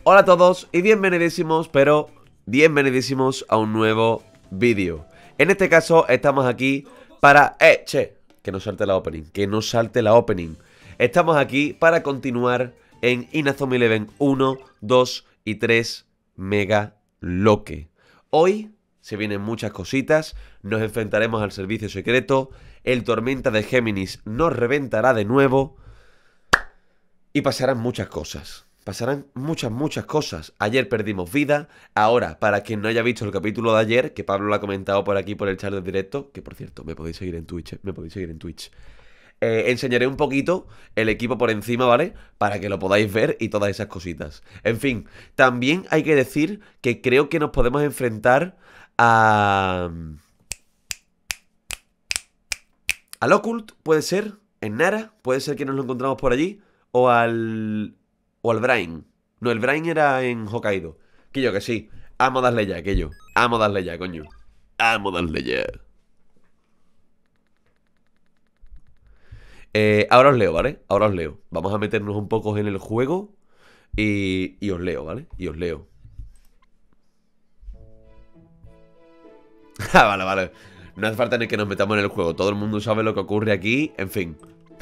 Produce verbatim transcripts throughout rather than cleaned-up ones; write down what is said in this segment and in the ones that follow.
Hola a todos y bienvenidísimos, pero bienvenidísimos a un nuevo vídeo. En este caso estamos aquí para... ¡Eh, che! Que no salte la opening, que no salte la opening. Estamos aquí para continuar en Inazuma Eleven uno, dos y tres Mega Loque. Hoy se vienen muchas cositas, nos enfrentaremos al servicio secreto, el Tormenta de Géminis nos reventará de nuevo y pasarán muchas cosas. Pasarán muchas, muchas cosas. Ayer perdimos vida. Ahora, para quien no haya visto el capítulo de ayer, que Pablo lo ha comentado por aquí por el chat de directo, que por cierto, me podéis seguir en Twitch, ¿eh? Me podéis seguir en Twitch. Eh, enseñaré un poquito el equipo por encima, ¿vale? Para que lo podáis ver y todas esas cositas. En fin, también hay que decir que creo que nos podemos enfrentar a... Al Occult, puede ser. En Nara, puede ser que nos lo encontramos por allí. O al... O al Brain. No, el Brain era en Hokkaido. Que yo que sí. Amo darle ya, que yo. Amo darle ya, coño. Amo darle ya. Eh, ahora os leo, ¿vale? Ahora os leo. Vamos a meternos un poco en el juego. Y, y os leo, ¿vale? Y os leo. Ah, vale, vale. No hace falta ni que nos metamos en el juego. Todo el mundo sabe lo que ocurre aquí. En fin.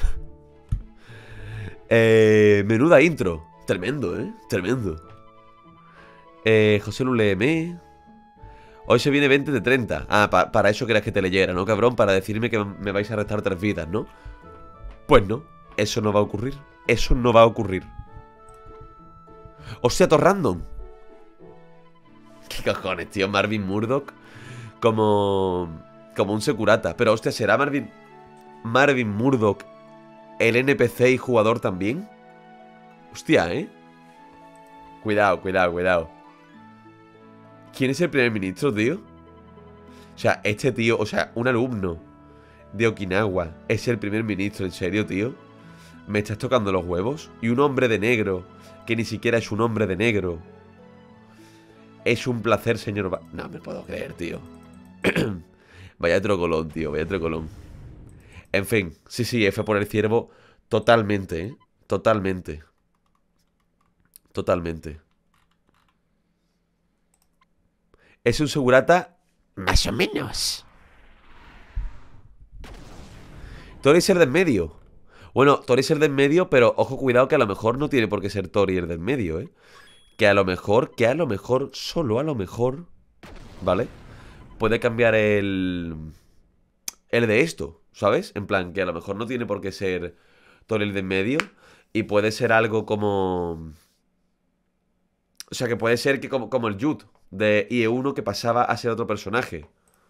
eh, menuda intro. Tremendo, ¿eh? Tremendo. Eh, José Luleme. Hoy se viene veinte de treinta. Ah, pa para eso querías que te leyera, ¿no, cabrón? Para decirme que me vais a restar tres vidas, ¿no? Pues no. Eso no va a ocurrir. Eso no va a ocurrir. Hostia, todo random. ¿Qué cojones, tío? Marvin Murdock como... Como un Securata. Pero, hostia, ¿será Marvin... Marvin Murdock el N P C y jugador también? Hostia, ¿eh? Cuidado, cuidado, cuidado. ¿Quién es el primer ministro, tío? O sea, este tío, o sea, un alumno de Okinawa es el primer ministro, ¿en serio, tío? ¿Me estás tocando los huevos? Y un hombre de negro, que ni siquiera es un hombre de negro. Es un placer, señor... Ba no me puedo creer, tío. Vaya trocolón, tío, vaya trocolón. En fin, sí, sí, F por el ciervo. Totalmente, ¿eh? Totalmente. Totalmente. Es un segurata más o menos. Tori es el de en medio. Bueno, Tori es el de en medio, pero ojo, cuidado que a lo mejor no tiene por qué ser Tori el de en medio, ¿eh? Que a lo mejor, que a lo mejor, solo a lo mejor, ¿vale? Puede cambiar el... El de esto, ¿sabes? En plan, que a lo mejor no tiene por qué ser Tori el de en medio. Y puede ser algo como... O sea, que puede ser que como, como el Yud de I E uno que pasaba a ser otro personaje.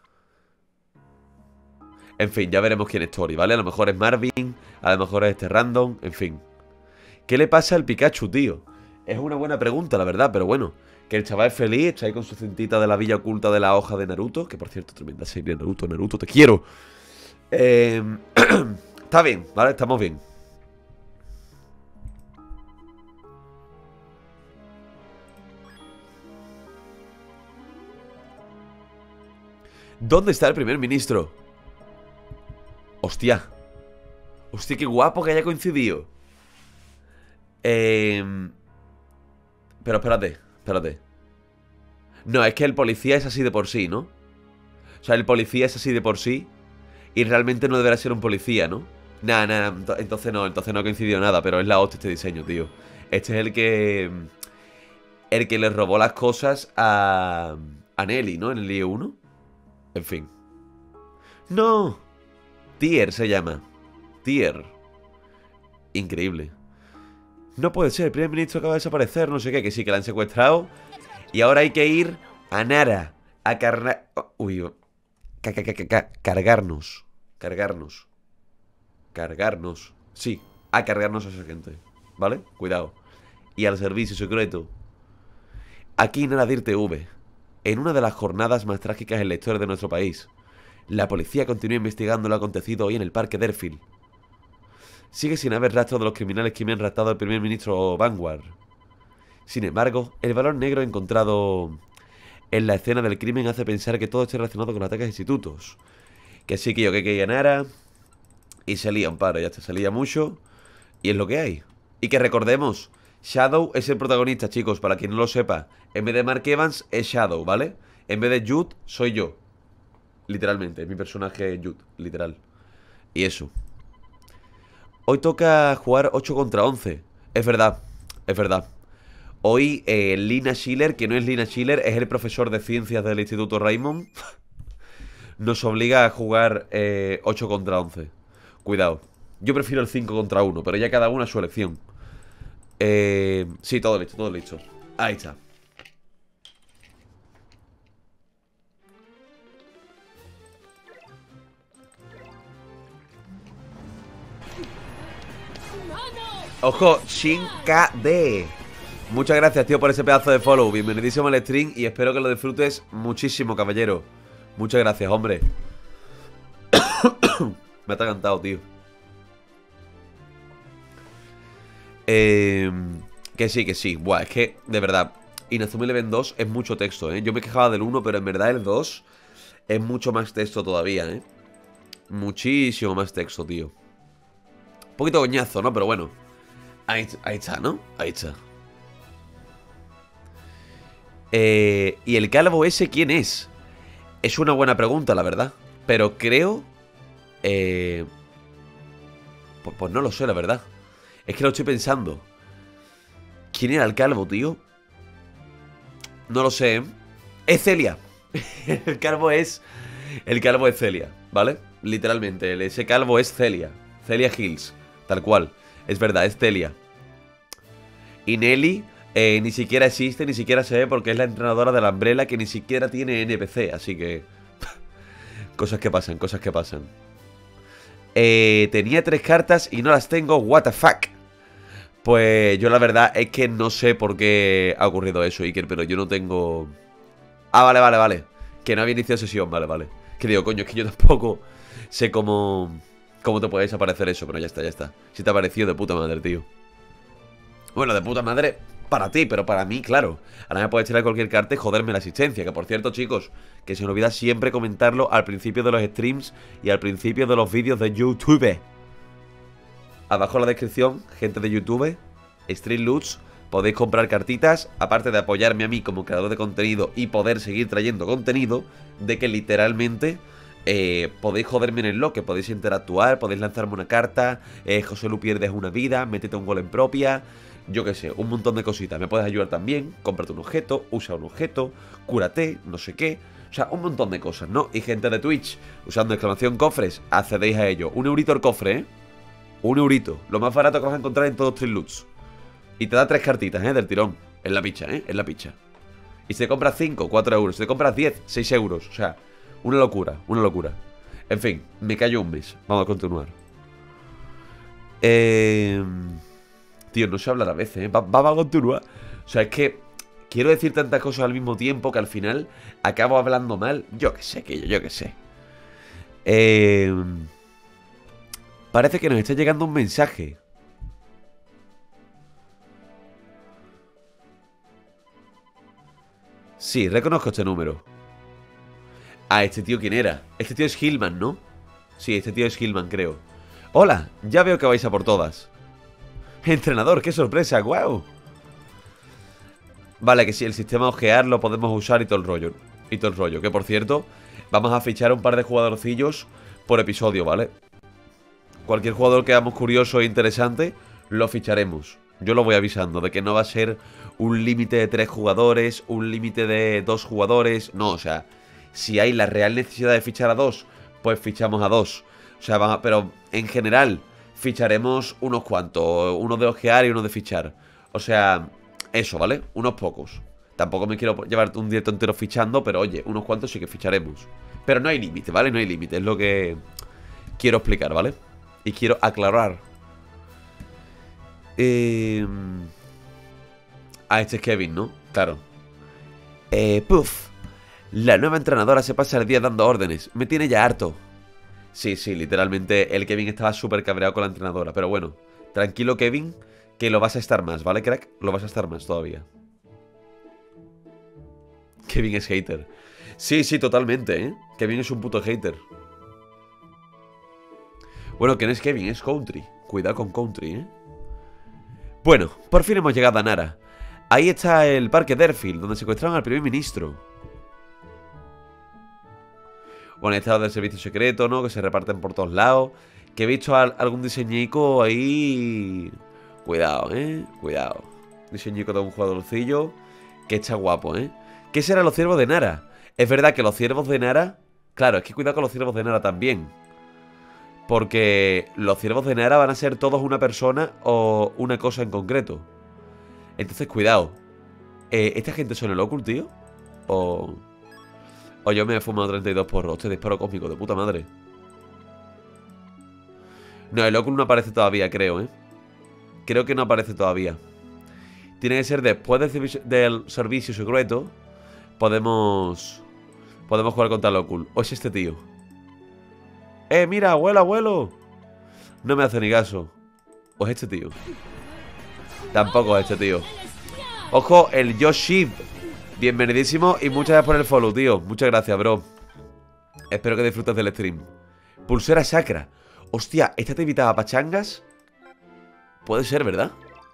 En fin, ya veremos quién es Tori, ¿vale? A lo mejor es Marvin, a lo mejor es este random, en fin. ¿Qué le pasa al Pikachu, tío? Es una buena pregunta, la verdad, pero bueno. Que el chaval es feliz, está ahí con su cintita de la villa oculta de la hoja de Naruto. Que por cierto, tremenda serie, Naruto, Naruto, te quiero. Eh, está bien, ¿vale? Estamos bien. ¿Dónde está el primer ministro? Hostia. Hostia, qué guapo que haya coincidido. Eh... Pero espérate, espérate. No, es que el policía es así de por sí, ¿no? O sea, el policía es así de por sí y realmente no deberá ser un policía, ¿no? Nada, nada, entonces no, entonces no ha coincidido nada. Pero es la hostia este diseño, tío. Este es el que... El que le robó las cosas a... A Nelly, ¿no? En el I E uno. En fin. ¡No! Tier se llama. Tier. Increíble. No puede ser, el primer ministro acaba de desaparecer, no sé qué, que sí, que la han secuestrado. Y ahora hay que ir a Nara. A cargar... Uy, ca -ca -ca -ca cargarnos. Cargarnos. Cargarnos. Sí, a cargarnos a esa gente. ¿Vale? Cuidado. Y al servicio secreto. Aquí en Nara T V. En una de las jornadas más trágicas en la historia de nuestro país, la policía continúa investigando lo acontecido hoy en el parque Deerfield. Sigue sin haber rastro de los criminales que me han raptado al primer ministro Vanguard. Sin embargo, el valor negro encontrado en la escena del crimen hace pensar que todo esté relacionado con ataques a institutos. Que sí que yo que que ganara. Y se lía un paro, ya se lía mucho. Y es lo que hay. Y que recordemos, Shadow es el protagonista, chicos, para quien no lo sepa. En vez de Mark Evans es Shadow, ¿vale? En vez de Jude, soy yo. Literalmente, mi personaje es Jude, literal. Y eso. Hoy toca jugar ocho contra once. Es verdad, es verdad. Hoy eh, Lina Schiller, que no es Lina Schiller, es el profesor de ciencias del Instituto Raymond, nos obliga a jugar eh, ocho contra once. Cuidado. Yo prefiero el cinco contra uno, pero ya cada uno a su elección. Eh, sí, todo listo, todo listo. Ahí está. Ojo, Shinkade. Muchas gracias, tío, por ese pedazo de follow. Bienvenidísimo al stream y espero que lo disfrutes muchísimo, caballero. Muchas gracias, hombre. Me ha atragantado, tío. Eh, que sí, que sí. Buah, es que, de verdad, Inazuma Eleven dos es mucho texto, ¿eh? Yo me quejaba del uno, pero en verdad el dos es mucho más texto todavía, ¿eh? Muchísimo más texto, tío. Un poquito coñazo, ¿no? Pero bueno. Ahí, ahí está, ¿no? Ahí está. Eh, ¿Y el calvo ese quién es? Es una buena pregunta, la verdad. Pero creo... Eh, pues, pues no lo sé, la verdad. Es que lo estoy pensando. ¿Quién era el calvo, tío? No lo sé, ¿eh? Es Celia. El calvo es... El calvo es Celia, ¿vale? Literalmente, ese calvo es Celia. Celia Hills, tal cual. Es verdad, es Celia. Y Nelly eh, ni siquiera existe, ni siquiera se ve porque es la entrenadora de la Umbrella que ni siquiera tiene N P C, así que... cosas que pasan, cosas que pasan. Eh, tenía tres cartas y no las tengo, what the fuck. Pues yo la verdad es que no sé por qué ha ocurrido eso, Iker, pero yo no tengo... Ah, vale, vale, vale. Que no había iniciado sesión, vale, vale. Que digo, coño, es que yo tampoco sé cómo... cómo te puede desaparecer eso, pero ya está, ya está. Si te ha parecido de puta madre, tío. Bueno, de puta madre para ti, pero para mí, claro. Ahora me puedes tirar cualquier carta y joderme la asistencia. Que por cierto, chicos, que se me olvida siempre comentarlo al principio de los streams y al principio de los vídeos de YouTube. Abajo en la descripción, gente de YouTube, Stream Loots, podéis comprar cartitas, aparte de apoyarme a mí como creador de contenido y poder seguir trayendo contenido, de que literalmente eh, podéis joderme en el loque, podéis interactuar, podéis lanzarme una carta, eh, José Lu pierdes una vida, métete un gol en propia, yo qué sé, un montón de cositas. Me puedes ayudar también, cómprate un objeto, usa un objeto, cúrate, no sé qué. O sea, un montón de cosas, ¿no? Y gente de Twitch, usando exclamación cofres, accedéis a ello. Un eurito el cofre, ¿eh? Un eurito, lo más barato que vas a encontrar en todos Stream Loots. Y te da tres cartitas, ¿eh? Del tirón. En la picha, ¿eh? En la picha. Y si te compras cinco, cuatro euros. Si te compras diez, seis euros. O sea, una locura, una locura. En fin, me callo un mes. Vamos a continuar. Eh... Tío, no sé hablar a veces, ¿eh? Va- Vamos a continuar. O sea, es que quiero decir tantas cosas al mismo tiempo que al final acabo hablando mal. Yo qué sé, que yo, yo qué sé. Eh... Parece que nos está llegando un mensaje. Sí, reconozco este número. Ah, ¿este tío quién era? Este tío es Hillman, ¿no? Sí, este tío es Hillman, creo. Hola, ya veo que vais a por todas. Entrenador, qué sorpresa, guau. Vale, que sí, el sistema ojear lo podemos usar y todo el rollo. Y todo el rollo, que por cierto, vamos a fichar un par de jugadorcillos por episodio, ¿vale? Cualquier jugador que hagamos curioso e interesante, lo ficharemos. Yo lo voy avisando de que no va a ser un límite de tres jugadores, un límite de dos jugadores. No, o sea, si hay la real necesidad de fichar a dos, pues fichamos a dos. O sea, va, pero en general ficharemos unos cuantos, uno de ojear y uno de fichar. O sea, eso, ¿vale? Unos pocos. Tampoco me quiero llevar un directo entero fichando, pero oye, unos cuantos sí que ficharemos. Pero no hay límite, ¿vale? No hay límite, es lo que quiero explicar, ¿vale? Y quiero aclarar. Eh... Ah, este es Kevin, ¿no? Claro. Eh, puff. La nueva entrenadora se pasa el día dando órdenes. Me tiene ya harto. Sí, sí, literalmente el Kevin estaba súper cabreado con la entrenadora. Pero bueno, tranquilo Kevin, que lo vas a estar más, ¿vale, crack? Lo vas a estar más todavía. Kevin es hater. Sí, sí, totalmente, ¿eh? Kevin es un puto hater. Bueno, que no es Kevin, es Country. Cuidado con Country, ¿eh? Bueno, por fin hemos llegado a Nara. Ahí está el parque Deerfield, donde secuestraron al primer ministro. Bueno, estados del servicio secreto, ¿no? Que se reparten por todos lados. Que he visto al, algún diseñico ahí. Cuidado, ¿eh? Cuidado. Diseñico de un jugadorcillo que está guapo, ¿eh? ¿Qué serán los ciervos de Nara? Es verdad que los ciervos de Nara... Claro, es que cuidado con los ciervos de Nara también. Porque los ciervos de Nara van a ser todos una persona o una cosa en concreto. Entonces, cuidado. Eh, ¿Esta gente son el Occult, tío? O... O yo me he fumado treinta y dos porros. Hostia, disparo cósmico, de puta madre. No, el Occult no aparece todavía, creo, ¿eh? Creo que no aparece todavía. Tiene que ser después del servicio, del servicio secreto. Podemos... Podemos jugar contra el Occult. O es este tío. ¡Eh, mira, abuelo, abuelo! No me hace ni caso. O es este tío. Tampoco es este tío. Ojo, el Yoshi. Bienvenidísimo y muchas gracias por el follow, tío. Muchas gracias, bro. Espero que disfrutes del stream. Pulsera sacra. Hostia, ¿esta te invitaba a pachangas? Puede ser, ¿verdad?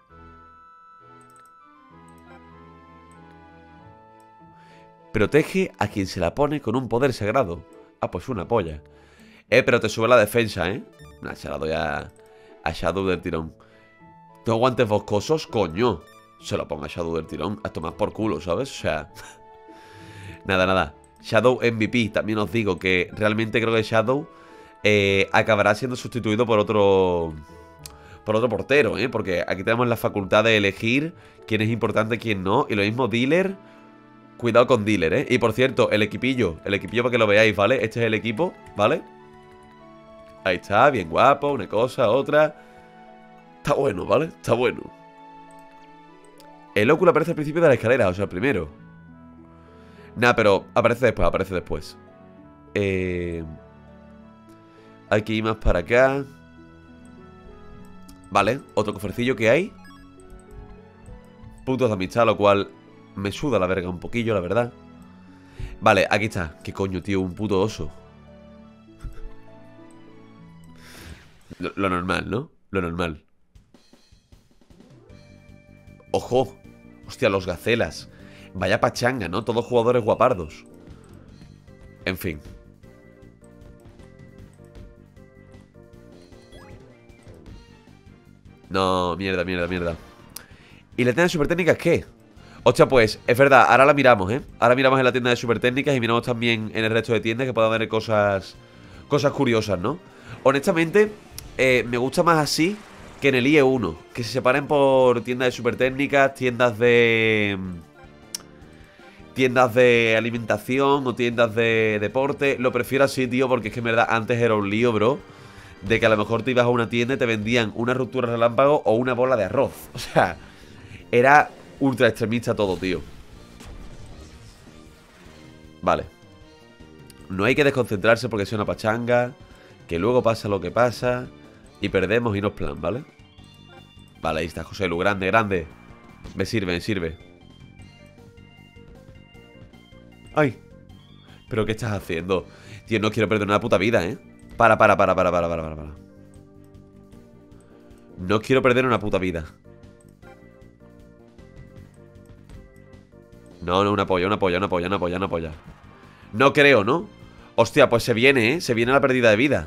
Protege a quien se la pone con un poder sagrado. Ah, pues una polla. Eh, pero te sube la defensa, ¿eh? Nah, se la doy a, a Shadow del tirón. ¿Tengo guantes boscosos? Coño. Se lo ponga a Shadow del tirón. A tomar por culo, ¿sabes? O sea... nada, nada. Shadow M V P. También os digo que realmente creo que Shadow eh, acabará siendo sustituido por otro... Por otro portero, ¿eh? Porque aquí tenemos la facultad de elegir quién es importante y quién no. Y lo mismo Dealer... Cuidado con Dealer, ¿eh? Y por cierto, el equipillo. El equipillo para que lo veáis, ¿vale? Este es el equipo, ¿vale? Ahí está, bien guapo. Una cosa, otra. Está bueno, ¿vale? Está bueno. El óculo aparece al principio de la escalera, o sea, el primero. Nah, pero aparece después, aparece después. Eh... Hay que ir más para acá. Vale, otro cofrecillo que hay. Puntos de amistad, lo cual... Me suda la verga un poquillo, la verdad. Vale, aquí está. ¿Qué coño, tío? Un puto oso. Lo, lo normal, ¿no? Lo normal. ¡Ojo! Hostia, los gacelas. Vaya pachanga, ¿no? Todos jugadores guapardos. En fin. No, mierda, mierda, mierda. ¿Y la tienda de super técnicas qué? Hostia, pues, es verdad, ahora la miramos, ¿eh? Ahora miramos en la tienda de super técnicas y miramos también en el resto de tiendas que puedan haber cosas cosas curiosas, ¿no? Honestamente, eh, me gusta más así que en el I E uno. Que se separen por tiendas de super técnicas, tiendas de... Tiendas de alimentación o tiendas de deporte. Lo prefiero así, tío, porque es que en verdad antes era un lío, bro. De que a lo mejor te ibas a una tienda y te vendían una ruptura relámpago o una bola de arroz. O sea, era... ultra extremista todo, tío. Vale. No hay que desconcentrarse porque sea una pachanga. Que luego pasa lo que pasa y perdemos y no es plan, ¿vale? Vale, ahí está José Lu, grande, grande. Me sirve, me sirve. Ay. ¿Pero qué estás haciendo? Tío, no quiero perder una puta vida, ¿eh? Para, para, para, para, para, para, para. No quiero perder una puta vida. No, no, una polla, una polla, una polla, una polla, una polla. No creo, ¿no? Hostia, pues se viene, ¿eh? Se viene la pérdida de vida.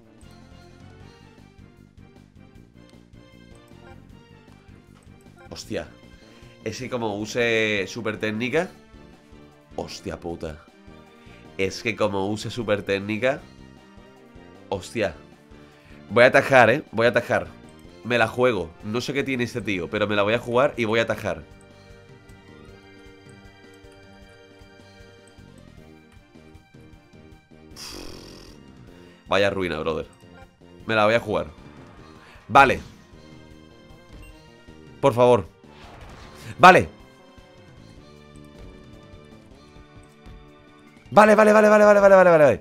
Hostia. Es que como use super técnica. Hostia puta. Es que como use super técnica. Hostia. Voy a atajar, ¿eh? Voy a atajar. Me la juego. No sé qué tiene este tío, pero me la voy a jugar y voy a atajar. Vaya ruina, brother. Me la voy a jugar. Vale. Por favor. Vale. Vale, vale, vale, vale, vale, vale, vale, vale.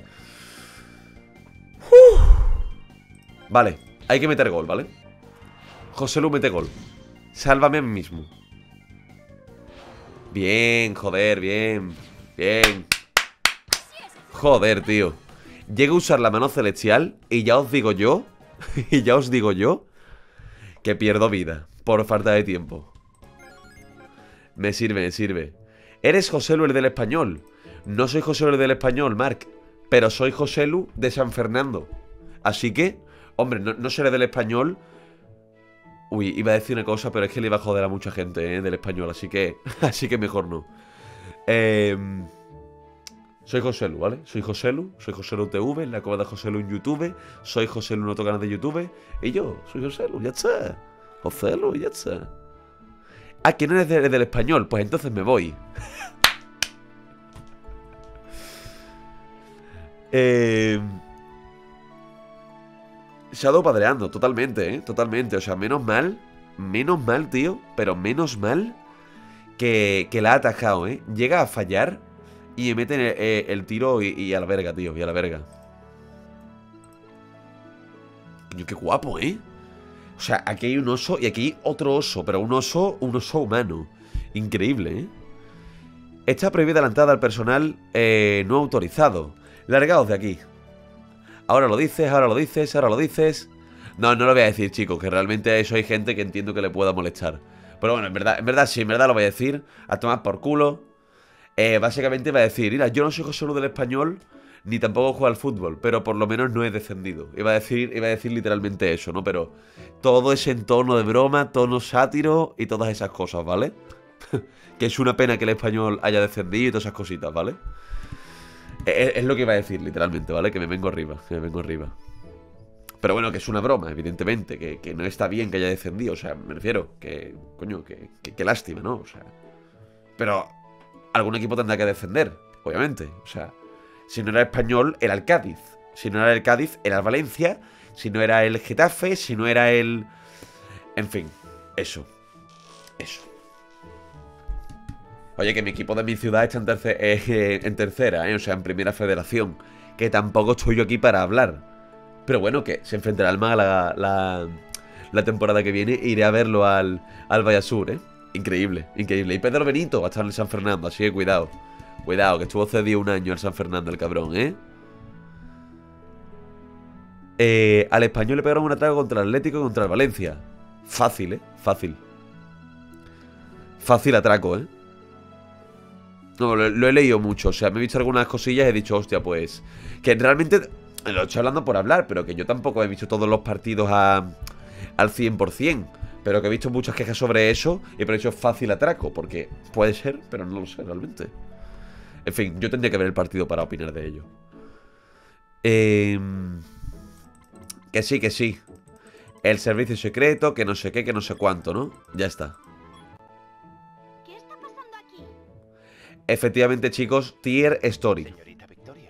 Uf. Vale, hay que meter gol, ¿vale? José Lu mete gol. Sálvame a mí mismo. Bien, joder, bien. Bien. Joder, tío. Llego a usar la mano celestial y ya os digo yo, y ya os digo yo, que pierdo vida. por falta de tiempo. Me sirve, me sirve. ¿Eres Joselu el del Español? No soy Joselu el del Español, Marc, pero soy Joselu de San Fernando. Así que, hombre, no, no seré del Español. Uy, iba a decir una cosa, pero es que le iba a joder a mucha gente, ¿eh? Del Español, así que así que mejor no. Eh, soy Joselu, ¿vale? Soy Joselu, soy Joselu T V, la cueva de Joselu en YouTube. Soy Joselu en otro canal de YouTube. Y yo, soy Joselu, ya está. Joselu, ya está. Ah, que no eres de, del Español, pues entonces me voy. eh... Shadow padreando, totalmente, ¿eh? Totalmente, o sea, menos mal. Menos mal, tío, pero menos mal Que, que la ha atajado, ¿eh? Llega a fallar y me meten el, el, el tiro y, y a la verga, tío, y a la verga. Coño, qué guapo, ¿eh? O sea, aquí hay un oso y aquí hay otro oso, pero un oso, un oso humano. Increíble, ¿eh? Está prohibida la entrada al personal eh, no autorizado. Largaos de aquí. Ahora lo dices, ahora lo dices, ahora lo dices. No, no lo voy a decir, chicos, que realmente a eso hay gente que entiendo que le pueda molestar. Pero bueno, en verdad, en verdad sí, en verdad lo voy a decir. A tomar por culo. Eh, básicamente va a decir, mira, yo no soy Joselu del Español, ni tampoco juego al fútbol, pero por lo menos no he descendido. Iba a decir, iba a decir literalmente eso, ¿no? Pero todo ese entorno de broma, tono sátiro y todas esas cosas, ¿vale? Que es una pena que el Español haya descendido y todas esas cositas, ¿vale? Es, es lo que iba a decir, literalmente, ¿vale? Que me vengo arriba, que me vengo arriba. Pero bueno, que es una broma, evidentemente, que, que no está bien que haya descendido, o sea, me refiero, que, coño, que, que, que lástima, ¿no? O sea, pero algún equipo tendrá que descender, obviamente, o sea, si no era el Español, era el Cádiz, si no era el Cádiz, era el Valencia, si no era el Getafe, si no era el... En fin, eso, eso. Oye, que mi equipo de mi ciudad está en, terce eh, en tercera, ¿eh? O sea, en primera federación, que tampoco estoy yo aquí para hablar. Pero bueno, que se enfrentará al Málaga la, la, la temporada que viene. Iré a verlo al, al Vallasur, ¿eh? Increíble, increíble. Y Pedro Benito va a estar en el San Fernando, así que cuidado. Cuidado, que estuvo cedido un año el San Fernando, el cabrón, ¿eh? eh al Español le pegaron un ataque contra el Atlético y contra el Valencia. Fácil, ¿eh? Fácil. Fácil atraco, ¿eh? No, lo, lo he leído mucho. O sea, me he visto algunas cosillas y he dicho, hostia, pues... Que realmente... Lo estoy hablando por hablar, pero que yo tampoco he visto todos los partidos a, al cien por cien. Pero que he visto muchas quejas sobre eso y por eso es fácil atraco. Porque puede ser, pero no lo sé realmente. En fin, yo tendría que ver el partido para opinar de ello. Eh, que sí, que sí. El servicio secreto, que no sé qué, que no sé cuánto, ¿no? Ya está. ¿Qué está pasando aquí? Efectivamente, chicos, tier story. Señorita Victoria.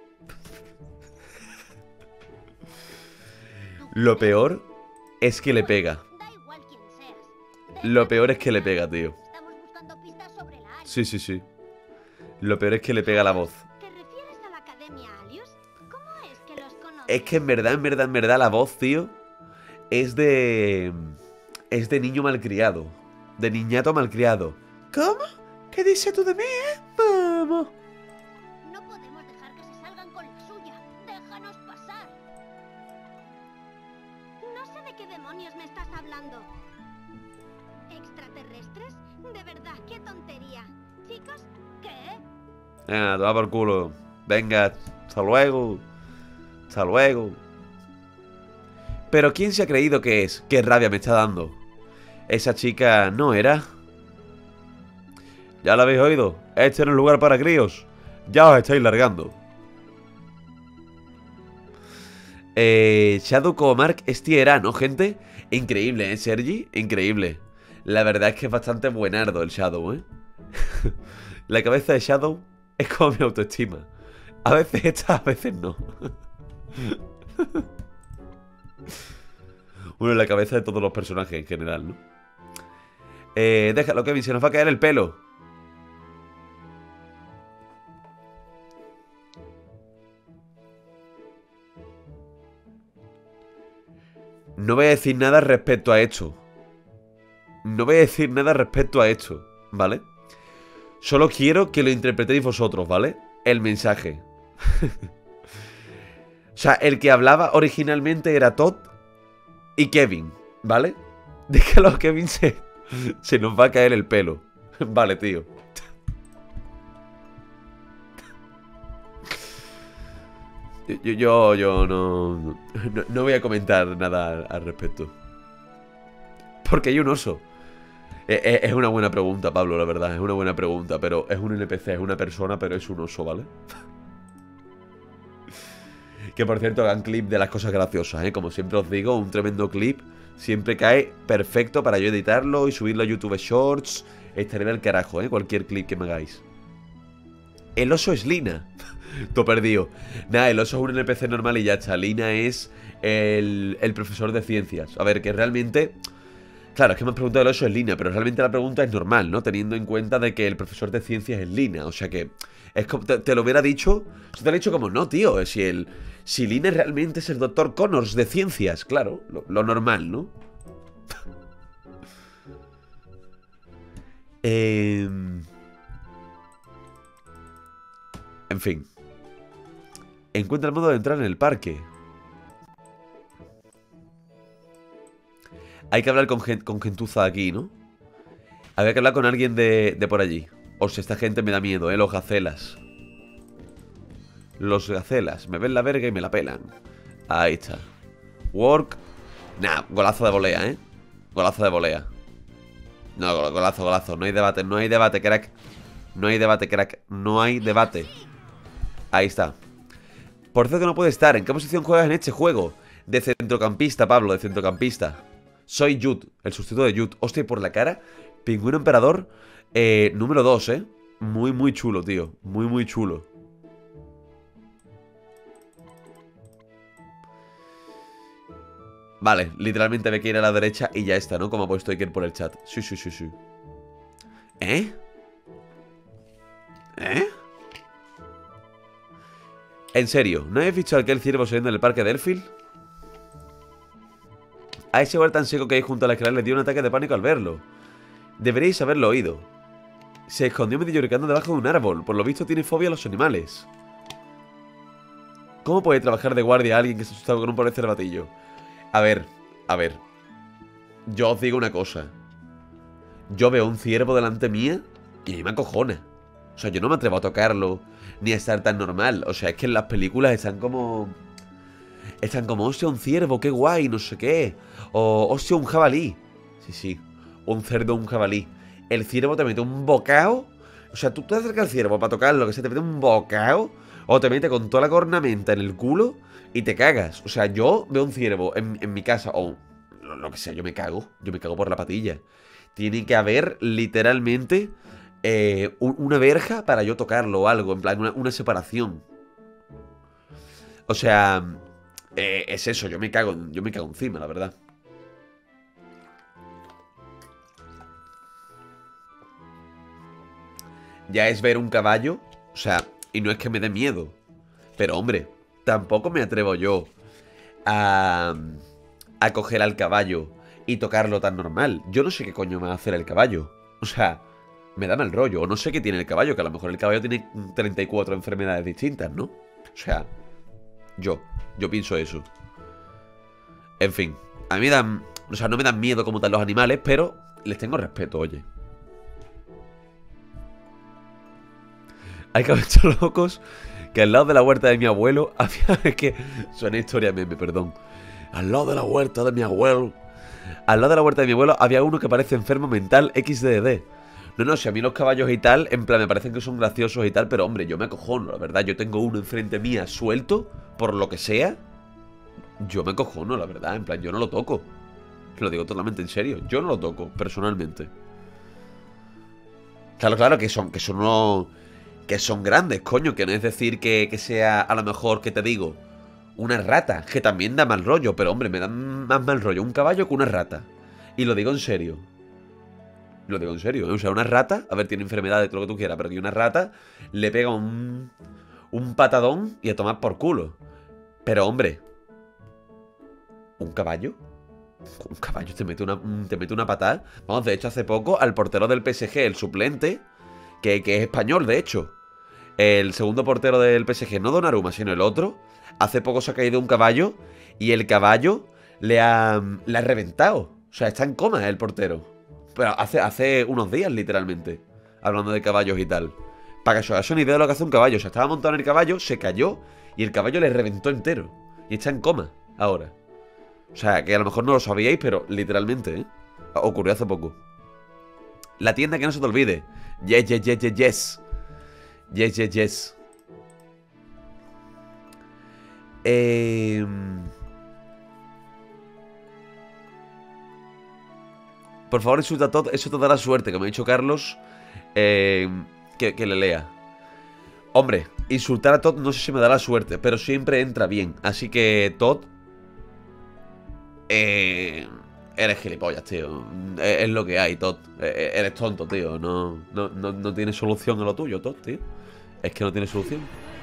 Lo peor es que le pega. Da igual quién seas. Lo peor es que le pega, tío. Estamos buscando pistas sobre la Alius. Sí, sí, sí. Lo peor es que le pega la voz. ¿Te refieres a la Academia Alius? ¿Cómo es que los conoces? Es que en verdad, en verdad, en verdad, la voz, tío, es de... Es de niño malcriado. De niñato malcriado. ¿Cómo? ¿Qué dices tú de mí, eh? Vamos. No podemos dejar que se salgan con la suya. Déjanos pasar. No sé de qué demonios me estás hablando. ¿Extraterrestres? De verdad, qué tontería. Chicos, ¿qué? Ah, toma por culo. Venga, hasta luego. Hasta luego. Pero ¿quién se ha creído que es? ¿Qué rabia me está dando? Esa chica no era. ¿Ya la habéis oído? Este no es lugar para críos. Ya os estáis largando. Eh, Shadow como Mark es tierra, ¿no, gente? Increíble, ¿eh, Sergi? Increíble. La verdad es que es bastante buenardo el Shadow, ¿eh? La cabeza de Shadow es como mi autoestima. A veces está, a veces no. Bueno, la cabeza de todos los personajes en general, ¿no? Eh, déjalo, Kevin, se nos va a caer el pelo. No voy a decir nada respecto a esto. No voy a decir nada respecto a esto, ¿vale? Solo quiero que lo interpretéis vosotros, ¿vale? El mensaje. O sea, el que hablaba originalmente era Todd y Kevin, ¿vale? De que a los Kevin se, se nos va a caer el pelo. Vale, tío. Yo, yo, yo no, no, no voy a comentar nada al, al respecto. Porque hay un oso. Es, es una buena pregunta, Pablo, la verdad. Es una buena pregunta, pero es un N P C, es una persona, pero es un oso, ¿vale? Que por cierto, hagan clip de las cosas graciosas, ¿eh? Como siempre os digo, un tremendo clip siempre cae perfecto para yo editarlo y subirlo a YouTube Shorts. Estaré del carajo, ¿eh? Cualquier clip que me hagáis. El oso es Lina. Todo perdido. Nada, el oso es un N P C normal y ya está. Lina es el, el profesor de ciencias. A ver, que realmente... Claro, es que me has preguntado el oso es Lina, pero realmente la pregunta es normal, ¿no? Teniendo en cuenta de que el profesor de ciencias es Lina. O sea que... Es como, te, te lo hubiera dicho... Te lo he dicho como, no, tío. Si el... Si Lina realmente es el doctor Connors de ciencias. Claro, lo, lo normal, ¿no? eh... En fin. Encuentra el modo de entrar en el parque. Hay que hablar con, gen con gentuza aquí, ¿no? Había que hablar con alguien de, de por allí. O sea, esta gente me da miedo, ¿eh? Los gacelas. Los gacelas. Me ven la verga y me la pelan. Ahí está. Work. Nah, golazo de volea, ¿eh? Golazo de volea. No, golazo, golazo. No hay debate, no hay debate, crack. No hay debate, crack. No hay debate. Ahí está. Por cierto, no puede estar. ¿En qué posición juegas en este juego? De centrocampista, Pablo, de centrocampista. Soy Jude, el sustituto de Jude. Hostia, por la cara. Pingüino emperador eh, número dos, ¿eh? Muy, muy chulo, tío. Muy, muy chulo. Vale, literalmente había que ir a la derecha y ya está, ¿no? Como ha puesto Iker por el chat. Sí, sí, sí, sí. ¿Eh? ¿Eh? En serio, ¿no habéis visto aquel ciervo saliendo en el parque de Elfield? A ese bar tan seco que hay junto a la escalera le dio un ataque de pánico al verlo. Deberíais haberlo oído. Se escondió medio lloricando debajo de un árbol. Por lo visto tiene fobia a los animales. ¿Cómo puede trabajar de guardia a alguien que se ha asustado con un pobre cervatillo? A ver, a ver. Yo os digo una cosa. Yo veo un ciervo delante mía y a mí me acojona. O sea, yo no me atrevo a tocarlo ni a estar tan normal. O sea, es que en las películas están como... Están como, hostia, un ciervo, qué guay, no sé qué. O, hostia, un jabalí. Sí, sí, un cerdo, un jabalí. El ciervo te mete un bocado. O sea, tú te acercas al ciervo para tocarlo, que se te mete un bocado. O te mete con toda la cornamenta en el culo y te cagas. O sea, yo veo un ciervo en, en mi casa, o lo, lo que sea, yo me cago. Yo me cago por la patilla. Tiene que haber, literalmente, eh, un, una verja para yo tocarlo o algo. En plan, una, una separación. O sea, eh, es eso, yo me cago, yo me cago encima, la verdad. Ya es ver un caballo, o sea, y no es que me dé miedo, pero hombre, tampoco me atrevo yo a, a coger al caballo y tocarlo tan normal. Yo no sé qué coño me va a hacer el caballo. O sea, me da mal rollo, o no sé qué tiene el caballo, que a lo mejor el caballo tiene treinta y cuatro enfermedades distintas, ¿no? O sea, yo, yo pienso eso. En fin, a mí me dan, o sea, no me dan miedo como tal los animales, pero les tengo respeto, oye. Hay cabezos locos que al lado de la huerta de mi abuelo había... Es que suena historia meme, perdón. Al lado de la huerta de mi abuelo... Al lado de la huerta de mi abuelo había uno que parece enfermo mental equis de de. No, no, si a mí los caballos y tal, en plan, me parecen que son graciosos y tal, pero hombre, yo me acojono, la verdad. Yo tengo uno enfrente mía suelto, por lo que sea. Yo me acojono, la verdad, en plan, yo no lo toco. Lo digo totalmente en serio, yo no lo toco, personalmente. Claro, claro, que son, que son unos... Que son grandes, coño, que no es decir que, que sea, a lo mejor, que te digo, una rata, que también da mal rollo, pero hombre, me dan más mal rollo un caballo que una rata. Y lo digo en serio. Lo digo en serio, ¿eh? O sea, una rata, a ver, tiene enfermedades, todo lo que tú quieras, pero que una rata le pega un, un patadón y a tomar por culo. Pero hombre, ¿un caballo? Un caballo te mete una, te mete una patada. Vamos, de hecho, hace poco al portero del P S G, el suplente, que, que es español, de hecho, el segundo portero del P S G, no Donnarumma, sino el otro, hace poco se ha caído un caballo y el caballo le ha, le ha reventado. O sea, está en coma el portero. Pero hace, hace unos días, literalmente. Hablando de caballos y tal. Para que os hagáis una idea de lo que hace un caballo. O sea, estaba montado en el caballo, se cayó y el caballo le reventó entero. Y está en coma ahora. O sea, que a lo mejor no lo sabíais, pero literalmente, ¿eh? Ocurrió hace poco. La tienda que no se te olvide. Yes, yes, yes, yes, yes. Yes, yes, yes. Eh... Por favor, insulta a Todd. Eso te dará suerte, que me ha dicho Carlos. Eh... Que, que le lea. Hombre, insultar a Todd no sé si me dará suerte, pero siempre entra bien. Así que, Todd, eh, eres gilipollas, tío. Es, es lo que hay, Todd. Eh, eres tonto, tío. No, no, no, no tienes solución a lo tuyo, Todd, tío. Es que no tiene solución.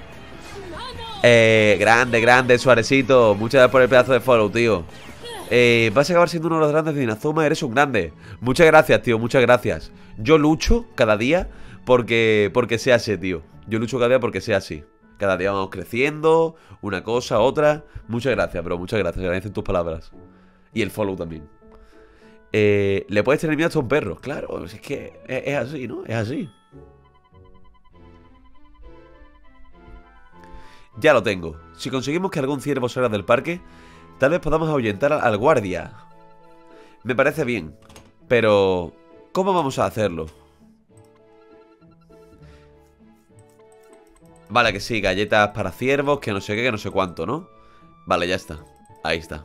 Eh, grande, grande, Suarecito. Muchas gracias por el pedazo de follow, tío. Eh, vas a acabar siendo uno de los grandes de Inazuma. Eres un grande. Muchas gracias, tío, muchas gracias. Yo lucho cada día porque, porque sea así, tío. Yo lucho cada día porque sea así. Cada día vamos creciendo, una cosa, otra. Muchas gracias, bro, muchas gracias. Agradecen tus palabras. Y el follow también. Eh, ¿Le puedes tener miedo a un perro? Claro, es que es, es así, ¿no? Es así. Ya lo tengo. Si conseguimos que algún ciervo salga del parque, tal vez podamos ahuyentar al guardia. Me parece bien. Pero ¿cómo vamos a hacerlo? Vale, que sí, galletas para ciervos, que no sé qué, que no sé cuánto, ¿no? Vale, ya está. Ahí está.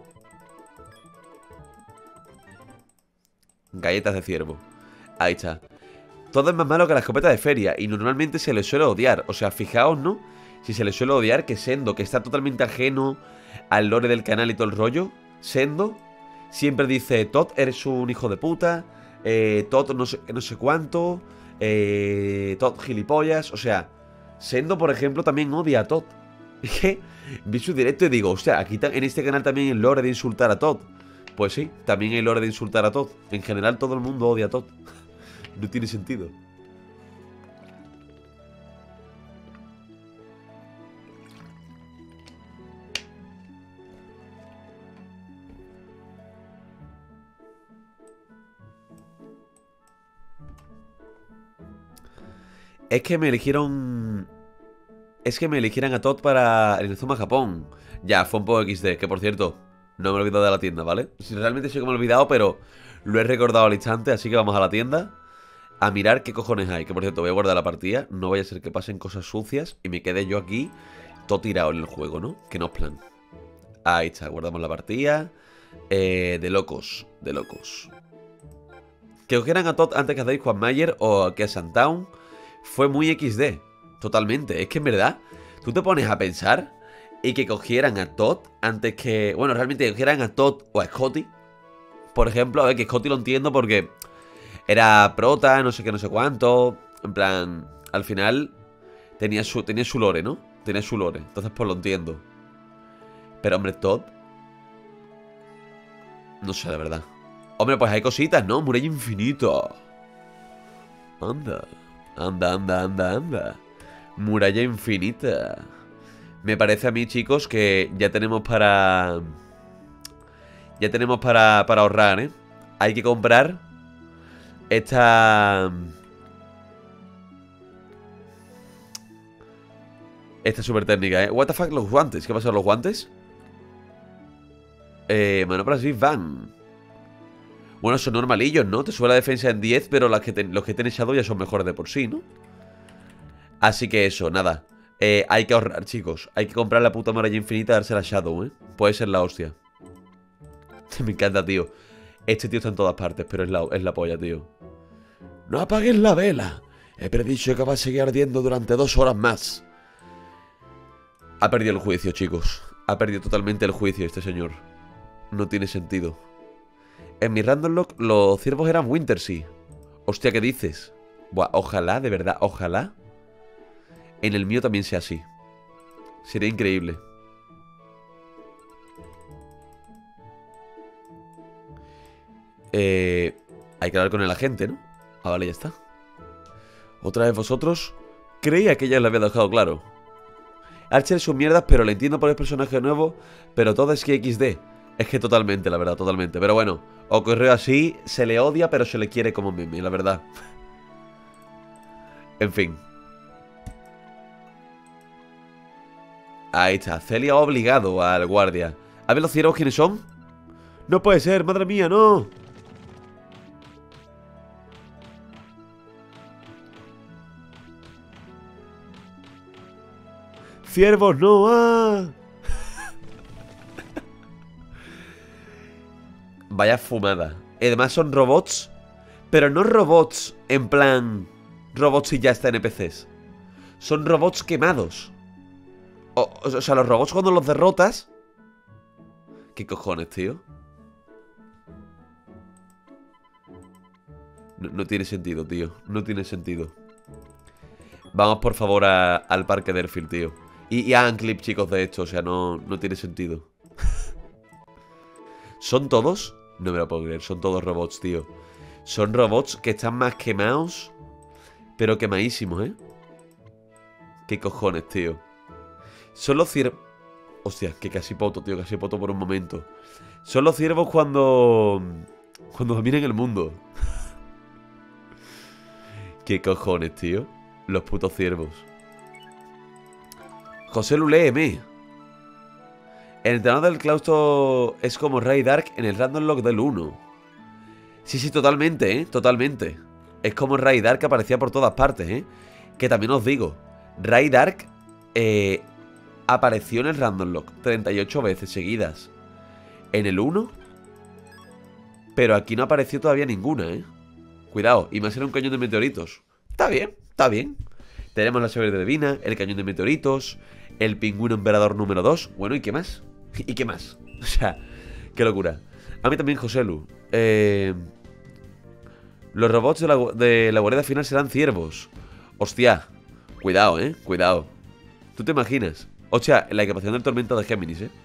Galletas de ciervo. Ahí está. Todo es más malo que la escopeta de feria y normalmente se le suele odiar. O sea, fijaos, ¿no? Si se le suele odiar que Sendo, que está totalmente ajeno al lore del canal y todo el rollo, Sendo siempre dice: Todd, eres un hijo de puta, eh, Todd no sé, no sé cuánto, eh, Todd gilipollas. O sea, Sendo, por ejemplo, también odia a Todd. Es que vi su directo y digo, o sea, aquí en este canal también hay el lore de insultar a Todd. Pues sí, también hay lore de insultar a Todd. En general todo el mundo odia a Todd. No tiene sentido. Es que me eligieron... Es que me eligieran a Todd para el Inazuma Japón. Ya, fue un poco equis de. Que por cierto, no me he olvidado de la tienda, ¿vale? Realmente sí que me he olvidado, pero lo he recordado al instante. Así que vamos a la tienda a mirar qué cojones hay. Que por cierto, voy a guardar la partida. No vaya a ser que pasen cosas sucias y me quede yo aquí todo tirado en el juego, ¿no? Que no es plan. Ahí está, guardamos la partida. eh, De locos, de locos. Que cogieran a Todd antes que a Dave Juan Mayer o que a Suntown fue muy equis de. Totalmente, es que en verdad tú te pones a pensar y que cogieran a Todd antes que... Bueno, realmente que cogieran a Todd o a Scotty. Por ejemplo, a ver, que Scotty lo entiendo porque era prota, no sé qué, no sé cuánto. En plan, al final tenía su, tenía su lore, ¿no? Tenía su lore, entonces pues lo entiendo. Pero hombre, Todd, no sé, la verdad. Hombre, pues hay cositas, ¿no? Muralla infinita. Anda, anda, anda, anda, anda. Muralla infinita. Me parece a mí, chicos, que ya tenemos para... Ya tenemos para, para ahorrar, ¿eh? Hay que comprar esta... Esta super técnica, ¿eh? What the fuck, los guantes. ¿Qué pasa con los guantes? Eh, manoplas Big Bang. Bueno, son normalillos, ¿no? Te sube la defensa en diez, pero las que te, los que tienen Shadow ya son mejores de por sí, ¿no? Así que eso, nada. Eh, hay que ahorrar, chicos. Hay que comprar la puta muralla infinita y dársela a Shadow, ¿eh? Puede ser la hostia. Me encanta, tío. Este tío está en todas partes, pero es la, es la polla, tío. No apagues la vela. He predicho que va a seguir ardiendo durante dos horas más. Ha perdido el juicio, chicos. Ha perdido totalmente el juicio este señor. No tiene sentido. En mi random lock los ciervos eran Wintersea. Hostia, ¿qué dices? Buah, ojalá, de verdad, ojalá en el mío también sea así. Sería increíble. Eh, hay que hablar con el agente, ¿no? Ah, vale, ya está. ¿Otra vez vosotros? Creía que ya lo había dejado claro. Archer es un mierdas, pero le entiendo por el personaje nuevo. Pero todo es que equis de. Es que totalmente, la verdad, totalmente. Pero bueno, ocurrió así, se le odia, pero se le quiere como meme, la verdad. En fin. Ahí está, Celia ha obligado al guardia. A ver los ciervos quiénes son. No puede ser, madre mía, no. Ciervos, no, ah. Vaya fumada. Además son robots, pero no robots en plan robots y ya está N P Cs. Son robots quemados. O, o sea, los robots cuando los derrotas... ¿Qué cojones, tío? No, no tiene sentido, tío. No tiene sentido. Vamos, por favor, a, al parque de Airfield, tío. Y, y hagan clip, chicos, de esto. O sea, no, no tiene sentido. ¿Son todos? No me lo puedo creer. Son todos robots, tío. Son robots que están más quemados, pero quemadísimos, ¿eh? ¿Qué cojones, tío? Son los ciervos... Hostia, que casi poto, tío. Casi poto por un momento. Son los ciervos cuando... Cuando dominan el mundo. ¿Qué cojones, tío? Los putos ciervos. José Lu, léeme. El entrenador del claustro es como Ray Dark en el Random Lock del uno. Sí, sí, totalmente, ¿eh? Totalmente. Es como Ray Dark que aparecía por todas partes, ¿eh? Que también os digo, Ray Dark eh, apareció en el Random Lock treinta y ocho veces seguidas. En el uno. Pero aquí no apareció todavía ninguna, ¿eh? Cuidado, y más era un cañón de meteoritos. Está bien, está bien. Tenemos la llave de Levina, el cañón de meteoritos, el pingüino emperador número dos. Bueno, ¿y qué más? ¿Y qué más? O sea, qué locura. A mí también, José Lu. Eh, los robots de la, de la guardia final serán ciervos. Hostia, cuidado, eh, cuidado. ¿Tú te imaginas? Hostia, la equipación del tormento de Géminis, eh.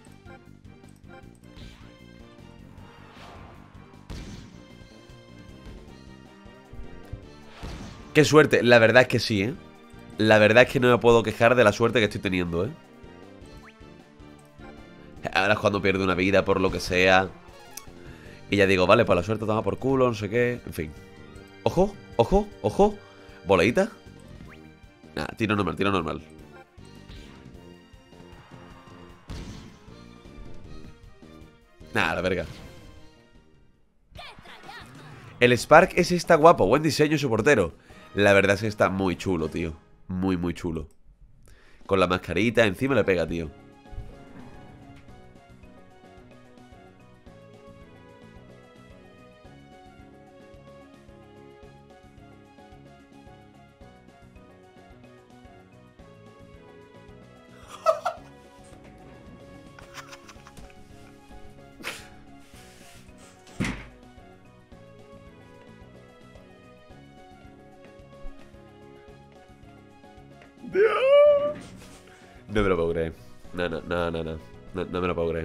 Qué suerte, la verdad es que sí, eh. La verdad es que no me puedo quejar de la suerte que estoy teniendo, eh. Ahora es cuando pierdo una vida por lo que sea. Y ya digo, vale, pues la suerte toma por culo, no sé qué. En fin. Ojo, ojo, ojo. Boleita. Nah, tiro normal, tiro normal. Nah, la verga. El Spark ese está guapo, buen diseño su portero. La verdad es que está muy chulo, tío. Muy, muy chulo. Con la mascarita encima le pega, tío. No me lo puedo creer. No, no, no, no, no. No, no me lo puedo creer.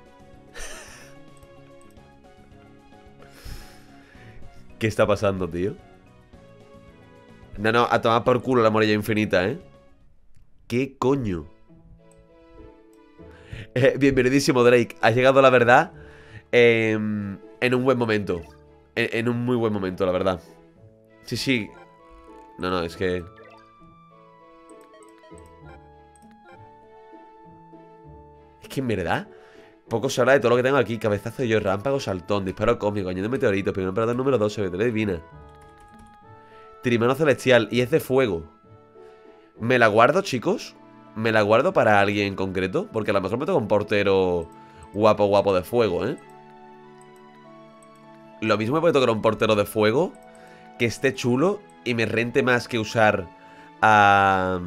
¿Qué está pasando, tío? No, no, a tomar por culo la muralla infinita, ¿eh? ¿Qué coño? Eh, bienvenidísimo, Drake. Has llegado a la verdad eh, en un buen momento. En, en un muy buen momento, la verdad. Sí, sí. No, no, es que... Es que en verdad, poco se habla de todo lo que tengo aquí. Cabezazo de yo, rámpago, saltón, disparo cósmico, cañón de meteoritos, primer emperador número dos, sabiduría divina. Trimano celestial, y es de fuego. ¿Me la guardo, chicos? ¿Me la guardo para alguien en concreto? Porque a lo mejor me toca un portero guapo, guapo de fuego, ¿eh? Lo mismo me puede tocar un portero de fuego que esté chulo y me rente más que usar a...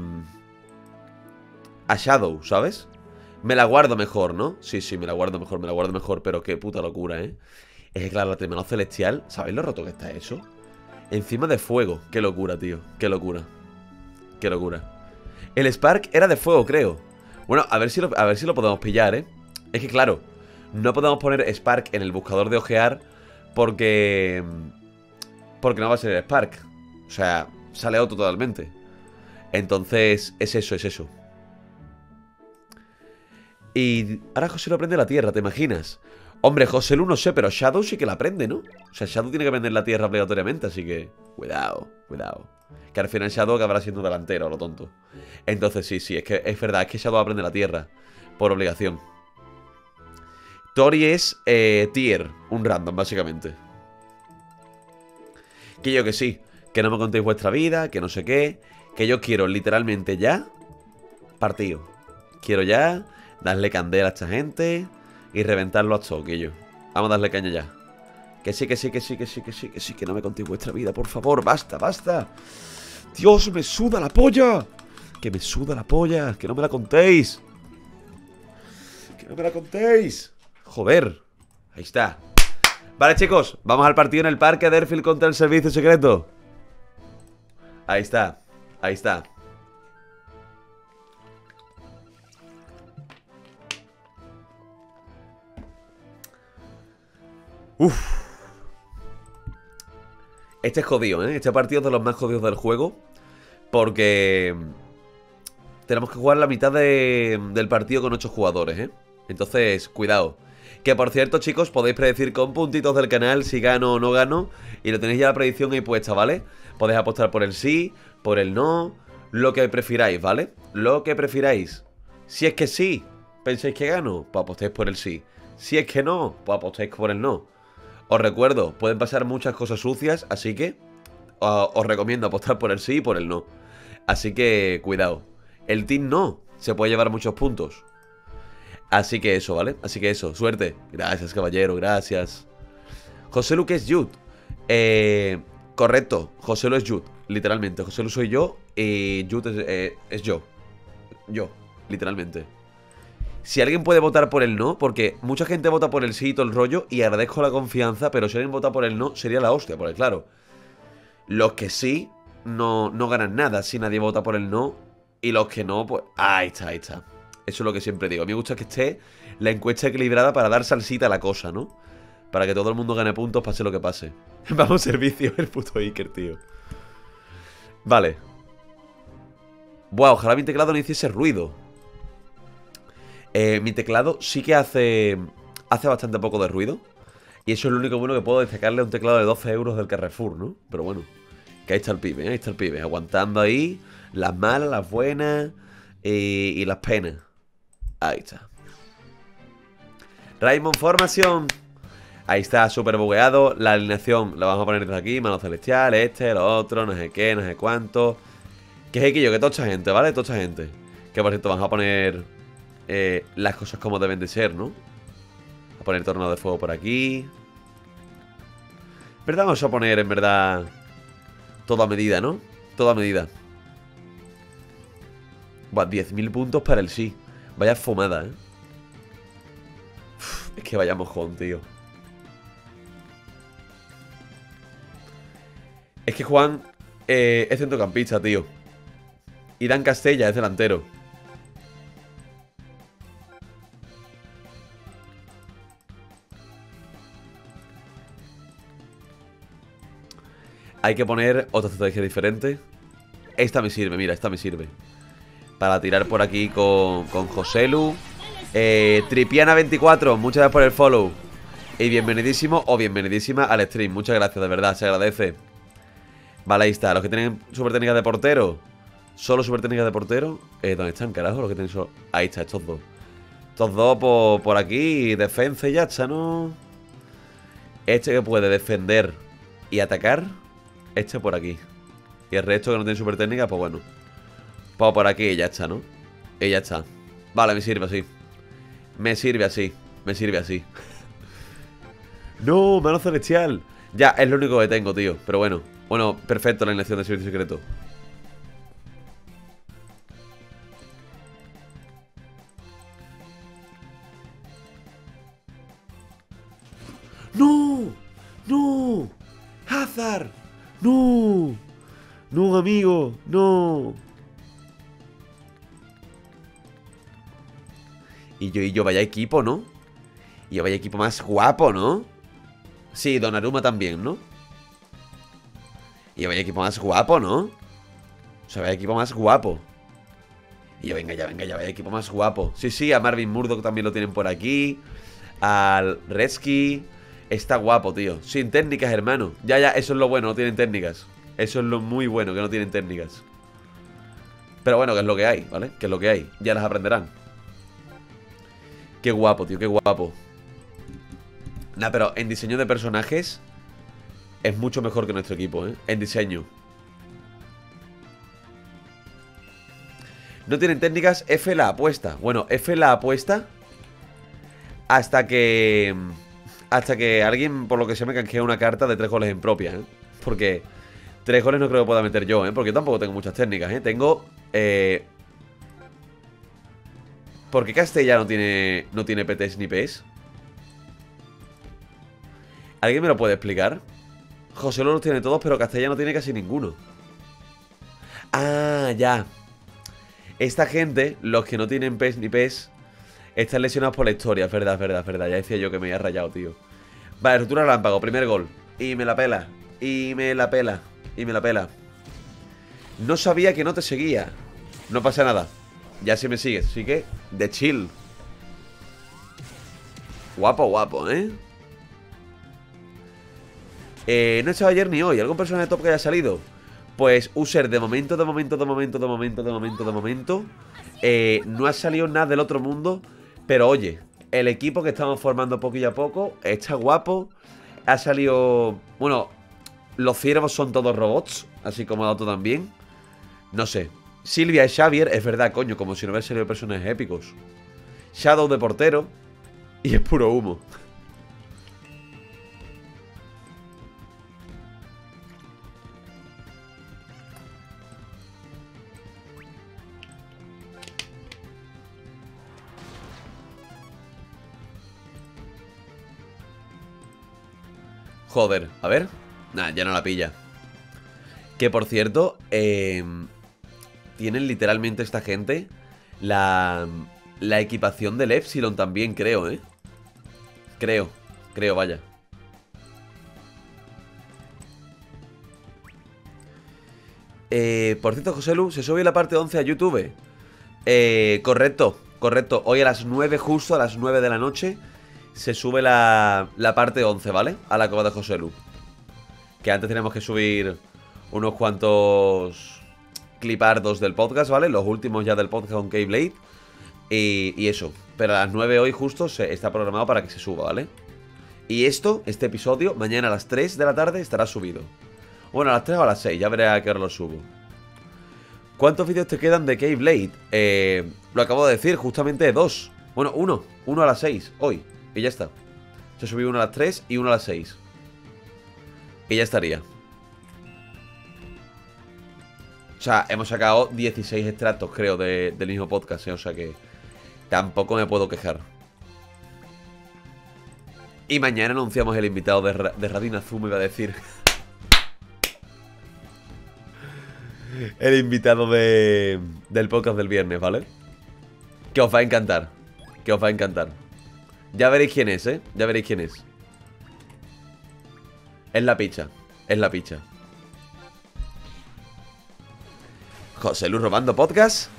a Shadow, ¿sabes? Me la guardo mejor, ¿no? Sí, sí, me la guardo mejor, me la guardo mejor. Pero qué puta locura, ¿eh? Es que claro, la Trimano celestial, ¿sabéis lo roto que está eso? Encima de fuego, qué locura, tío. Qué locura. Qué locura. El Spark era de fuego, creo. Bueno, a ver si lo, a ver si lo podemos pillar, ¿eh? Es que claro, no podemos poner Spark en el buscador de ojear porque... Porque no va a ser el Spark. O sea, sale auto totalmente. Entonces, es eso, es eso. Y ahora José lo prende la tierra, ¿te imaginas? Hombre, José Lu no sé, pero Shadow sí que la aprende, ¿no? O sea, Shadow tiene que aprender la tierra obligatoriamente, así que... Cuidado, cuidado. Que al final Shadow acabará siendo delantero, a lo tonto. Entonces sí, sí, es que es verdad, es que Shadow aprende la tierra. Por obligación. Tori es eh, tier, un random, básicamente. Que yo que sí, que no me contéis vuestra vida, que no sé qué. Que yo quiero literalmente ya partido. Quiero ya darle candela a esta gente y reventarlo a todo, que yo. Vamos a darle caña ya. Que sí, que sí, que sí, que sí, que sí, que sí, que no me contéis vuestra vida, por favor, basta, basta. Dios, me suda la polla. Que me suda la polla, que no me la contéis. Que no me la contéis. Joder, ahí está. Vale, chicos, vamos al partido en el parque de Airfield contra el servicio secreto. Ahí está, ahí está. Uf. Este es jodido, ¿eh? Este partido es de los más jodidos del juego. Porque tenemos que jugar la mitad de, del partido con ocho jugadores, ¿eh? Entonces, cuidado. Que por cierto, chicos, podéis predecir con puntitos del canal si gano o no gano. Y lo tenéis ya la predicción ahí puesta, ¿vale? Podéis apostar por el sí, por el no, lo que prefiráis, ¿vale? Lo que prefiráis. Si es que sí, pensáis que gano, pues apostéis por el sí. Si es que no, pues apostéis por el no. Os recuerdo, pueden pasar muchas cosas sucias, así que uh, os recomiendo apostar por el sí y por el no. Así que, cuidado. El team no se puede llevar muchos puntos. Así que eso, ¿vale? Así que eso, suerte. Gracias, caballero, gracias. José Lu, que es Jude. Eh, correcto, José Lu es Jude, literalmente. José Lu soy yo y Jude es, eh, es yo. Yo, literalmente. Si alguien puede votar por el no, porque mucha gente vota por el sí y todo el rollo, y agradezco la confianza, pero si alguien vota por el no, sería la hostia, porque claro, los que sí no, no ganan nada si nadie vota por el no, y los que no, pues... Ahí está, ahí está. Eso es lo que siempre digo. A mí me gusta que esté la encuesta equilibrada para dar salsita a la cosa, ¿no? Para que todo el mundo gane puntos, pase lo que pase. Vamos, servicio, el puto Iker, tío. Vale. Buah, ojalá mi teclado no hiciese ruido. Eh, mi teclado sí que hace hace bastante poco de ruido. Y eso es lo único bueno que puedo destacarle a un teclado de doce euros del Carrefour, ¿no? Pero bueno, que ahí está el pibe, ¿eh? Ahí está el pibe, aguantando ahí las malas, las buenas y, y las penas. Ahí está. Raymond Formación. Ahí está, súper bugueado. La alineación la vamos a poner desde aquí. Mano celestial, este, lo otro, no sé qué, no sé cuánto. Que es que yo, que toda esta gente, ¿vale? Toda esta gente. Que por cierto, vamos a poner... Eh, las cosas como deben de ser, ¿no? A poner tornado de fuego por aquí. ¿Verdad? Vamos a poner, en verdad, todo a medida, ¿no? Todo a medida. Buah, diez mil puntos para el sí. Vaya fumada, ¿eh? Uf, es que vaya mojón, tío. Es que Juan eh, es centrocampista, tío. Y Dan Castella es delantero. Hay que poner otra estrategia diferente. Esta me sirve, mira, esta me sirve. Para tirar por aquí con, con José Lu. eh, Tripiana veinticuatro, muchas gracias por el follow. Y bienvenidísimo o bienvenidísima al stream. Muchas gracias, de verdad, se agradece. Vale, ahí está, los que tienen super técnicas de portero. Solo super técnicas de portero. eh, ¿Dónde están, carajo? Los que tienen solo... Ahí está, estos dos. Estos dos por, por aquí. Defensa y ya está, ¿no? Este que puede defender y atacar. Este por aquí. Y el resto que no tiene super técnica, pues bueno. Pues por aquí y ya está, ¿no? Y ya está. Vale, me sirve así. Me sirve así. Me sirve así. No, mano celestial. Ya, es lo único que tengo, tío. Pero bueno. Bueno, perfecto la elección de servicio secreto. ¡No! ¡No! ¡Hazard! ¡No! ¡No, amigo! ¡No! Y yo, y yo, vaya equipo, ¿no? Y yo, vaya equipo más guapo, ¿no? Sí, Donnarumma también, ¿no? Y yo, vaya equipo más guapo, ¿no? O sea, vaya equipo más guapo. Y yo, venga ya, venga ya, vaya equipo más guapo. Sí, sí, a Marvin Murdoch también lo tienen por aquí. al Redsky. Está guapo, tío. Sin técnicas, hermano. Ya, ya, eso es lo bueno, no tienen técnicas. Eso es lo muy bueno, que no tienen técnicas. Pero bueno, que es lo que hay, ¿vale? Que es lo que hay. Ya las aprenderán. Qué guapo, tío, qué guapo. Nah, pero en diseño de personajes es mucho mejor que nuestro equipo, ¿eh? En diseño. No tienen técnicas, F la apuesta. Bueno, F la apuesta hasta que... Hasta que alguien, por lo que sea, me canjea una carta de tres goles en propia, ¿eh? Porque tres goles no creo que pueda meter yo, ¿eh? Porque yo tampoco tengo muchas técnicas, ¿eh? Tengo... Eh... ¿Por qué Castella no tiene, no tiene P Ts ni P S? ¿Alguien me lo puede explicar? José lo los tiene todos, pero Castella no tiene casi ninguno. Ah, ya. Esta gente, los que no tienen P S ni P S, están lesionados por la historia. Es verdad, es verdad, es verdad. Ya decía yo que me había rayado, tío. Vale, ruptura relámpago, primer gol. Y me la pela. Y me la pela. Y me la pela. No sabía que no te seguía. No pasa nada. Ya sí me sigues. Así que, de chill. Guapo, guapo, ¿eh? Eh, no he echado ayer ni hoy. ¿Algún personaje top que haya salido? Pues User, de momento, de momento, de momento, de momento, de momento, de momento eh, no ha salido nada del otro mundo. Pero oye, el equipo que estamos formando poquillo a poco está guapo. Ha salido... Bueno, los ciervos son todos robots, así como Dato también. No sé. Silvia y Xavier, es verdad, coño, como si no hubiera salido personajes épicos. Shadow de portero. Y es puro humo. Joder, a ver. Nah, ya no la pilla. Que por cierto, eh, tienen literalmente esta gente la, la equipación del Epsilon también, creo, ¿eh? Creo, creo, vaya. Eh, por cierto, José Lu, ¿se sube la parte once a YouTube? Eh, correcto, correcto. Hoy a las nueve, justo a las nueve de la noche, se sube la, la parte once, ¿vale? A la cueva de José Lu. Que antes teníamos que subir unos cuantos clipardos del podcast, ¿vale? Los últimos ya del podcast con Keyblade. Y, y eso. Pero a las nueve hoy justo se está programado para que se suba, ¿vale? Y esto, este episodio, mañana a las tres de la tarde estará subido. Bueno, a las tres o a las seis, ya veré a qué hora lo subo. ¿Cuántos vídeos te quedan de Keyblade? Eh, lo acabo de decir, justamente dos. Bueno, uno, uno a las seis, hoy. Y ya está. Se subió uno a las tres y uno a las seis. Y ya estaría. O sea, hemos sacado dieciséis extractos, creo, de, del mismo podcast, ¿eh? O sea que tampoco me puedo quejar. Y mañana anunciamos el invitado de, de Radio Inazuma, iba a decir. El invitado de, del podcast del viernes, ¿vale? Que os va a encantar. Que os va a encantar. Ya veréis quién es, ¿eh? Ya veréis quién es. Es la picha. Es la picha. José Luis robando podcast.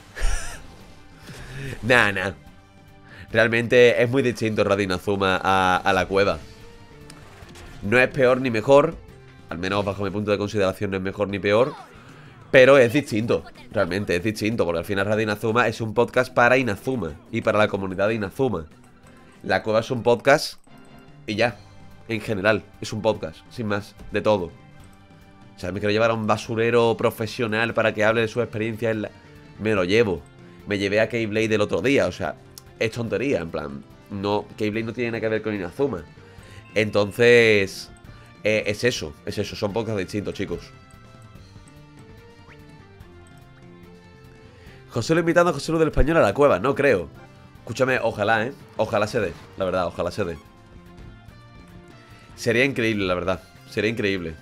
Nah, nah. Realmente es muy distinto Radio Inazuma a, a la cueva. No es peor ni mejor. Al menos bajo mi punto de consideración no es mejor ni peor. Pero es distinto. Realmente es distinto. Porque al final Radio Inazuma es un podcast para Inazuma. Y para la comunidad de Inazuma. La cueva es un podcast. Y ya. En general. Es un podcast. Sin más. De todo. O sea, me quiero llevar a un basurero profesional para que hable de su experiencia en la... Me lo llevo. Me llevé a Keyblade el otro día. O sea, es tontería. En plan, no, Keyblade no tiene nada que ver con Inazuma. Entonces, eh, es eso. Es eso. Son podcasts distintos, chicos. José lo invitando a José Lu del Español a la cueva. No creo. Escúchame, ojalá, ¿eh? Ojalá se dé. La verdad, ojalá se dé. Sería increíble, la verdad. Sería increíble.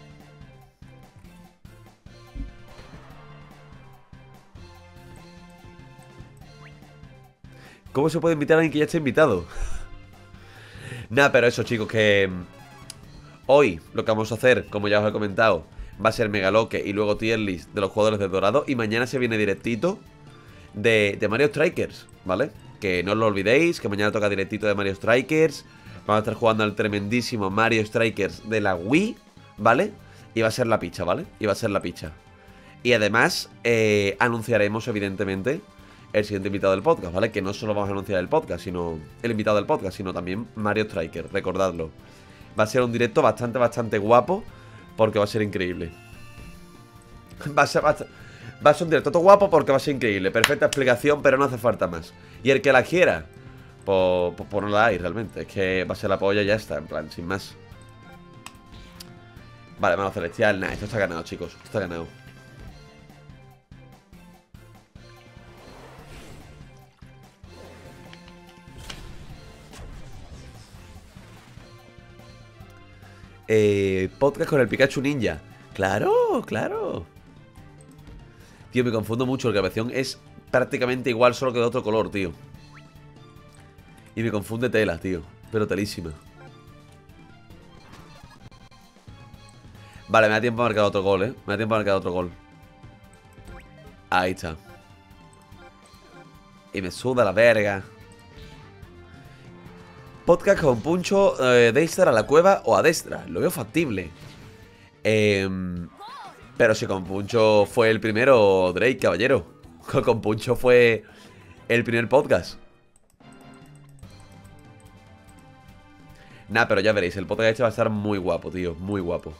¿Cómo se puede invitar a alguien que ya esté invitado? Nada, pero eso, chicos, que hoy lo que vamos a hacer, como ya os he comentado, va a ser Megaloque y luego tier list de los jugadores de Dorado. Y mañana se viene directito de, de Mario Strikers, ¿vale? Que no os lo olvidéis, que mañana toca directito de Mario Strikers. Vamos a estar jugando al tremendísimo Mario Strikers de la Wii, ¿vale? Y va a ser la picha, ¿vale? Y va a ser la picha. Y además, eh, anunciaremos, evidentemente, el siguiente invitado del podcast, ¿vale? Que no solo vamos a anunciar el podcast, sino el invitado del podcast, sino también Mario Strikers, recordadlo. Va a ser un directo bastante, bastante guapo, porque va a ser increíble. Va a ser, va a ser, va a ser un directo todo guapo porque va a ser increíble. Perfecta explicación, pero no hace falta más. Y el que la quiera, pues, pues, pues no la hay realmente. Es que va a ser la polla y ya está, en plan, sin más. Vale, mano celestial, nada, esto está ganado, chicos. Esto está ganado. Eh, podcast con el Pikachu Ninja. Claro, claro. Tío, me confundo mucho. La grabación es prácticamente igual, solo que de otro color, tío. Y me confunde tela, tío. Pero telísima. Vale, me da tiempo a marcar otro gol, eh. Me da tiempo a marcar otro gol. Ahí está. Y me suda la verga. Podcast con Puncho, eh, Deistar a la cueva o a Destra. Lo veo factible. Eh, pero si con Puncho fue el primero, Drake, caballero. Con Puncho fue el primer podcast. Nah, pero ya veréis, el podcast este va a estar muy guapo, tío. Muy guapo.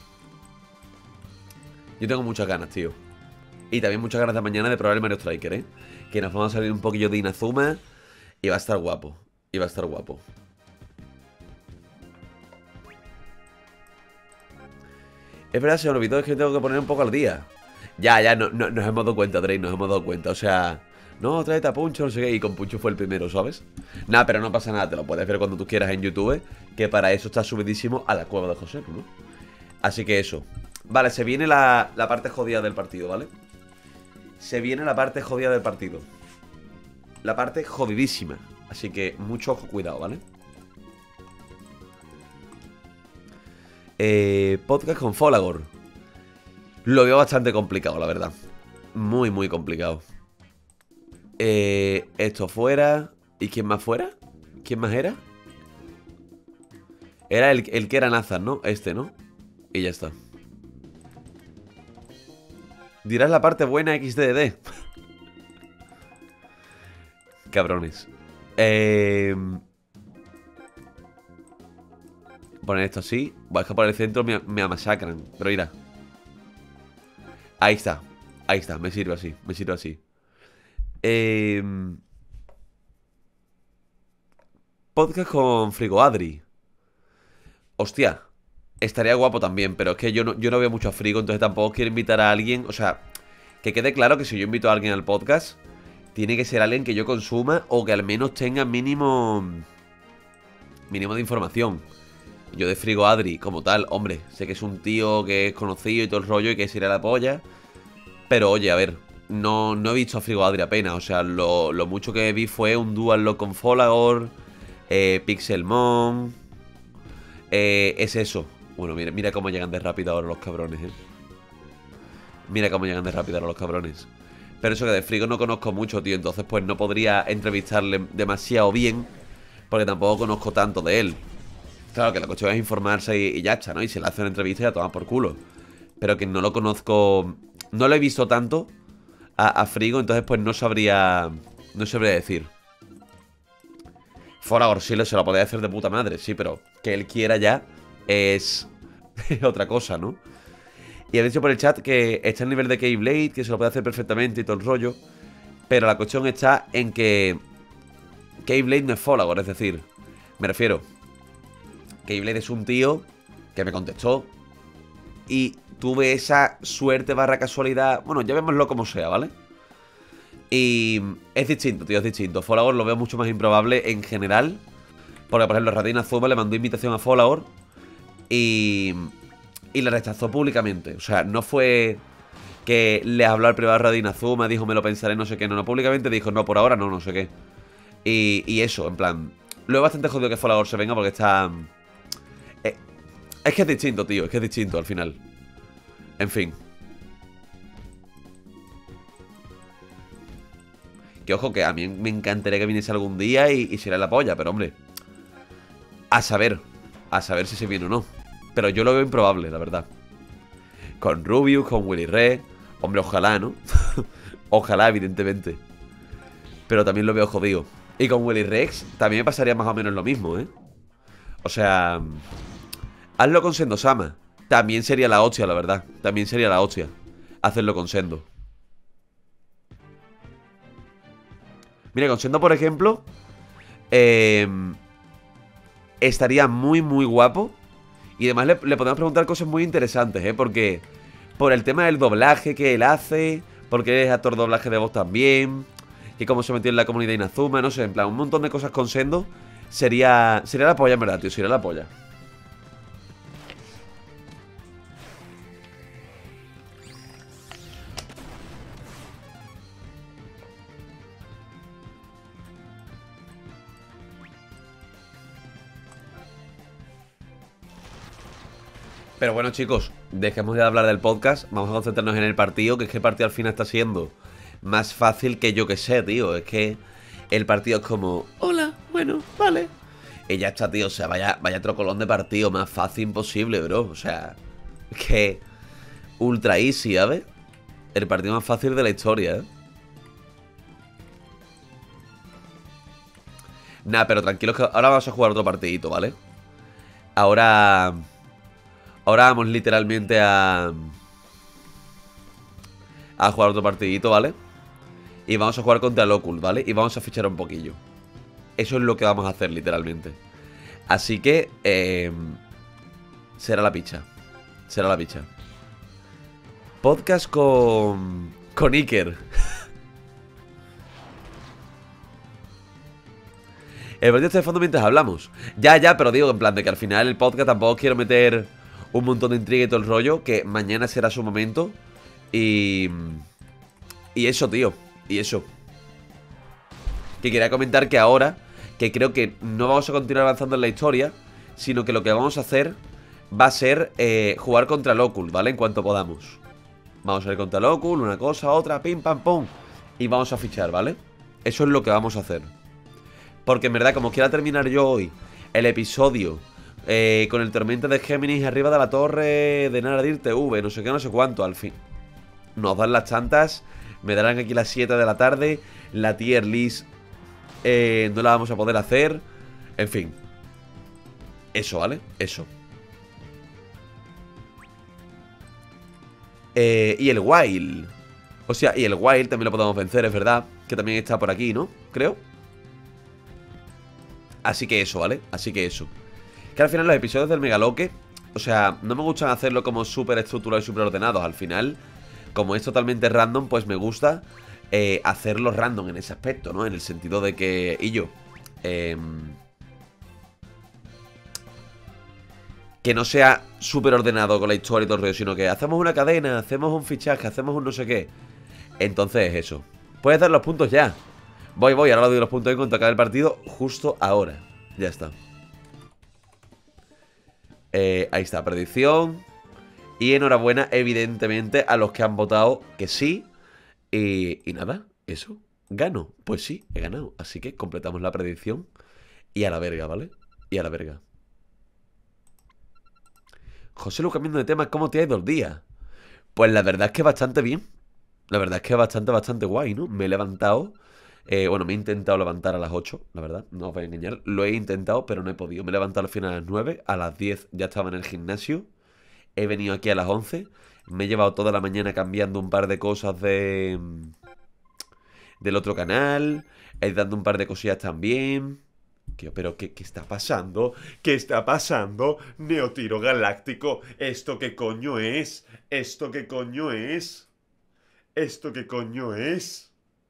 Yo tengo muchas ganas, tío. Y también muchas ganas de mañana de probar el Mario Striker, ¿eh? Que nos vamos a salir un poquillo de Inazuma. Y va a estar guapo. Y va a estar guapo. Es verdad, se me olvidó, es que tengo que poner un poco al día. Ya, ya, no, no, nos hemos dado cuenta, Drake, nos hemos dado cuenta. O sea, no, tráete a Puncho, no sé qué. Y con Puncho fue el primero, ¿sabes? Nada, pero no pasa nada, te lo puedes ver cuando tú quieras en YouTube. Que para eso está subidísimo a la cueva de José, ¿no? Así que eso. Vale, se viene la, la parte jodida del partido, ¿vale? Se viene la parte jodida del partido. La parte jodidísima. Así que mucho ojo, cuidado, ¿vale? Eh, podcast con Folagor. Lo veo bastante complicado, la verdad. Muy, muy complicado. Eh, esto fuera. ¿Y quién más fuera? ¿Quién más era? Era el, el que era Nazar, ¿no? Este, ¿no? Y ya está. Dirás la parte buena equis de de. Cabrones. Eh... Poner esto así. Voy a escapar el centro, me, me masacran. Pero mira. Ahí está. Ahí está, me sirve así. Me sirve así. Eh... Podcast con Frigo Adri. Hostia. Estaría guapo también, pero es que yo no, yo no veo mucho a Frigo, entonces tampoco quiero invitar a alguien. O sea, que quede claro que si yo invito a alguien al podcast, tiene que ser alguien que yo consuma o que al menos tenga mínimo mínimo de información. Yo de Frigo Adri, como tal, hombre, sé que es un tío que es conocido y todo el rollo y que sería la polla. Pero oye, a ver, no, no he visto a Frigo Adri apenas. O sea, lo, lo mucho que vi fue un Dual Lock con Folagor, eh, Pixelmon. Eh, es eso. Bueno, mira, mira cómo llegan de rápido ahora los cabrones, eh. Mira cómo llegan de rápido ahora los cabrones. Pero eso que de Frigo no conozco mucho, tío. Entonces pues no podría entrevistarle demasiado bien, porque tampoco conozco tanto de él. Claro que la cuestión es informarse y, y ya está, ¿no? Y se le hace una entrevista y a tomar por culo. Pero que no lo conozco. No lo he visto tanto a, a Frigo, entonces pues no sabría. No sabría decir. Folagor sí se lo podría hacer de puta madre, sí, pero que él quiera ya es otra cosa, ¿no? Y ha dicho por el chat que está el nivel de Keyblade, que se lo puede hacer perfectamente y todo el rollo. Pero la cuestión está en que Keyblade no es Folagor, es decir, me refiero, Keyblade es un tío que me contestó y tuve esa suerte barra casualidad. Bueno, llamémoslo como sea, ¿vale? Y es distinto, tío, es distinto. Folagor lo veo mucho más improbable en general. Porque, por ejemplo, Radina Zuma le mandó invitación a Folagor y, y le rechazó públicamente. O sea, no fue que le habló al privado a Radina Zuma, dijo me lo pensaré, no sé qué. No, no, públicamente dijo no, por ahora no, no sé qué. Y, y eso, en plan, lo es bastante jodido que Folagor se venga porque está... Eh, es que es distinto, tío, es que es distinto al final. En fin. Que ojo, que a mí me encantaría que viniese algún día y, y sería la polla, pero hombre, a saber, a saber si se viene o no. Pero yo lo veo improbable, la verdad. Con Rubius, con Willy Rex. Hombre, ojalá, ¿no? Ojalá, evidentemente. Pero también lo veo jodido. Y con Willy Rex también me pasaría más o menos lo mismo, ¿eh? O sea, hazlo con Sendo-sama. También sería la hostia, la verdad. También sería la hostia hacerlo con Sendo. Mira, con Sendo, por ejemplo, eh, estaría muy, muy guapo. Y además le, le podemos preguntar cosas muy interesantes, ¿eh? Porque por el tema del doblaje que él hace, porque es actor de doblaje de voz también, y cómo se metió en la comunidad Inazuma, no sé, en plan, un montón de cosas con Sendo. Sería, sería la polla, en verdad, tío, sería la polla. Pero bueno, chicos, dejemos de hablar del podcast. Vamos a concentrarnos en el partido, que es que el partido al final está siendo más fácil que yo que sé, tío. Es que el partido es como, hola, bueno, vale. Y ya está, tío, o sea, vaya, vaya trocolón de partido, más fácil imposible, bro. O sea, es que ultra easy, ¿sabes? El partido más fácil de la historia, ¿eh? Nah, pero tranquilos que ahora vamos a jugar otro partidito, ¿vale? Ahora... Ahora vamos literalmente a... A jugar otro partidito, ¿vale? Y vamos a jugar contra el Occult, ¿vale? Y vamos a fichar un poquillo. Eso es lo que vamos a hacer, literalmente. Así que... Eh, será la picha. Será la picha. Podcast con... Con Iker. El partido está de fondo mientras hablamos. Ya, ya, pero digo, en plan de que al final el podcast tampoco quiero meter un montón de intriga y todo el rollo. Que mañana será su momento. Y... Y eso, tío. Y eso. Que quería comentar que ahora, que creo que no vamos a continuar avanzando en la historia, sino que lo que vamos a hacer va a ser eh, jugar contra el Occult, ¿vale? En cuanto podamos. Vamos a ir contra el Occult, una cosa, otra, pim, pam, pum. Y vamos a fichar, ¿vale? Eso es lo que vamos a hacer. Porque en verdad, como quiera terminar yo hoy el episodio eh, con el tormento de Géminis arriba de la torre de Naradir T V, no sé qué, no sé cuánto, al fin. Nos dan las chantas, me darán aquí las siete de la tarde, la tier list eh, no la vamos a poder hacer, en fin. Eso, ¿vale? Eso. Eh, y el Wild. O sea, y el Wild también lo podemos vencer, es verdad. Que también está por aquí, ¿no? Creo. Así que eso, ¿vale? Así que eso. Que al final los episodios del Megaloque, o sea, no me gustan hacerlo como súper estructurados y súper ordenados. Al final, como es totalmente random, pues me gusta eh, hacerlo random en ese aspecto, ¿no? En el sentido de que... Y yo... Eh, que no sea súper ordenado con la historia y todo el rollo, sino que hacemos una cadena, hacemos un fichaje, hacemos un no sé qué. Entonces eso. Puedes dar los puntos ya. Voy, voy, ahora le doy los puntos en cuanto acabe el partido. Justo ahora. Ya está. eh, Ahí está, predicción. Y enhorabuena, evidentemente, a los que han votado que sí. Y, y nada, eso. ¿Gano? Pues sí, he ganado. Así que completamos la predicción. Y a la verga, ¿vale? Y a la verga. José Lu, cambiando de tema, ¿cómo te ha ido el día? Pues la verdad es que bastante bien. La verdad es que bastante, bastante guay, ¿no? Me he levantado... Eh, bueno, me he intentado levantar a las ocho, la verdad, no os voy a engañar. Lo he intentado, pero no he podido. Me he levantado al final a las nueve, a las diez ya estaba en el gimnasio. He venido aquí a las once. Me he llevado toda la mañana cambiando un par de cosas de... del otro canal, editando un par de cosillas también. ¿Qué, pero qué, qué está pasando? ¿Qué está pasando? Neotiro Galáctico, ¿esto qué coño es? ¿Esto qué coño es? ¿Esto qué coño es?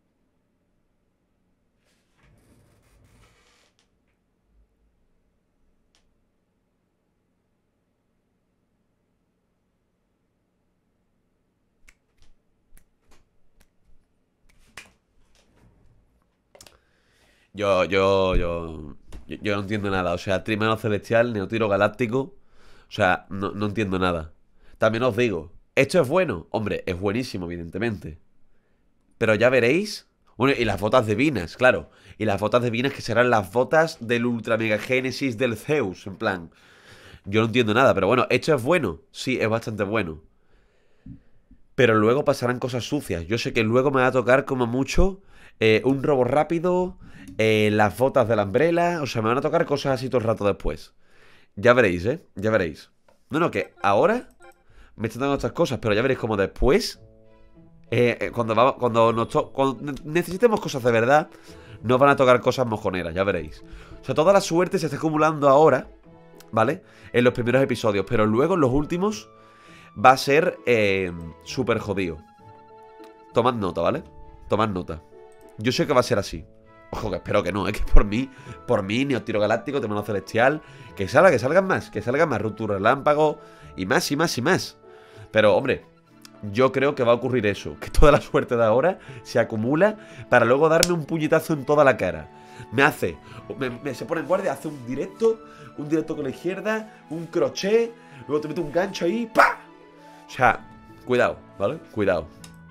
Yo, yo, yo, yo, yo no entiendo nada. O sea, Trimano Celestial, Neotiro Galáctico. O sea, no, no entiendo nada. También os digo, ¿esto es bueno? Hombre, es buenísimo, evidentemente. Pero ya veréis Bueno, y las botas divinas, claro. Y las botas divinas que serán las botas del Ultra Mega Génesis del Zeus, en plan. Yo no entiendo nada, pero bueno, esto es bueno. Sí, es bastante bueno. Pero luego pasarán cosas sucias. Yo sé que luego me va a tocar como mucho eh, un robo rápido, eh, las botas de la Umbrella. O sea, me van a tocar cosas así todo el rato después. Ya veréis, ¿eh? Ya veréis. No, no, que ahora me están dando estas cosas, pero ya veréis como después, eh, eh, cuando, va, cuando, nos to cuando necesitemos cosas de verdad, nos van a tocar cosas mojoneras, ya veréis. O sea, toda la suerte se está acumulando ahora, ¿vale? En los primeros episodios, pero luego en los últimos va a ser eh, súper jodido. Tomad nota, ¿vale? Tomad nota. Yo sé que va a ser así. Ojo, que espero que no, es que por mí, por mí, Neo Tiro Galáctico, Temano Celestial, que salga, que salgan más, que salgan más Ruptura Relámpago, y más, y más, y más. Pero, hombre, yo creo que va a ocurrir eso, que toda la suerte de ahora se acumula para luego darme un puñetazo en toda la cara. Me hace, me, me se pone en guardia, hace un directo, un directo con la izquierda, un crochet, luego te mete un gancho ahí, ¡pa! O sea, cuidado, ¿vale? Cuidado.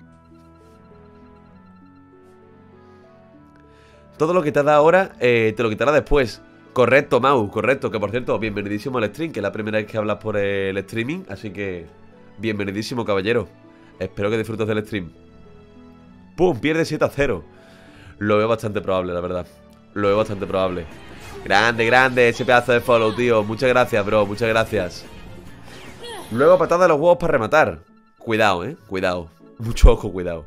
Todo lo que te da ahora, eh, te lo quitará después. Correcto, Mau, correcto. Que por cierto, bienvenidísimo al stream, que es la primera vez que hablas por el streaming. Así que, bienvenidísimo, caballero. Espero que disfrutes del stream. ¡Pum! Pierde siete a cero. Lo veo bastante probable, la verdad. Lo veo bastante probable. Grande, grande, ese pedazo de follow, tío. Muchas gracias, bro, muchas gracias. Luego patada de los huevos para rematar. Cuidado, eh, cuidado. Mucho ojo, cuidado.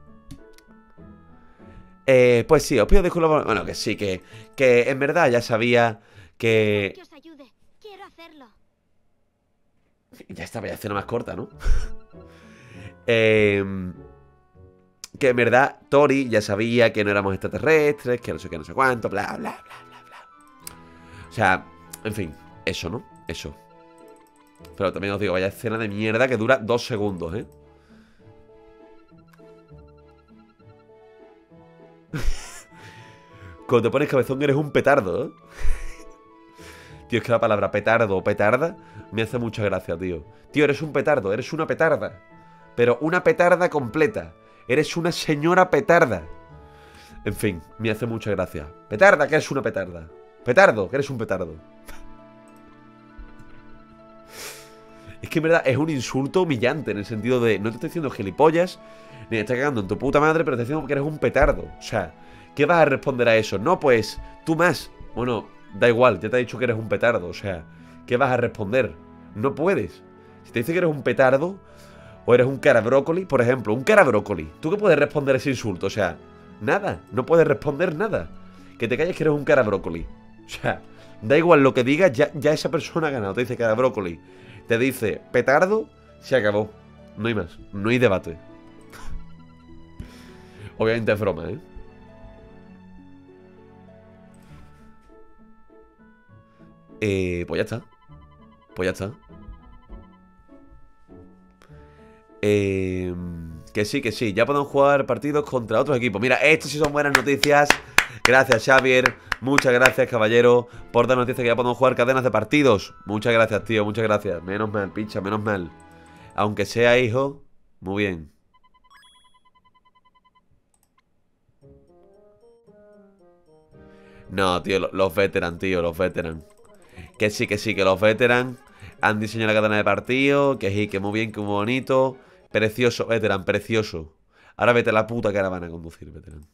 Eh, pues sí, os pido disculpas. Bueno, que sí, que, que en verdad ya sabía que... Que os ayude. Quiero hacerlo. Ya esta vaya a hacer una más corta, ¿no? eh, que en verdad Tori ya sabía que no éramos extraterrestres, que no sé qué, no sé cuánto, bla, bla, bla, bla, bla. O sea, en fin, eso, ¿no? Eso. Pero también os digo, vaya escena de mierda que dura dos segundos, ¿eh? Cuando te pones cabezón eres un petardo, ¿eh? Tío, es que la palabra petardo o petarda me hace mucha gracia, tío. Tío, eres un petardo, eres una petarda. Pero una petarda completa. Eres una señora petarda. En fin, me hace mucha gracia. Petarda, que eres una petarda. Petardo, que eres un petardo. Es que en verdad es un insulto humillante, en el sentido de no te estoy diciendo gilipollas, ni te estoy cagando en tu puta madre, pero te estoy diciendo que eres un petardo. O sea, ¿qué vas a responder a eso? No, pues, tú más. Bueno, da igual, ya te he dicho que eres un petardo. O sea, ¿qué vas a responder? No puedes. Si te dice que eres un petardo, o eres un cara brócoli, por ejemplo, un cara brócoli, ¿tú qué puedes responder a ese insulto? O sea, nada, no puedes responder nada. Que te calles que eres un cara brócoli. O sea, da igual lo que digas, ya, ya esa persona ha ganado. Te dice cara brócoli, te dice petardo, se acabó. No hay más, no hay debate. Obviamente es broma, ¿eh? Eh, pues ya está. Pues ya está. Eh, que sí, que sí. Ya podemos jugar partidos contra otros equipos. Mira, estos sí son buenas noticias. Gracias, Xavier. Muchas gracias, caballero, por dar noticias que ya podemos jugar cadenas de partidos. Muchas gracias, tío. Muchas gracias. Menos mal, pincha, menos mal. Aunque sea hijo, muy bien. No, tío, los veteran, tío, los veteran. Que sí, que sí, que los veteran han diseñado la cadena de partido. Que sí, que muy bien, que muy bonito. Precioso, veteran, precioso. Ahora vete a la puta caravana a conducir, veteran.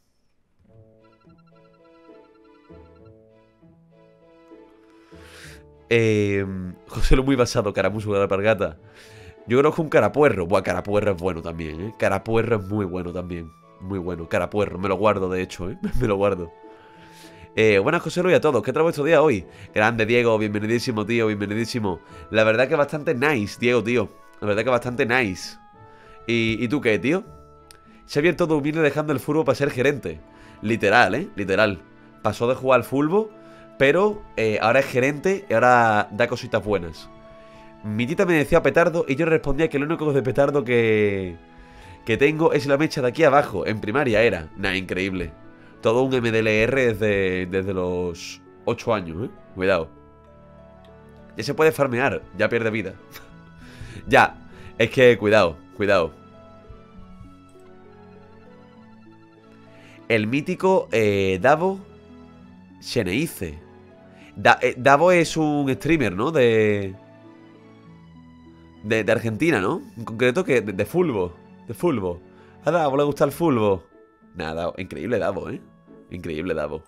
Eh, José lo muy basado, caramuso de la alpargata. Yo creo que un carapuerro. Buah, carapuerro es bueno también, ¿eh? Carapuerro es muy bueno también. Muy bueno, carapuerro, me lo guardo de hecho, ¿eh? Me lo guardo. Eh, buenas, José y a todos. ¿Qué tal vuestro día hoy? Grande, Diego, bienvenidísimo, tío, bienvenidísimo. La verdad que bastante nice, Diego, tío. La verdad que bastante nice. ¿Y, ¿y tú qué, tío? Se ha abierto todo humilde dejando el fútbol para ser gerente. Literal, ¿eh? Literal. Pasó de jugar al fútbol, pero eh, ahora es gerente y ahora da cositas buenas. Mi tita me decía petardo y yo respondía que lo único de petardo que, que tengo es la mecha de aquí abajo. En primaria era. Nah, increíble. Todo un M D L R desde, desde los ocho años, ¿eh? Cuidado. Ya se puede farmear, ya pierde vida. Ya, es que cuidado, cuidado. El mítico eh, Davo Xeneize. Da, eh, Davo es un streamer, ¿no? De, de... De Argentina, ¿no? En concreto que de, de Fulbo. De Fulbo. A Davo le gusta el Fulbo. Nada, increíble Davo, ¿eh? Increíble Davo.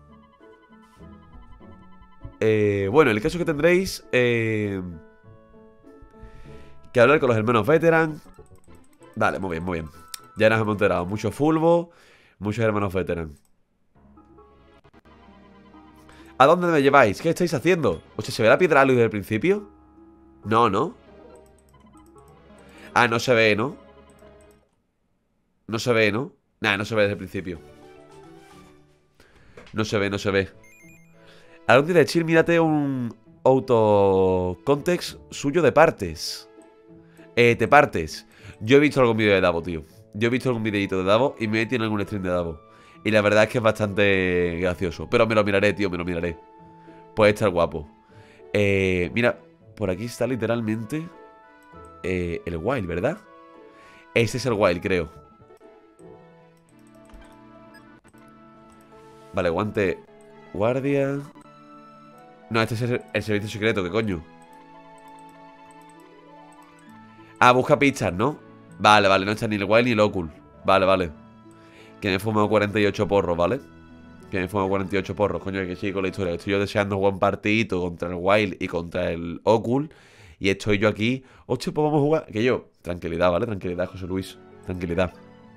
Eh, bueno, en el caso que tendréis eh, que hablar con los hermanos veteran. Vale, muy bien, muy bien. Ya nos hemos enterado. Mucho Fulbo, muchos hermanos veteran. ¿A dónde me lleváis? ¿Qué estáis haciendo? O sea, ¿se ve la piedra luz desde el principio? No, ¿no? Ah, no se ve, ¿no? No se ve, ¿no? Nah, no se ve desde el principio. No se ve, no se ve. Algún día de chill, mírate un auto context suyo de partes. Eh, te partes. Yo he visto algún vídeo de Davo, tío. Yo he visto algún videito de Davo y me he metido en algún stream de Davo. Y la verdad es que es bastante gracioso. Pero me lo miraré, tío, me lo miraré. Puede estar guapo. Eh, mira, por aquí está literalmente eh, el Wild, ¿verdad? Este es el Wild, creo. Vale, guante. Guardia. No, este es el, el servicio secreto, ¿qué coño? Ah, busca pistas, ¿no? Vale, vale, no está ni el Wild ni el Ocul. Vale, vale. Que me he fumado cuarenta y ocho porros, ¿vale? Que me he fumado cuarenta y ocho porros, coño, que sigue con la historia. Estoy yo deseando jugar un partidito contra el Wild y contra el Ocul. Y estoy yo aquí. Hostia, pues vamos a jugar. Que yo, tranquilidad, ¿vale? Tranquilidad, José Luis. Tranquilidad.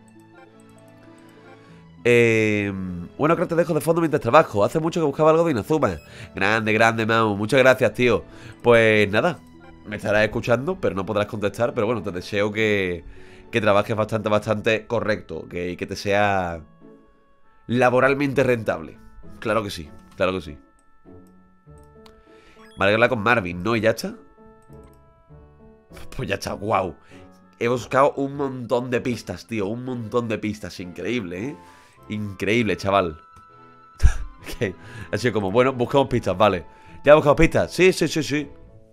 Eh, bueno, creo que te dejo de fondo mientras trabajo. Hace mucho que buscaba algo de Inazuma. Grande, grande, Mau. Muchas gracias, tío. Pues nada, me estarás escuchando, pero no podrás contestar. Pero bueno, te deseo que, que trabajes bastante, bastante correcto. Que, que te sea laboralmente rentable. Claro que sí, claro que sí. Vale, hablar con Marvin, ¿no? ¿Y ya está? Pues ya está, wow. He buscado un montón de pistas, tío. Un montón de pistas, increíble, ¿eh? Increíble, chaval. Okay. Ha sido como, bueno, buscamos pistas, vale. ¿Ya buscamos pistas? Sí, sí, sí, sí.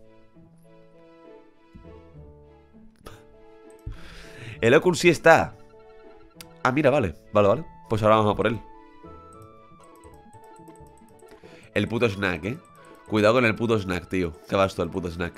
El Ocul sí está. Ah, mira, vale, vale, vale. Pues ahora vamos a por él. El puto snack, ¿eh? Cuidado con el puto snack, tío. Qué vasto el puto snack.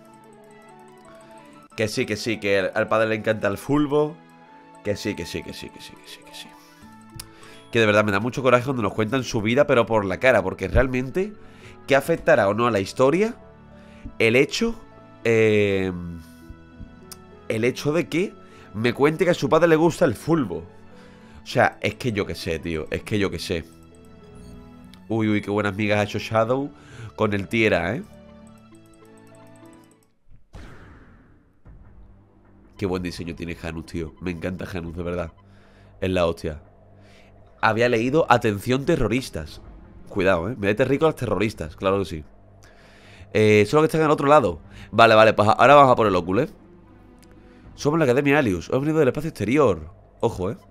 Que sí, que sí, que al padre le encanta el fulbo. Que sí, que sí, que sí, que sí, que sí, que sí. Que de verdad me da mucho coraje cuando nos cuentan su vida, pero por la cara. Porque realmente, ¿qué afectará o no a la historia? El hecho... Eh, el hecho de que me cuente que a su padre le gusta el fulbo. O sea, es que yo que sé, tío. Es que yo que sé. Uy, uy, qué buenas migas ha hecho Shadow con el Tiera, ¿eh? Qué buen diseño tiene Janus, tío. Me encanta Janus, de verdad. Es la hostia. Había leído atención terroristas. Cuidado, ¿eh? Me de rico a los terroristas, claro que sí. Eh, solo que están al otro lado. Vale, vale, pues ahora vamos a por el óculo, ¿eh? Somos la Academia Alius. Hemos venido del espacio exterior. Ojo, ¿eh?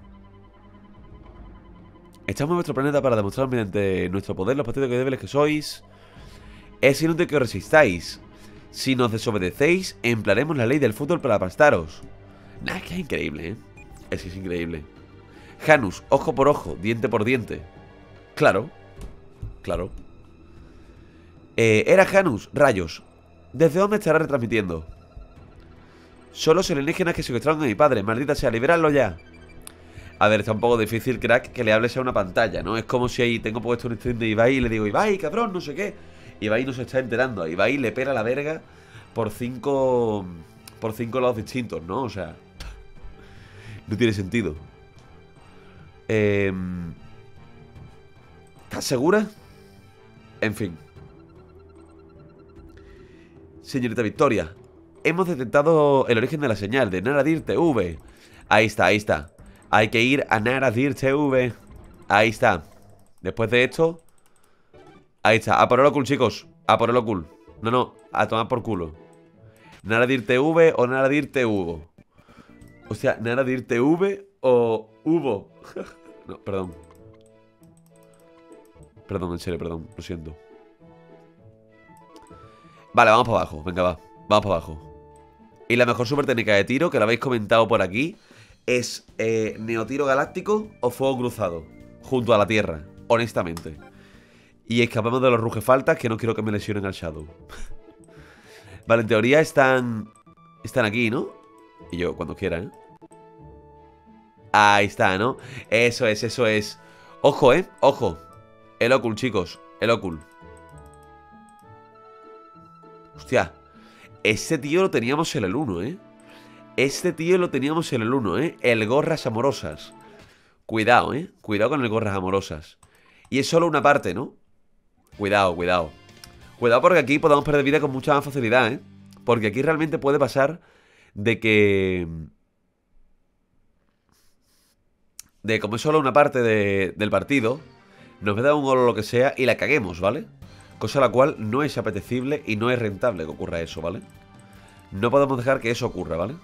Estamos en vuestro planeta para demostrar mediante nuestro poder los patéticos y débiles que sois. Es inútil que os resistáis. Si nos desobedecéis, emplearemos la ley del fútbol para aplastaros. Nah, es que es increíble, ¿eh? Es que es increíble. Janus, ojo por ojo, diente por diente. Claro. Claro. Eh, era Janus, rayos. ¿Desde dónde estará retransmitiendo? Son los alienígenas que secuestraron a mi padre. Maldita sea, liberadlo ya. A ver, está un poco difícil, crack, que le hables a una pantalla, ¿no? Es como si ahí tengo puesto un stream de Ibai y le digo, Ibai, cabrón, no sé qué. Ibai no se está enterando. A Ibai le pela la verga por cinco... Por cinco lados distintos, ¿no? O sea... No tiene sentido. Eh... ¿Estás segura? En fin. Señorita Victoria, hemos detectado el origen de la señal de Naradir T V. Ahí está, ahí está. Hay que ir a Naradir T V. Ahí está. Después de esto... Ahí está, a por el Ocul, chicos. A por el Ocul. No, no, a tomar por culo. Naradir T V o Naradir T V. O sea, Naradir T V o Hubo. No, perdón. Perdón, en serio, perdón, lo siento. Vale, vamos para abajo, venga, va. Vamos para abajo. Y la mejor super técnica de tiro, que la habéis comentado por aquí, es eh, Neotiro Galáctico o Fuego Cruzado, junto a la Tierra, honestamente. Y escapamos de los rugefaltas, que no quiero que me lesionen al Shadow. Vale, en teoría están... Están aquí, ¿no? Y yo, cuando quiera, ¿eh? Ahí está, ¿no? Eso es, eso es. Ojo, ¿eh? Ojo. El Ocul, chicos. El Ocul. Hostia. Este tío lo teníamos en el uno, ¿eh? Este tío lo teníamos en el uno, ¿eh? El Gorras Amorosas. Cuidado, ¿eh? Cuidado con el Gorras Amorosas. Y es solo una parte, ¿no? Cuidado, cuidado. Cuidado porque aquí podemos perder vida con mucha más facilidad, ¿eh? Porque aquí realmente puede pasar de que... De como es solo una parte de, del partido, nos meta un gol o lo que sea y la caguemos, ¿vale? Cosa la cual no es apetecible y no es rentable que ocurra eso, ¿vale? No podemos dejar que eso ocurra, ¿vale?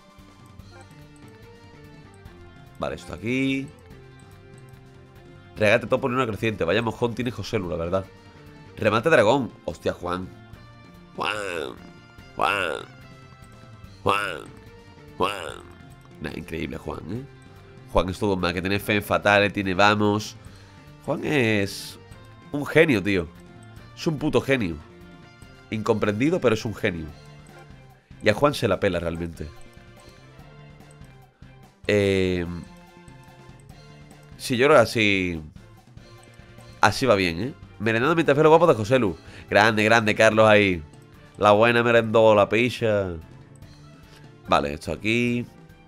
Vale, esto aquí. Regate todo por una creciente. Vaya mojón tiene Joselu, la verdad. Remate dragón. Hostia, Juan. Juan. Juan. Juan. Juan. Nah, increíble, Juan, ¿eh? Juan es todo más, que tiene fe en fatales, tiene vamos. Juan es un genio, tío. Es un puto genio. Incomprendido, pero es un genio. Y a Juan se la pela realmente. Eh... Sí, yo creo que así... Así va bien, ¿eh? Merendando mientras veo los guapos de Joselu. Grande, grande, Carlos ahí. La buena merendó, la picha. Vale, esto aquí.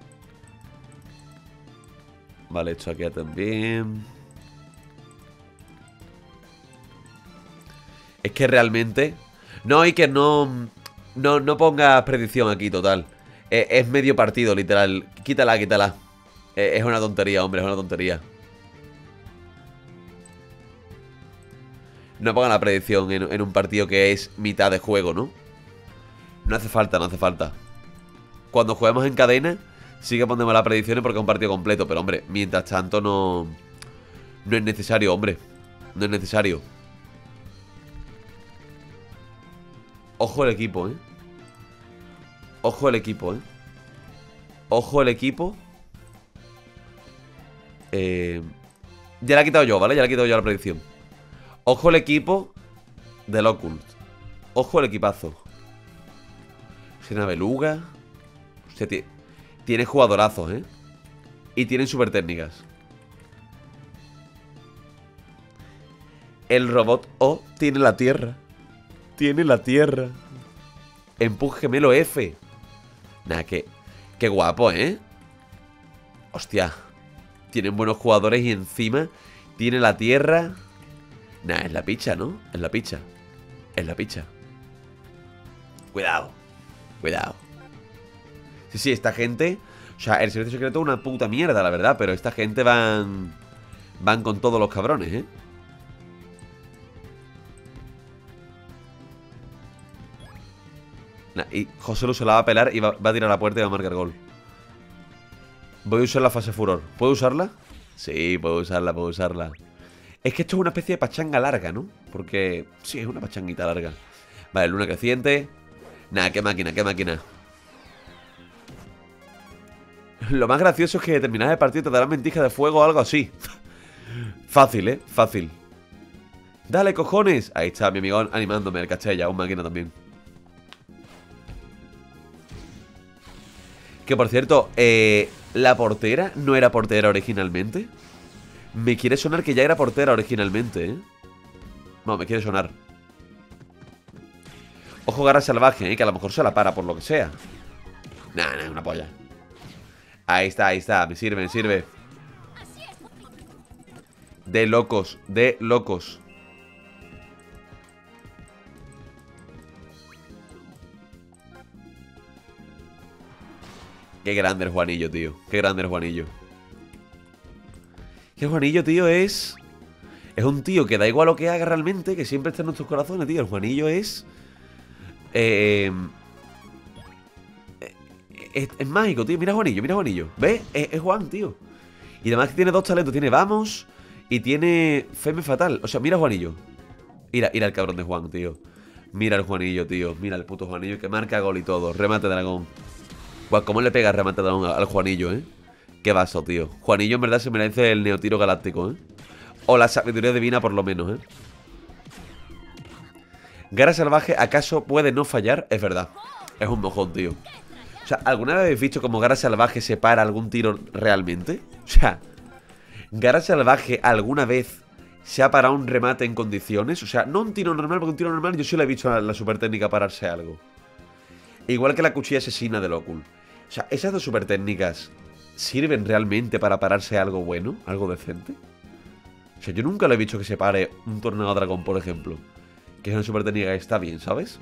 Vale, esto aquí también. Es que realmente... No, y que no... No, no pongas predicción aquí, total. Es, es medio partido, literal. Quítala, quítala. Es, es una tontería, hombre, es una tontería. No pongan la predicción en, en un partido que es mitad de juego, ¿no? No hace falta, no hace falta. Cuando juguemos en cadena, sí que ponemos las predicciones porque es un partido completo. Pero, hombre, mientras tanto no... No es necesario, hombre. No es necesario. Ojo el equipo, ¿eh? Ojo el equipo, ¿eh? Ojo el equipo. Eh... Ya la he quitado yo, ¿vale? Ya la he quitado yo la predicción. Ojo el equipo del Occult. Ojo el equipazo. Es una beluga. Hostia, tiene jugadorazos, ¿eh? Y tienen super técnicas. El robot O tiene la tierra. Tiene la tierra. Empuje gemelo F. Nah, que... Qué guapo, ¿eh? Hostia. Tienen buenos jugadores y encima tiene la tierra. Nah, es la picha, ¿no? Es la picha. Es la picha. Cuidado. Cuidado. Sí, sí, esta gente... O sea, el servicio secreto es una puta mierda, la verdad. Pero esta gente van... Van con todos los cabrones, ¿eh? Nah, y José Lu se la va a pelar y va, va a tirar a la puerta y va a marcar gol. Voy a usar la fase furor. ¿Puedo usarla? Sí, puedo usarla, puedo usarla. Es que esto es una especie de pachanga larga, ¿no? Porque... Sí, es una pachanguita larga. Vale, luna creciente. Nah, qué máquina, qué máquina. Lo más gracioso es que terminar el partido te darán ventija de fuego o algo así. Fácil, ¿eh? Fácil. Dale, cojones. Ahí está mi amigo animándome, el cachella, un máquina también. Que por cierto, eh, la portera no era portera originalmente. Me quiere sonar que ya era portera originalmente, ¿eh? No, me quiere sonar. Ojo, garra salvaje, ¿eh? Que a lo mejor se la para por lo que sea. Nah, nah, una polla. Ahí está, ahí está, me sirve, me sirve. De locos, de locos. Qué grande el Juanillo, tío. Qué grande el Juanillo. Que Juanillo, tío, es... Es un tío que da igual lo que haga realmente, que siempre está en nuestros corazones, tío. El Juanillo es... Eh... Es, es mágico, tío. Mira Juanillo, mira Juanillo. ¿Ves? Es, es Juan, tío. Y además que tiene dos talentos. Tiene Vamos y tiene Feme Fatal. O sea, mira Juanillo. Mira, mira el cabrón de Juan, tío. Mira el Juanillo, tío. Mira el puto Juanillo que marca gol y todo. Remate dragón. Guau, cómo le pega remate dragón al Juanillo, ¿eh? Qué vaso, tío. Juanillo en verdad se merece el neotiro galáctico, ¿eh? O la sabiduría divina por lo menos, ¿eh? Garra salvaje, ¿acaso puede no fallar? Es verdad. Es un mojón, tío. O sea, ¿alguna vez habéis visto cómo Garra salvaje se para algún tiro realmente? O sea, ¿Garra salvaje alguna vez se ha parado un remate en condiciones? O sea, no un tiro normal, porque un tiro normal yo sí le he visto a la super técnica pararse algo. Igual que la cuchilla asesina de Locul. O sea, esas dos super técnicas ¿sirven realmente para pararse algo bueno? ¿Algo decente? O sea, yo nunca le he visto que se pare un tornado dragón, por ejemplo. Que es una super técnica que está bien, ¿sabes?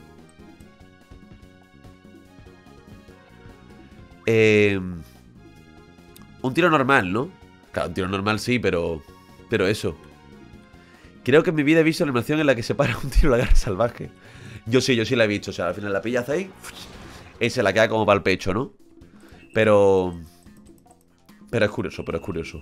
Eh, un tiro normal, ¿no? Claro, un tiro normal sí, pero... Pero eso. Creo que en mi vida he visto la animación en la que se para un tiro la garra salvaje. Yo sí, yo sí la he visto. O sea, al final la pillas ahí y se la queda como para el pecho, ¿no? Pero... Pero es curioso, pero es curioso.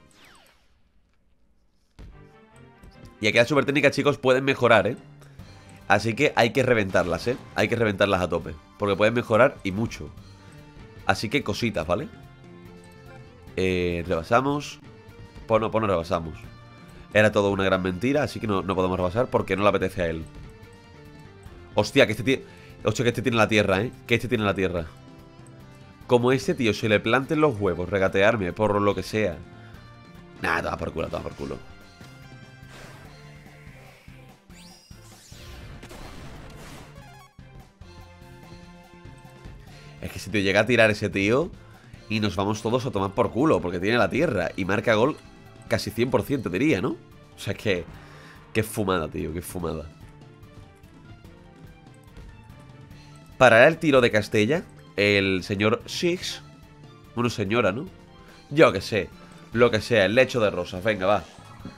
Y aquellas super técnicas, chicos, pueden mejorar, ¿eh? Así que hay que reventarlas, ¿eh? Hay que reventarlas a tope. Porque pueden mejorar y mucho. Así que cositas, ¿vale? Eh, rebasamos. Pues no, pues no rebasamos. Era todo una gran mentira, así que no, no podemos rebasar porque no le apetece a él. Hostia, que este tío... Hostia, que este tiene la tierra, ¿eh? Que este tiene la tierra. Como este tío se le planten los huevos, regatearme por lo que sea. Nada, toma por culo, toma por culo. Es que si te llega a tirar ese tío y nos vamos todos a tomar por culo, porque tiene la tierra y marca gol casi cien por ciento, diría, ¿no? O sea, que... Qué fumada, tío, qué fumada. Parará el tiro de Castella el señor Six. Bueno, señora, ¿no? Yo que sé, lo que sea, el lecho de rosas. Venga, va.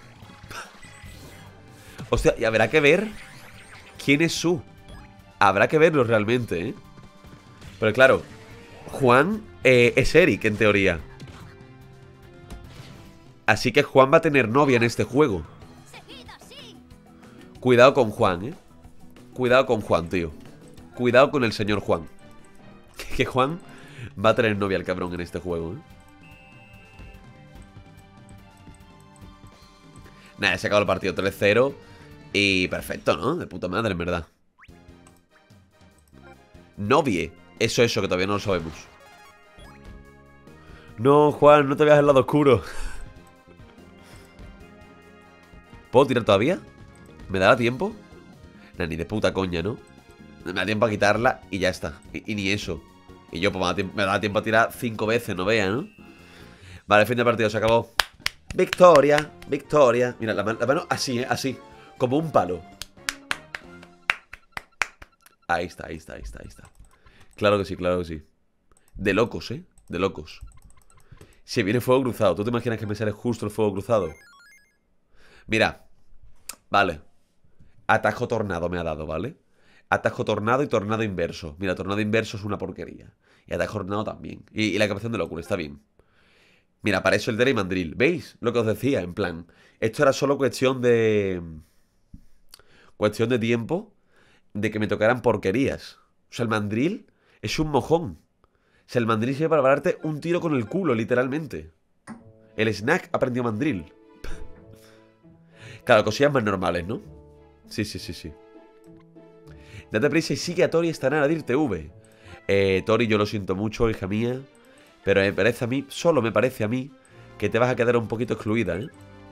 Hostia, y habrá que ver quién es Su. Habrá que verlo realmente, ¿eh? Pero claro, Juan eh, es Eric, en teoría. Así que Juan va a tener novia en este juego. Cuidado con Juan, ¿eh? Cuidado con Juan, tío. Cuidado con el señor Juan. Que Juan va a tener novia el cabrón en este juego, ¿eh? Nada, se acabó el partido tres cero. Y perfecto, ¿no? De puta madre, en verdad. Novie. Eso, eso, que todavía no lo sabemos. No, Juan, no te veas al lado oscuro. ¿Puedo tirar todavía? ¿Me dará tiempo? Nah, ni de puta coña, ¿no? Me da tiempo a quitarla y ya está. Y, y ni eso. Y yo, pues me da, tiempo, me da tiempo a tirar cinco veces, no vea, ¿no? Vale, fin del partido, se acabó. Victoria, victoria. Mira, la, man la mano así, ¿eh? Así. Como un palo. Ahí está, ahí está, ahí está, ahí está. Claro que sí, claro que sí. De locos, ¿eh? De locos. Si viene fuego cruzado. ¿Tú te imaginas que me sale justo el fuego cruzado? Mira. Vale. Atajo tornado me ha dado, ¿vale? Atajo tornado y tornado inverso. Mira, tornado inverso es una porquería. Y atajo tornado también. Y, y la captación de locura, está bien. Mira, para eso el Dera y Mandril. ¿Veis? Lo que os decía, en plan. Esto era solo cuestión de... Cuestión de tiempo. De que me tocaran porquerías. O sea, el Mandril es un mojón. O sea, el Mandril sirve para pararte un tiro con el culo, literalmente. El Snack aprendió Mandril. Claro, cosillas más normales, ¿no? Sí, sí, sí, sí. Date prisa y sigue a Tori esta nada de T V. Eh, Tori, yo lo siento mucho, hija mía. Pero me parece a mí, solo me parece a mí, que te vas a quedar un poquito excluida, ¿eh?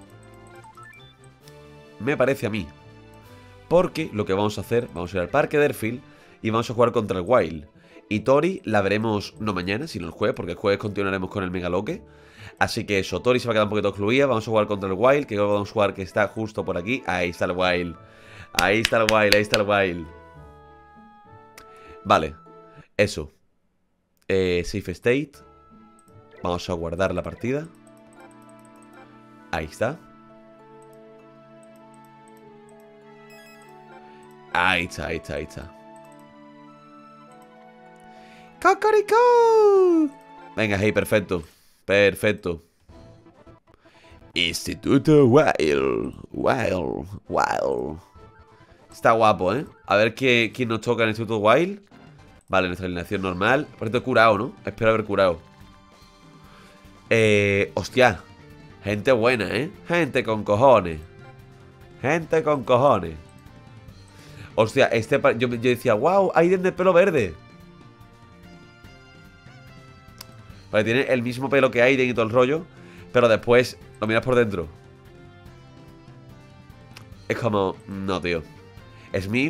Me parece a mí. Porque lo que vamos a hacer, vamos a ir al parque de Airfield y vamos a jugar contra el Wild. Y Tori la veremos no mañana, sino el jueves, porque el jueves continuaremos con el Megaloque. Así que eso, Tori se va a quedar un poquito excluida. Vamos a jugar contra el Wild, que vamos a jugar que está justo por aquí. Ahí está el Wild. Ahí está el Wild, ahí está el Wild. Vale, eso. eh, Safe State. Vamos a guardar la partida. Ahí está. Ahí está, ahí está, ahí está. ¡Cocorico! Venga, hey, perfecto. Perfecto. Instituto Wild. Wild. Wild. Está guapo, ¿eh? A ver qué, quién nos toca en el Instituto Wild. Vale, nuestra alineación normal. Por cierto, he curado, ¿no? Espero haber curado. Eh, hostia. Gente buena, ¿eh? Gente con cojones. Gente con cojones. Hostia, este... Yo, yo decía, wow, Aiden de pelo verde. Vale, tiene el mismo pelo que Aiden y todo el rollo. Pero después lo miras por dentro. Es como... No, tío. Smith.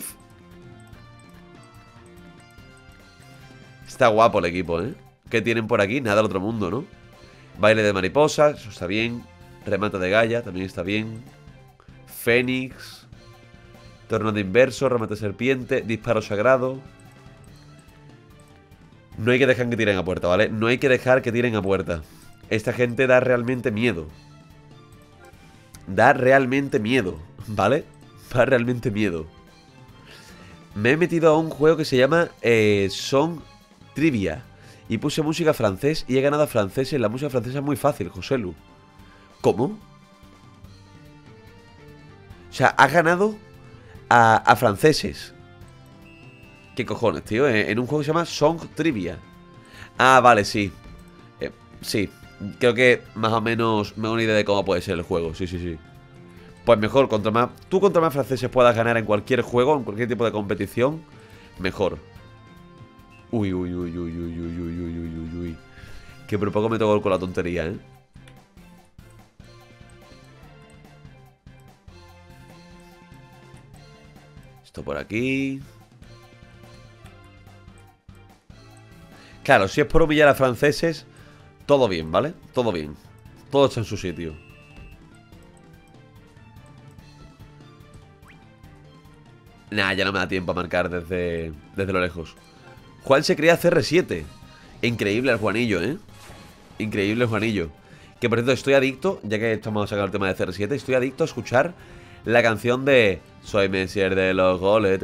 Está guapo el equipo, ¿eh? ¿Qué tienen por aquí? Nada del otro mundo, ¿no? Baile de mariposas, eso está bien. Remate de Gaia, también está bien. Fénix. Tornado inverso, remate serpiente. Disparo sagrado. No hay que dejar que tiren a puerta, ¿vale? No hay que dejar que tiren a puerta. Esta gente da realmente miedo. Da realmente miedo, ¿vale? Da realmente miedo. Me he metido a un juego que se llama eh, Song Trivia. Y puse música francés y he ganado a francés. Y la música francesa es muy fácil, Joselu. ¿Cómo? O sea, has ganado a, a franceses. ¿Qué cojones, tío? En un juego que se llama Song Trivia. Ah, vale, sí. Eh, sí. Creo que más o menos me hago una idea de cómo puede ser el juego. Sí, sí, sí. Pues mejor, contra más... Tú contra más franceses puedas ganar en cualquier juego, en cualquier tipo de competición, mejor. Uy, uy, uy, uy, uy, uy, uy, uy, uy, uy, uy. Que por poco me toco con la tontería, ¿eh? Esto por aquí. Claro, si es por humillar a franceses, todo bien, ¿vale? Todo bien. Todo está en su sitio. Nah, ya no me da tiempo a marcar desde, desde lo lejos. Juan se cría C R siete. Increíble el Juanillo, ¿eh? Increíble el Juanillo. Que por cierto, estoy adicto, ya que estamos a sacar el tema de C R siete, estoy adicto a escuchar la canción de Soy Messier de los goles.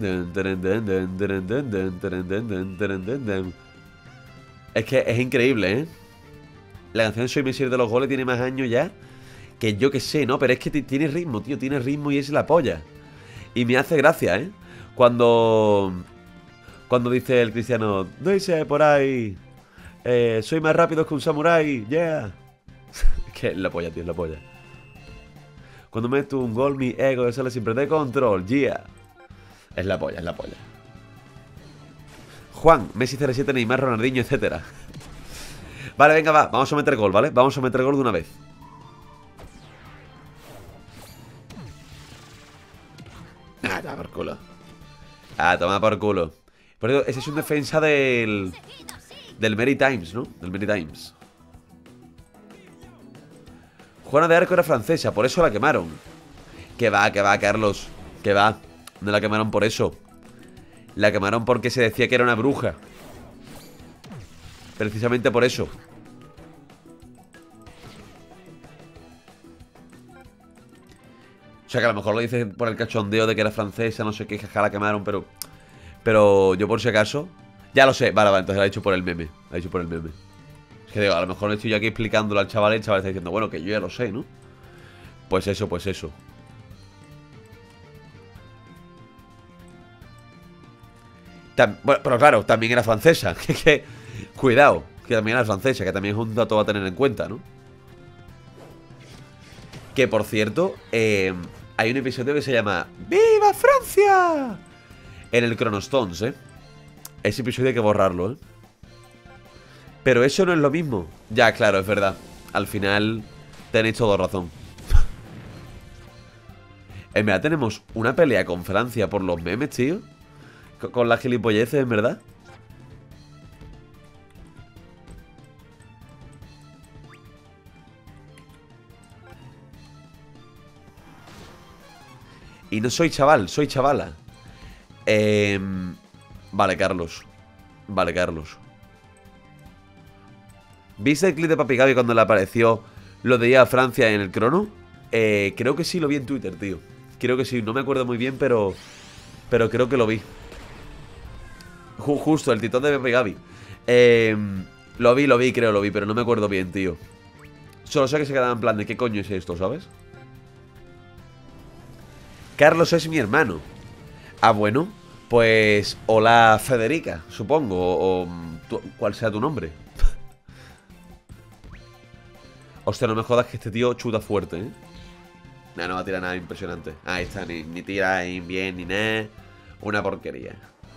Es que es increíble, ¿eh? La canción de Soy Messier de los goles tiene más años ya que yo que sé, ¿no? Pero es que tiene ritmo, tío, tiene ritmo y es la polla. Y me hace gracia, ¿eh? Cuando... Cuando dice el cristiano, dice por ahí, eh, soy más rápido que un samurái, yeah. Es que es la polla, tío, es la polla. Cuando meto un gol, mi ego sale siempre de control, yeah. Es la polla, es la polla. Juan, Messi, C R siete, Neymar, Ronaldinho, etcétera. Vale, venga, va, vamos a meter gol, ¿vale? Vamos a meter gol de una vez. Ah, toma por culo. Ah, toma por culo. Por eso, ese es un defensa del... Del Mary Times, ¿no? Del Mary Times. Juana de Arco era francesa, por eso la quemaron. Que va, que va, Carlos. Que va. No la quemaron por eso. La quemaron porque se decía que era una bruja. Precisamente por eso. O sea que a lo mejor lo dicen por el cachondeo de que era francesa, no sé qué, jaja, la quemaron, pero... Pero yo por si acaso... Ya lo sé, vale, vale, entonces lo ha dicho por el meme. Lo ha dicho por el meme. Es que digo, a lo mejor le estoy yo aquí explicándolo al chaval y el chaval está diciendo, bueno, que yo ya lo sé, ¿no? Pues eso, pues eso. Tam bueno, pero claro, también era francesa. Que, que, cuidado, que también era francesa, que también es un dato a tener en cuenta, ¿no? Que por cierto, eh, hay un episodio que se llama ¡Viva Francia! En el Chronostones, ¿eh? Ese episodio hay que borrarlo, ¿eh? Pero eso no es lo mismo. Ya, claro, es verdad. Al final tenéis toda razón. En verdad tenemos una pelea con Francia por los memes, tío. Con, con las gilipolleces, en verdad. Y no soy chaval, soy chavala. Eh, vale, Carlos. Vale, Carlos. ¿Viste el clip de Papi Gaby cuando le apareció lo de ir a Francia en el crono? Eh, creo que sí lo vi en Twitter, tío. Creo que sí, no me acuerdo muy bien, pero... Pero creo que lo vi. Ju Justo, el titón de Papi Gaby. Eh, lo vi, lo vi, creo, lo vi, pero no me acuerdo bien, tío. Solo sé que se quedaba en plan de ¿qué coño es esto, sabes? Carlos es mi hermano. Ah, bueno, pues hola Federica, supongo. O, o tu, ¿cuál sea tu nombre? Hostia, no me jodas que este tío chuta fuerte, ¿eh? Nah, no va a tirar nada impresionante. Ahí está, ni, ni tira ahí bien ni nada. Una porquería.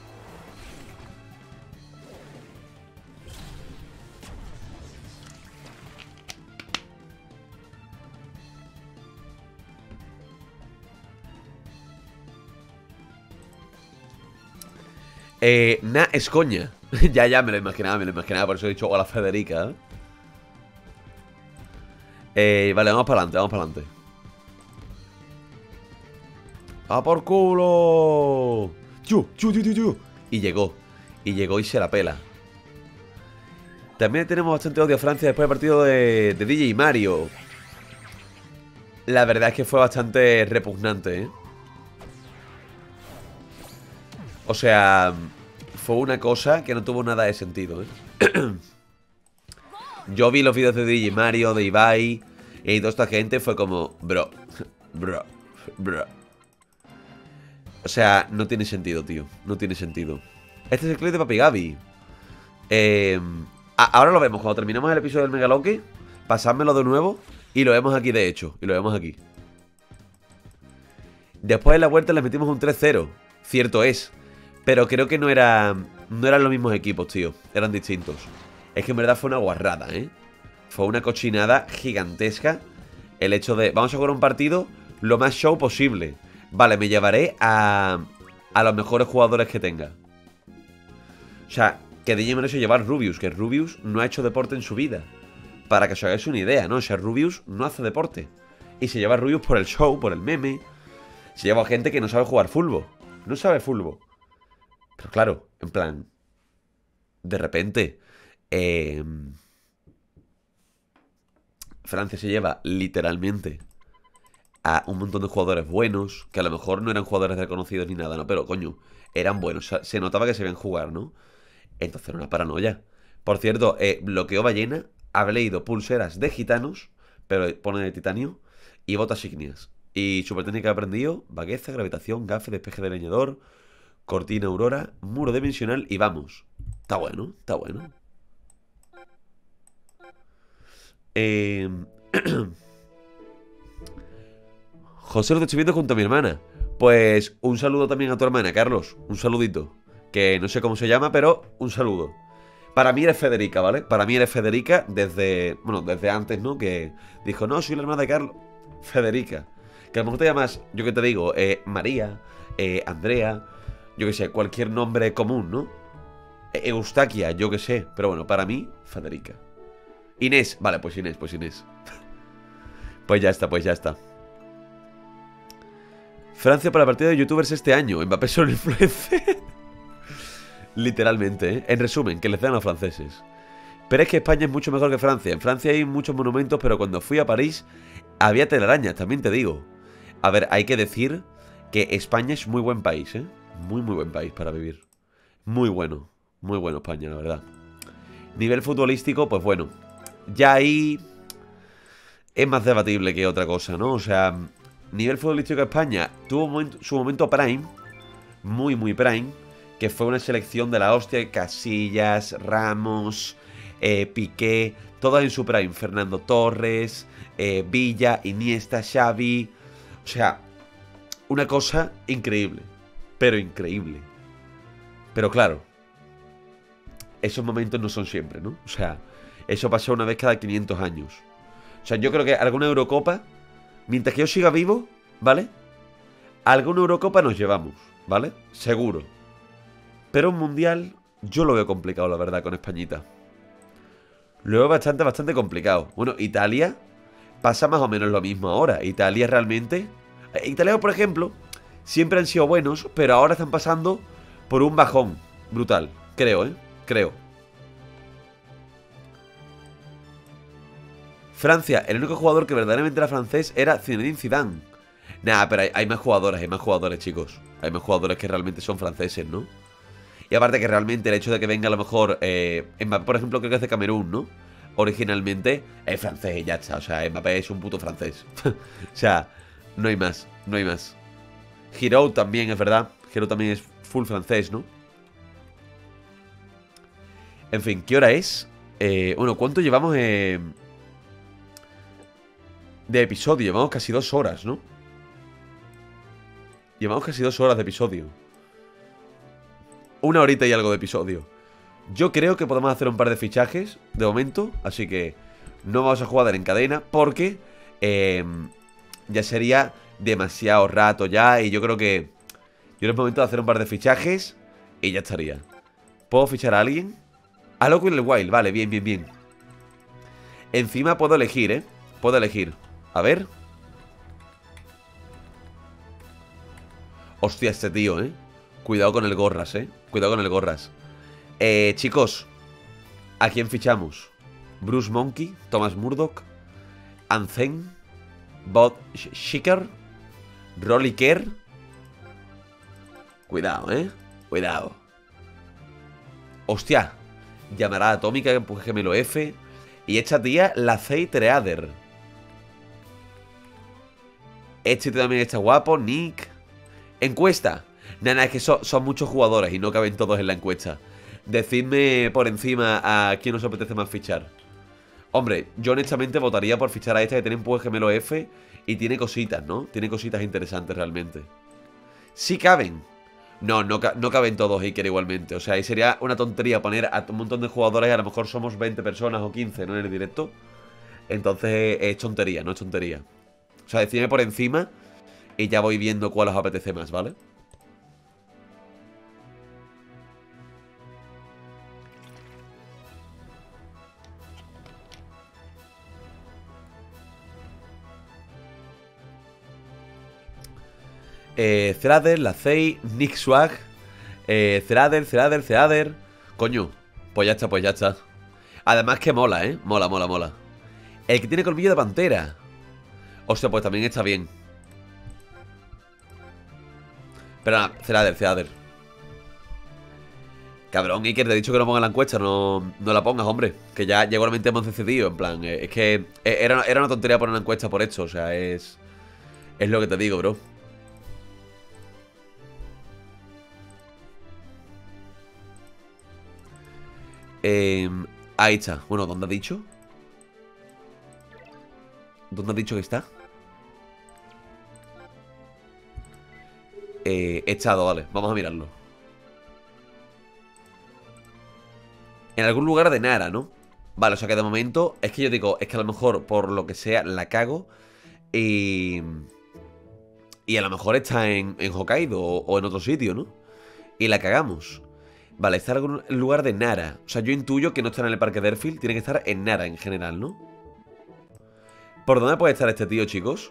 Eh, nah, es coña. Ya, ya, me lo imaginaba, me lo imaginaba. Por eso he dicho hola Federica. Eh, vale, vamos para adelante, vamos para adelante. ¡A por culo! ¡Chu, chu, chu, chu, chu! Y llegó. Y llegó y se la pela. También tenemos bastante odio a Francia después del partido de, de D J Mario. La verdad es que fue bastante repugnante, ¿eh? O sea, fue una cosa que no tuvo nada de sentido, ¿eh? Yo vi los vídeos de D J Mario, de Ibai y toda esta gente, fue como, bro, bro, bro. O sea, no tiene sentido, tío. No tiene sentido. Este es el clip de Papi Gaby. Eh, ahora lo vemos. Cuando terminemos el episodio del Megaloque, pasádmelo de nuevo y lo vemos aquí, de hecho. Y lo vemos aquí. Después de la vuelta le metimos un tres cero. Cierto es. Pero creo que no era, no eran los mismos equipos, tío. Eran distintos. Es que en verdad fue una guarrada, ¿eh? Fue una cochinada gigantesca. El hecho de, vamos a jugar un partido lo más show posible. Vale, me llevaré a, a los mejores jugadores que tenga. O sea, que D J Mario se lleva a Rubius. Que Rubius no ha hecho deporte en su vida. Para que os hagáis una idea, ¿no? O sea, Rubius no hace deporte. Y se lleva a Rubius por el show, por el meme. Se lleva a gente que no sabe jugar fútbol. No sabe fútbol. Pero claro, en plan, de repente eh, Francia se lleva literalmente a un montón de jugadores buenos, que a lo mejor no eran jugadores reconocidos ni nada, ¿no? Pero, coño, eran buenos. O sea, se notaba que se veían jugar, ¿no? Entonces era una paranoia. Por cierto, eh, bloqueo ballena. Ha leído pulseras de gitanos, pero pone de titanio, y botas ígneas. Y super técnica que he aprendido: vagueza, gravitación, gafe, despeje de leñador, cortina aurora, muro dimensional y vamos. Está bueno, está bueno. Eh... José, lo estoy viendo junto a mi hermana. Pues un saludo también a tu hermana, Carlos. Un saludito. Que no sé cómo se llama, pero un saludo. Para mí eres Federica, ¿vale? Para mí eres Federica desde... Bueno, desde antes, ¿no? Que dijo, no, soy la hermana de Carlos. Federica. Que a lo mejor te llamas, yo que te digo, eh, María, eh, Andrea, yo que sé, cualquier nombre común, ¿no? Eh, Eustaquia, yo que sé. Pero bueno, para mí, Federica. Inés, vale, pues Inés, pues Inés. Pues ya está, pues ya está. Francia para la partida de youtubers este año. Mbappé solo influencer. Literalmente, ¿eh? En resumen, que les den a los franceses. Pero es que España es mucho mejor que Francia. En Francia hay muchos monumentos, pero cuando fui a París había telarañas, también te digo. A ver, hay que decir que España es muy buen país, ¿eh? Muy, muy buen país para vivir. Muy bueno. Muy bueno España, la verdad. Nivel futbolístico, pues bueno. Ya ahí es más debatible que otra cosa, ¿no? O sea, nivel futbolístico de España tuvo momento, su momento prime. Muy, muy prime. Que fue una selección de la hostia. Casillas, Ramos, eh, Piqué, todas en su prime. Fernando Torres, eh, Villa, Iniesta, Xavi. O sea, una cosa increíble. Pero increíble. Pero claro, esos momentos no son siempre, ¿no? O sea, eso pasa una vez cada quinientos años. O sea, yo creo que alguna Eurocopa, mientras que yo siga vivo, ¿vale? Alguna Eurocopa nos llevamos, ¿vale? Seguro. Pero un mundial, yo lo veo complicado, la verdad, con Españita. Lo veo bastante, bastante complicado. Bueno, Italia pasa más o menos lo mismo ahora. Italia realmente... Italia, por ejemplo, siempre han sido buenos, pero ahora están pasando por un bajón brutal. Creo, ¿eh? Creo. Francia, el único jugador que verdaderamente era francés era Zinedine Zidane. Nah, pero hay, hay más jugadores, hay más jugadores, chicos. Hay más jugadores que realmente son franceses, ¿no? Y aparte que realmente el hecho de que venga a lo mejor eh, Mbappé, por ejemplo, creo que es de Camerún, ¿no? Originalmente es francés y ya está. O sea, Mbappé es un puto francés. O sea, no hay más, no hay más. Giroud también, es verdad. Giroud también es full francés, ¿no? En fin, ¿qué hora es? Eh, bueno, ¿cuánto llevamos? Eh... de episodio. Llevamos casi dos horas, ¿no? Llevamos casi dos horas de episodio. Una horita y algo de episodio. Yo creo que podemos hacer un par de fichajes de momento, así que no vamos a jugar en cadena porque eh, ya sería demasiado rato ya. Y yo creo que yo creo que es momento de hacer un par de fichajes y ya estaría. ¿Puedo fichar a alguien? A Loco el Wild, vale, bien, bien, bien. Encima puedo elegir, ¿eh? Puedo elegir. A ver. Hostia, este tío, ¿eh? Cuidado con el Gorras, ¿eh? Cuidado con el Gorras. Eh, chicos, ¿a quién fichamos? Bruce Monkey, Thomas Murdoch, Anzen, Bob Shicker, Rolly Kerr. Cuidado, ¿eh? Cuidado. Hostia. Llamarada atómica, empuje gemelo F. Y esta tía, la Zay Treader. Este también está guapo, Nick. Encuesta. Nada, es que son, son muchos jugadores y no caben todos en la encuesta. Decidme por encima a quién os apetece más fichar. Hombre, yo honestamente votaría por fichar a esta que tiene empuje gemelo F y tiene cositas, ¿no? Tiene cositas interesantes realmente. Sí caben. No, no, no caben todos Iker igualmente. O sea, ahí sería una tontería poner a un montón de jugadores y a lo mejor somos veinte personas o quince, ¿no? En el directo. Entonces es tontería, no es tontería. O sea, decidme por encima y ya voy viendo cuál os apetece más, ¿vale? Eh, Thrader, la Zay, Nick Swag, eh, Thrader, Thrader, Thrader. Coño, pues ya está, pues ya está. Además que mola, ¿eh? Mola, mola, mola. El que tiene colmillo de pantera. Hostia, pues también está bien. Pero nada, Thrader, Thrader. Cabrón, Iker, te he dicho que no pongas la encuesta. No, no la pongas, hombre. Que ya, ya igualmente hemos decidido. En plan, eh, es que era, era una tontería poner una encuesta por esto. O sea, es... Es lo que te digo, bro. Eh, ahí está. Bueno, ¿dónde ha dicho? ¿Dónde ha dicho que está? Eh, echado, vale. Vamos a mirarlo. En algún lugar de Nara, ¿no? Vale, o sea que de momento... Es que yo digo, es que a lo mejor por lo que sea la cago. Y... Y a lo mejor está en, en Hokkaido o, o en otro sitio, ¿no? Y la cagamos. Vale, está en algún lugar de Nara. O sea, yo intuyo que no está en el parque Deerfield. Tiene que estar en Nara en general, ¿no? ¿Por dónde puede estar este tío, chicos?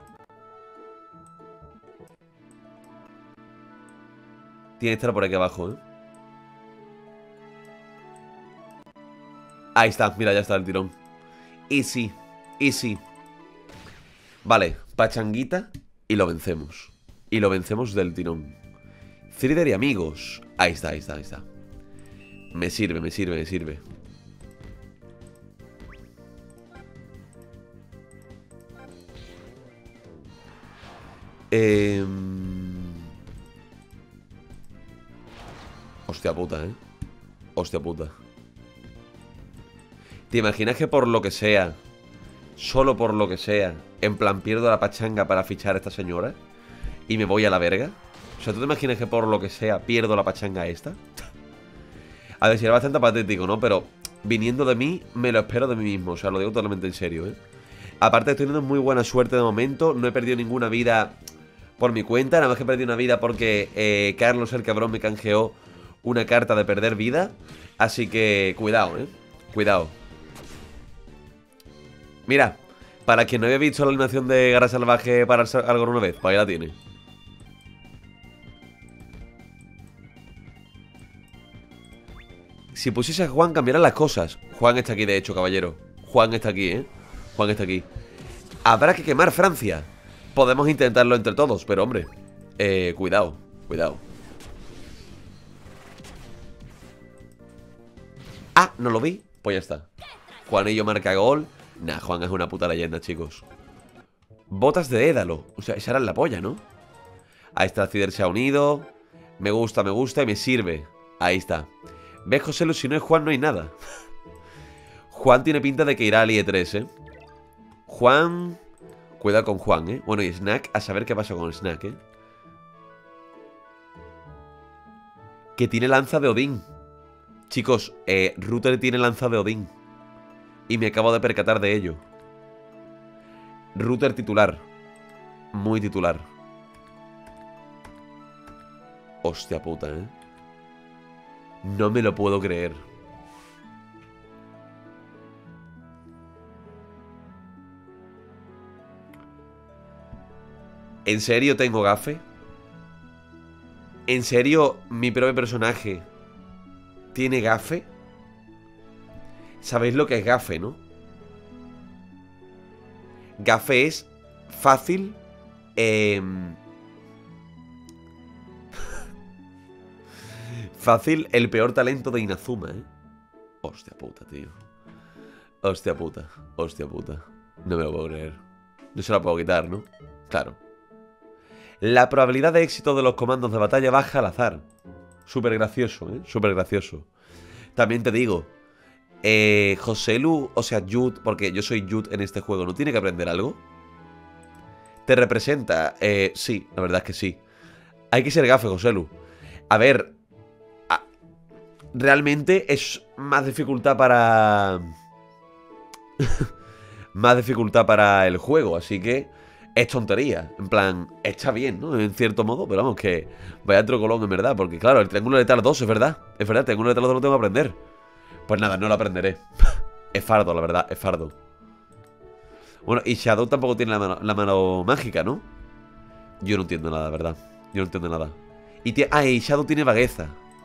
Tiene que estar por aquí abajo, ¿eh? Ahí está, mira, ya está el tirón. Easy, easy. Vale, pachanguita. Y lo vencemos. Y lo vencemos del tirón. Thrider y amigos. Ahí está, ahí está, ahí está. Me sirve, me sirve, me sirve. Eh... Hostia puta, eh. Hostia puta. ¿Te imaginas que por lo que sea, solo por lo que sea, en plan pierdo la pachanga para fichar a esta señora y me voy a la verga? O sea, ¿tú te imaginas que por lo que sea pierdo la pachanga esta? A ver, si era bastante patético, ¿no? Pero viniendo de mí, me lo espero de mí mismo. O sea, lo digo totalmente en serio, ¿eh? Aparte, estoy teniendo muy buena suerte de momento. No he perdido ninguna vida por mi cuenta. Nada más que he perdido una vida porque eh, Carlos, el cabrón, me canjeó una carta de perder vida. Así que, cuidado, ¿eh? Cuidado. Mira, para quien no había visto la animación de Garra Salvaje para algo alguna vez, pues ahí la tiene. Si pusiese a Juan, cambiarán las cosas. Juan está aquí, de hecho, caballero. Juan está aquí, ¿eh? Juan está aquí. Habrá que quemar Francia. Podemos intentarlo entre todos, pero hombre, eh, cuidado, cuidado. Ah, no lo vi, pues ya está. Juanillo marca gol. Nah, Juan es una puta leyenda, chicos. Botas de Édalo. O sea, esa era la polla, ¿no? Ahí está, Cider se ha unido. Me gusta, me gusta y me sirve. Ahí está. ¿Ves, José Lu? Si no es Juan, no hay nada. Juan tiene pinta de que irá al I E tres, ¿eh? Juan... Cuidado con Juan, ¿eh? Bueno, y Snack, a saber qué pasa con Snack, ¿eh? Que tiene lanza de Odín. Chicos, eh, Router tiene lanza de Odín. Y me acabo de percatar de ello. Router titular. Muy titular. Hostia puta, ¿eh? No me lo puedo creer. ¿En serio tengo gafe? ¿En serio mi propio personaje tiene gafe? ¿Sabéis lo que es gafe, no? Gafe es fácil. Eh, fácil el peor talento de Inazuma, ¿eh? Hostia puta, tío. Hostia puta, hostia puta. No me lo puedo creer. No se la puedo quitar, ¿no? Claro. La probabilidad de éxito de los comandos de batalla baja al azar. Súper gracioso, ¿eh? Súper gracioso. También te digo, eh, Joselu, o sea, Jude, porque yo soy Jude en este juego, ¿no tiene que aprender algo? ¿Te representa? Eh, sí, la verdad es que sí. Hay que ser gafe, Joselu. A ver, a, realmente es más dificultad para... más dificultad para el juego, así que es tontería. En plan, está bien, ¿no? En cierto modo, pero vamos, que vaya trocolón en verdad. Porque claro, el triángulo letal dos es verdad. Es verdad, el triángulo letal dos lo tengo que aprender. Pues nada, no lo aprenderé. Es fardo, la verdad, es fardo. Bueno, y Shadow tampoco tiene la mano, la mano mágica, ¿no? Yo no entiendo nada, ¿verdad? Yo no entiendo nada. Y tiene... Ah, y Shadow tiene vagueza.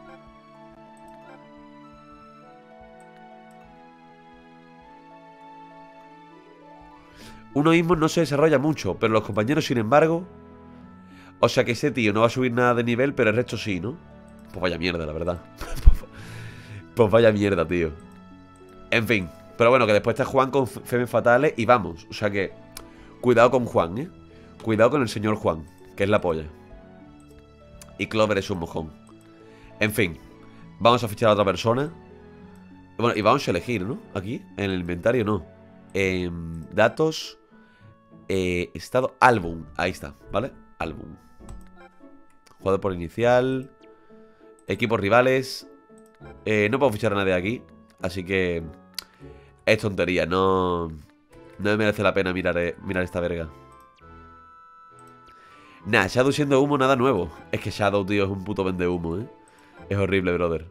Uno mismo no se desarrolla mucho, pero los compañeros, sin embargo... O sea que ese tío no va a subir nada de nivel, pero el resto sí, ¿no? Pues vaya mierda, la verdad. Pues vaya mierda, tío. En fin. Pero bueno, que después está Juan con Femes Fatales y vamos. O sea que... Cuidado con Juan, ¿eh? Cuidado con el señor Juan, que es la polla. Y Clover es un mojón. En fin. Vamos a fichar a otra persona. Bueno, y vamos a elegir, ¿no? Aquí, en el inventario, no. Eh, datos... Eh, estado álbum, ahí está, ¿vale? Álbum. Jugador por inicial. Equipos rivales. eh, No puedo fichar a nadie aquí. Así que es tontería, no... No me merece la pena mirar, eh, mirar esta verga. Nah, Shadow siendo humo, nada nuevo. Es que Shadow, tío, es un puto vende humo, ¿eh? Es horrible, brother.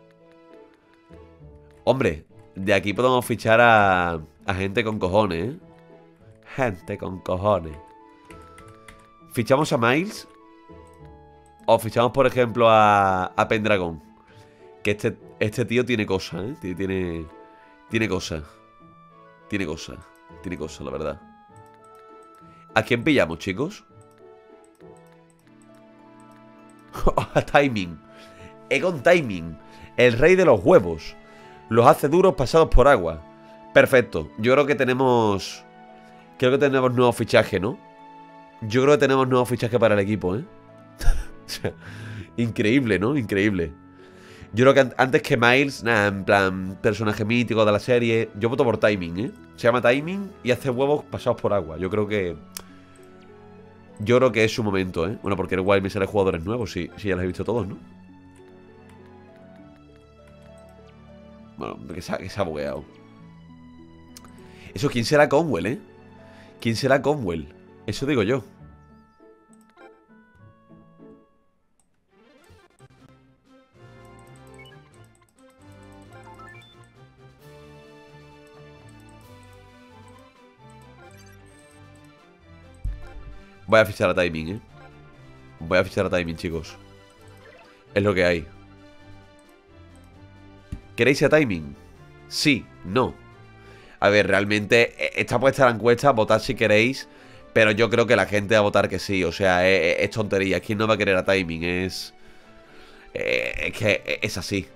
Hombre, de aquí podemos fichar a, a gente con cojones, ¿eh? Gente con cojones. ¿Fichamos a Miles? O fichamos, por ejemplo, a, a Pendragon. Que este, este tío tiene cosas, ¿eh? Tiene, tiene cosas. Tiene cosas. Tiene cosas, la verdad. ¿A quién pillamos, chicos? A Timing. Egon Timing. El rey de los huevos. Los hace duros pasados por agua. Perfecto. Yo creo que tenemos... Creo que tenemos nuevo fichaje, ¿no? Yo creo que tenemos nuevo fichaje para el equipo, ¿eh? O sea, increíble, ¿no? Increíble. Yo creo que antes que Miles, nada, en plan, personaje mítico de la serie. Yo voto por Timing, ¿eh? Se llama Timing y hace huevos pasados por agua. Yo creo que... Yo creo que es su momento, ¿eh? Bueno, porque el Wild me sale jugadores nuevos, sí, sí, ya los he visto todos, ¿no? Bueno, que se ha, que se ha bugueado. Eso, ¿quién será Conwell, eh? ¿Quién será Conwell? Eso digo yo. Voy a fichar a Timing, eh. Voy a fichar a Timing, chicos. Es lo que hay. ¿Queréis a Timing? Sí, no. A ver, realmente está puesta la encuesta, votad si queréis. Pero yo creo que la gente va a votar que sí. O sea, es, es tontería. ¿Quién no va a querer a Timing? Es... Es que es así.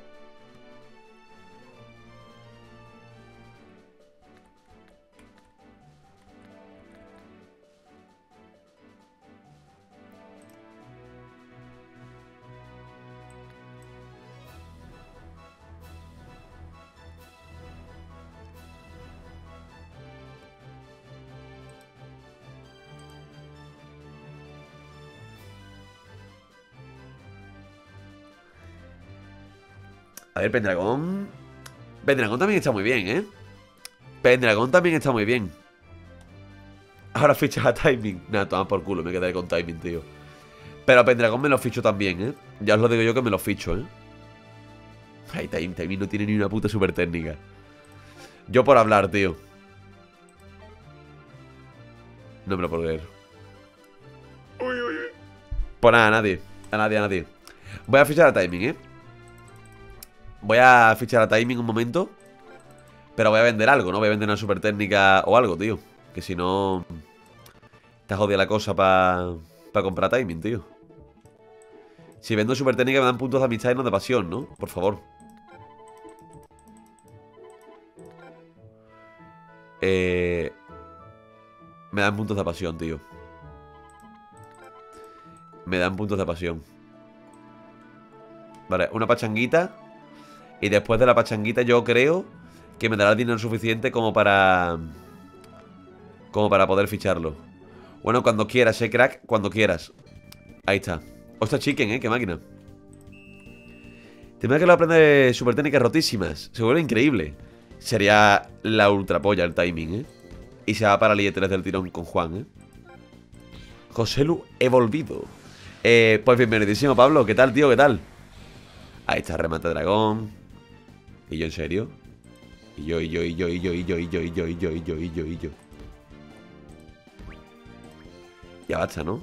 A ver, Pendragón. Pendragón también está muy bien, ¿eh? Pendragón también está muy bien. Ahora fichas a Timing. Nada, toma por culo, me quedaré con Timing, tío. Pero a Pendragón me lo ficho también, ¿eh? Ya os lo digo yo que me lo ficho, ¿eh? Ay, Timing, Timing no tiene ni una puta super técnica. Yo por hablar, tío. No me lo puedo creer. Uy, uy, uy. Pues nada, a nadie. A nadie, a nadie. Voy a fichar a Timing, ¿eh? Voy a fichar a Timing un momento. Pero voy a vender algo, ¿no? Voy a vender una super técnica o algo, tío. Que si no... Está jodida la cosa para pa comprar Timing, tío. Si vendo super técnica me dan puntos de amistad y no de pasión, ¿no? Por favor. Eh... Me dan puntos de pasión, tío. Me dan puntos de pasión. Vale, una pachanguita. Y después de la pachanguita yo creo que me dará el dinero suficiente como para... Como para poder ficharlo. Bueno, cuando quieras, eh, crack. Cuando quieras. Ahí está. Ostras, chicken, eh, qué máquina. Te que lo aprende super técnicas rotísimas. Se vuelve increíble. Sería la ultra polla el Timing, eh. Y se va para el I E tres del tirón con Juan, eh. Joselu, he volvido. Eh, pues bienvenidísimo, Pablo. ¿Qué tal, tío? ¿Qué tal? Ahí está, remate dragón. ¿Y yo en serio? Y yo, y yo, y yo, y yo, y yo, y yo, y yo, y yo, y yo, y yo, y yo. Ya basta, ¿no?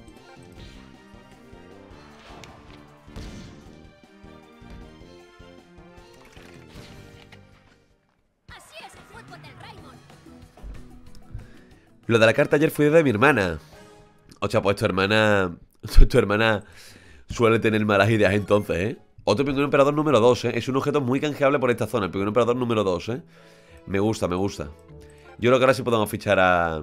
Así es el fútbol del Raymond. Lo de la carta ayer fue de mi hermana. O sea, pues tu hermana... Tu hermana suele tener malas ideas entonces, ¿eh? Otro pingüino emperador número dos, ¿eh? Es un objeto muy canjeable por esta zona. El pingüino emperador número dos, ¿eh? Me gusta, me gusta. Yo creo que ahora sí podemos fichar a...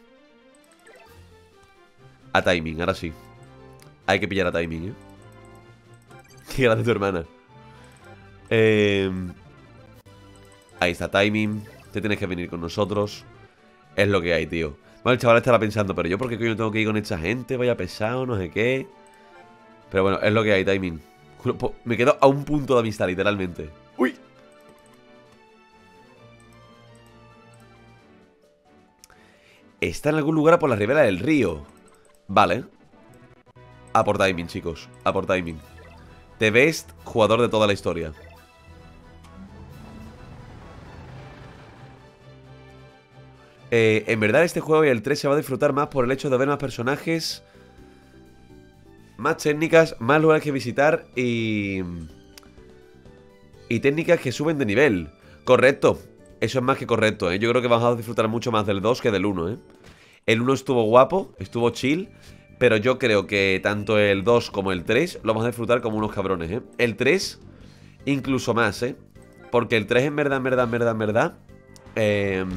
A Timing, ahora sí. Hay que pillar a Timing, ¿eh? Qué grande tu hermana. Eh... Ahí está Timing. Te tienes que venir con nosotros. Es lo que hay, tío. Bueno, el chaval estará pensando, pero yo por qué coño tengo que ir con esta gente, vaya pesado, no sé qué. Pero bueno, es lo que hay, Timing. Me quedo a un punto de amistad, literalmente. ¡Uy! Está en algún lugar por la ribera del río. Vale. A por Timing, chicos. A por Timing. The best jugador de toda la historia. Eh, en verdad este juego y el tres se va a disfrutar más por el hecho de ver más personajes, más técnicas, más lugares que visitar y... Y técnicas que suben de nivel. Correcto. Eso es más que correcto, ¿eh? Yo creo que vamos a disfrutar mucho más del dos que del uno, ¿eh? El uno estuvo guapo, estuvo chill, pero yo creo que tanto el dos como el tres lo vamos a disfrutar como unos cabrones, ¿eh? El tres incluso más, ¿eh? Porque el tres en verdad, en verdad, en verdad, en verdad... Eh...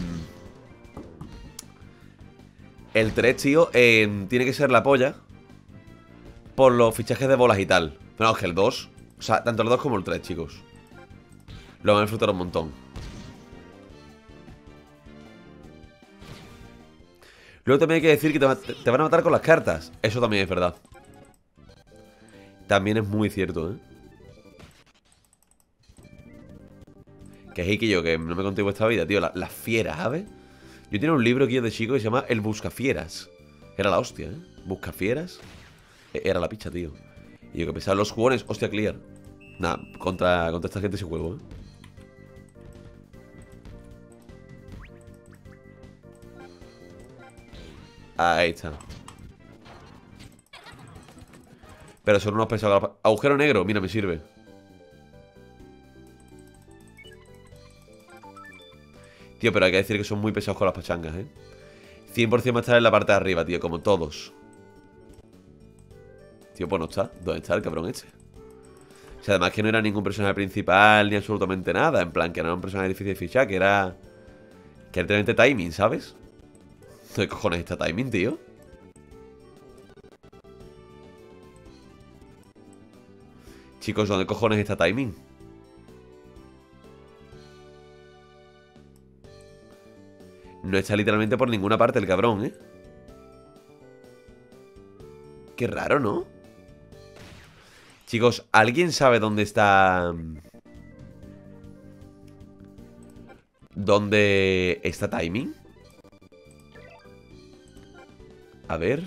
El tres, tío, eh, tiene que ser la polla por los fichajes de bolas y tal. Pero no, es que el dos, o sea, tanto el dos como el tres, chicos, lo van a disfrutar un montón. Luego también hay que decir que te, te van a matar con las cartas. Eso también es verdad. También es muy cierto, ¿eh? Que es que yo, que no me conté vuestra vida, tío. Las la fieras, ¿sabes? Yo tenía un libro aquí de chico que se llama El Buscafieras. Era la hostia, ¿eh? Buscafieras. Era la picha, tío. Y yo que pensaba, los jugones, hostia, clear. Nada, contra, contra esta gente sí juego, ¿eh? Ahí está. Pero son unos pesados. Agujero negro, mira, me sirve. Tío, pero hay que decir que son muy pesados con las pachangas, ¿eh? cien por cien va a estar en la parte de arriba, tío, como todos. Tío, pues no está. ¿Dónde está el cabrón este? O sea, además que no era ningún personaje principal ni absolutamente nada. En plan, que no era un personaje difícil de fichar, que era... Que era literalmente Timing, ¿sabes? ¿Dónde cojones está Timing, tío? Chicos, ¿dónde cojones está Timing? No está literalmente por ninguna parte el cabrón, ¿eh? Qué raro, ¿no? Chicos, ¿alguien sabe dónde está ¿Dónde está Timing? A ver.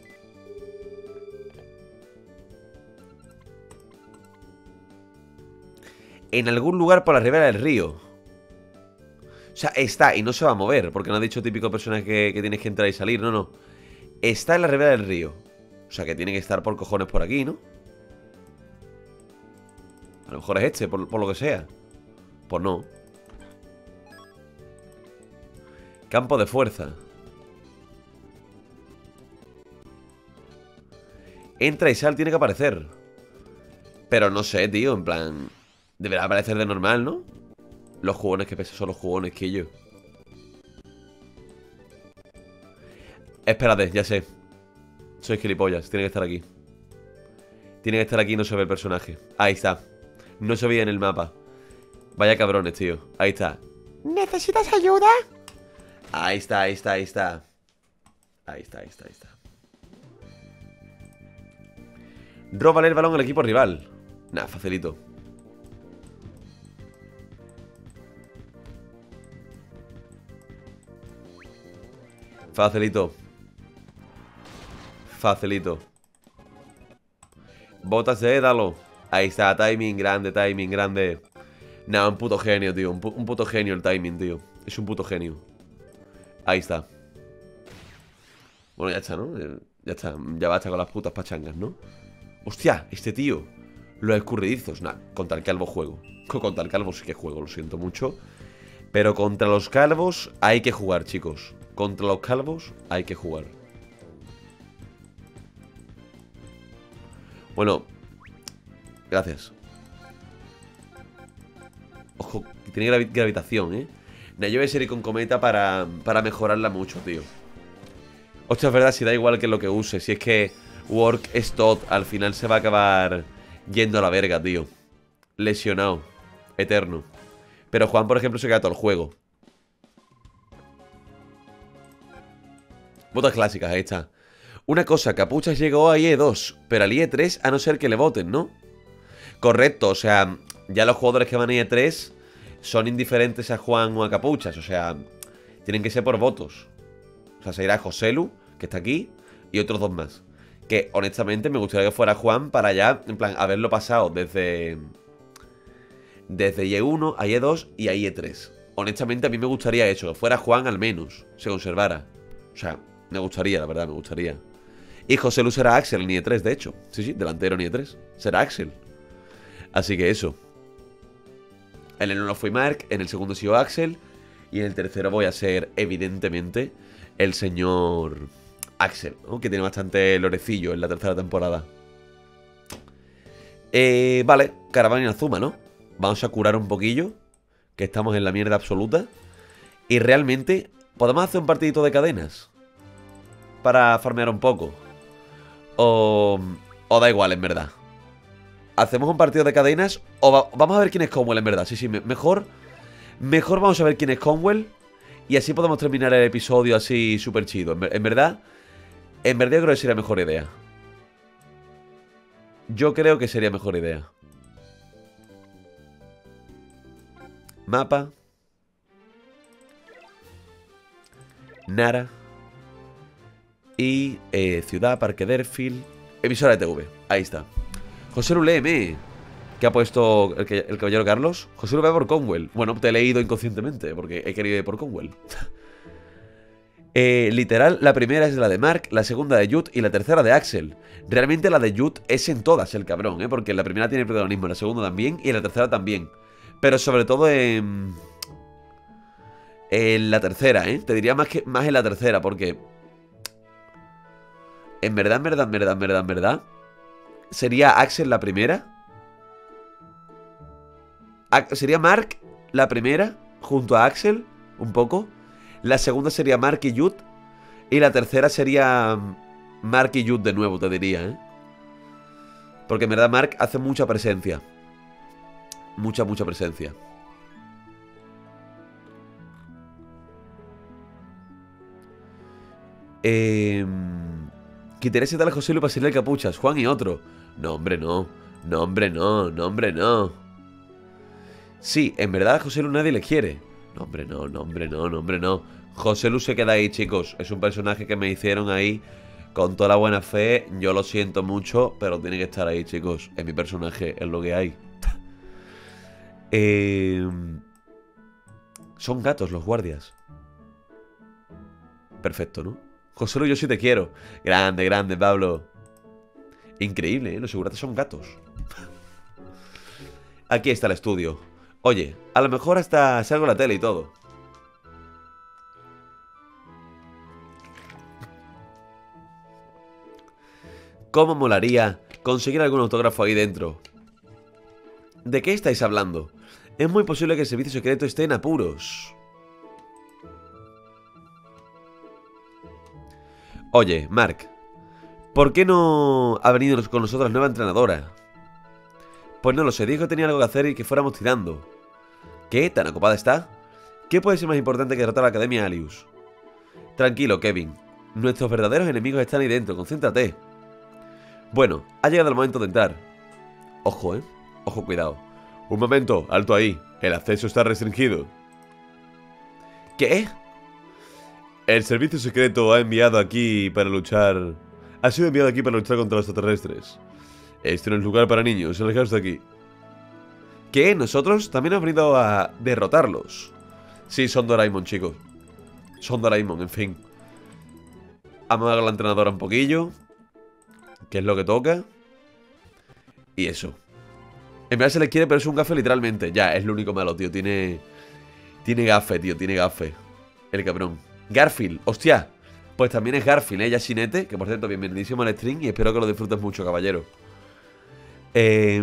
En algún lugar por la ribera del río. O sea, está y no se va a mover. Porque no ha dicho típico personaje que, que tienes que entrar y salir. No, no. Está en la ribera del río. O sea, que tiene que estar por cojones por aquí, ¿no? A lo mejor es este, por, por lo que sea. Pues no. Campo de fuerza. Entra y sal, tiene que aparecer. Pero no sé, tío, en plan... Deberá aparecer de normal, ¿no? Los jugones que pesan son los jugones que yo. Espérate, ya sé. Soy gilipollas, tiene que estar aquí. Tiene que estar aquí y no se ve el personaje. Ahí está. No se veía en el mapa. Vaya cabrones, tío. Ahí está. ¿Necesitas ayuda? Ahí está, ahí está, ahí está. Ahí está, ahí está, ahí está. Róbale el balón al equipo rival. Nah, facilito. Facilito. Facilito. Botas de Édalo. Ahí está, timing grande, timing grande. Nah, un puto genio, tío. Un, pu un puto genio el timing, tío. Es un puto genio. Ahí está. Bueno, ya está, ¿no? Ya está, ya basta con las putas pachangas, ¿no? Hostia, este tío. Los escurridizos. Nah, contra el calvo juego. Contra el calvo sí que juego, lo siento mucho. Pero contra los calvos hay que jugar, chicos. Contra los calvos hay que jugar. Bueno. Gracias. Ojo, que tiene gravi gravitación, ¿eh? Nah, yo voy a ser con cometa para, para mejorarla mucho, tío. Hostia, es verdad, si da igual que lo que use. Si es que Work es tot, al final se va a acabar yendo a la verga, tío. Lesionado. Eterno. Pero Juan, por ejemplo, se queda todo el juego. Botas clásicas, ahí está. Una cosa, Capuchas llegó a I E dos, pero al I E tres a no ser que le voten, ¿no? Correcto, o sea, ya los jugadores que van a I E tres son indiferentes a Juan o a Capuchas, o sea, tienen que ser por votos. O sea, se irá Joselu, que está aquí, y otros dos más. Que, honestamente, me gustaría que fuera Juan para ya, en plan, haberlo pasado desde... Desde I E uno a I E dos y a I E tres. Honestamente, a mí me gustaría eso, que fuera Juan al menos, se conservara. O sea, me gustaría, la verdad, me gustaría. Y Joselu será Axel en I E tres, de hecho. Sí, sí, delantero en I E tres. Será Axel. Así que eso. En el uno fui Mark, en el segundo he sido Axel. Y en el tercero voy a ser, evidentemente, el señor Axel, ¿no? Que tiene bastante lorecillo en la tercera temporada. Eh, vale, Caravana Inazuma, ¿no? Vamos a curar un poquillo, que estamos en la mierda absoluta. Y realmente, ¿podemos hacer un partidito de cadenas? Para farmear un poco. O, o da igual, en verdad. ¿Hacemos un partido de cadenas? O va, vamos a ver quién es Conwell, en verdad. Sí, sí, mejor Mejor vamos a ver quién es Conwell. Y así podemos terminar el episodio así súper chido. En, en verdad En verdad yo creo que sería mejor idea. Yo creo que sería mejor idea. Mapa. Nara. Y eh, ciudad, Parque Derfield. Emisora de T V, ahí está. José Lu, léeme. ¿Qué ha puesto el, el caballero Carlos? José Lu va por Conwell. Bueno, te he leído inconscientemente porque he querido ir por Conwell. eh, Literal, la primera es la de Mark, la segunda de Jude y la tercera de Axel. Realmente la de Jude es en todas el cabrón, ¿eh? Porque la primera tiene protagonismo, la segunda también y la tercera también. Pero sobre todo en... En la tercera, ¿eh? Te diría más, que, más en la tercera porque... En verdad, en verdad, en verdad, en verdad, en verdad sería Axel la primera. Sería Mark la primera junto a Axel, un poco. La segunda sería Mark y Jude. Y la tercera sería Mark y Jude de nuevo, te diría, ¿eh? Porque en verdad Mark hace mucha presencia. Mucha, mucha presencia. Eh... Quitaré ese tal José Lu para serle Capuchas. Juan y otro. No, hombre, no. No, hombre, no. No, hombre, no. Sí, en verdad a José Lu nadie le quiere. No, hombre, no, no, hombre, no, no, hombre, no. José Lu se queda ahí, chicos. Es un personaje que me hicieron ahí con toda la buena fe. Yo lo siento mucho, pero tiene que estar ahí, chicos. Es mi personaje, es lo que hay. eh... Son gatos los guardias. Perfecto, ¿no? José Lu, yo sí te quiero. Grande, grande, Pablo. Increíble, ¿eh? Los seguratas son gatos. Aquí está el estudio. Oye, a lo mejor hasta salgo en la tele y todo. ¿Cómo molaría conseguir algún autógrafo ahí dentro? ¿De qué estáis hablando? Es muy posible que el servicio secreto esté en apuros. Oye, Mark, ¿por qué no ha venido con nosotros la nueva entrenadora? Pues no lo sé, dijo que tenía algo que hacer y que fuéramos tirando. ¿Qué? ¿Tan ocupada está? ¿Qué puede ser más importante que derrotar a la Academia Alius? Tranquilo, Kevin. Nuestros verdaderos enemigos están ahí dentro, concéntrate. Bueno, ha llegado el momento de entrar. Ojo, eh. Ojo, cuidado. Un momento, alto ahí. El acceso está restringido. ¿Qué? El servicio secreto ha enviado aquí para luchar... Ha sido enviado aquí para luchar contra los extraterrestres. Este no es lugar para niños, alejaos de aquí. ¿Qué? ¿Nosotros? También hemos venido a derrotarlos. Sí, son Doraemon, chicos. Son Doraemon, en fin. Vamos a ver a la entrenadora un poquillo. ¿Qué es lo que toca? Y eso. En verdad se le quiere, pero es un gafe literalmente. Ya, es lo único malo, tío. Tiene... Tiene gafe, tío, tiene gafe. El cabrón. Garfield, hostia. Pues también es Garfield, ¿eh? Ya Shinete, que por cierto, bienvenidísimo al stream y espero que lo disfrutes mucho, caballero. Eh...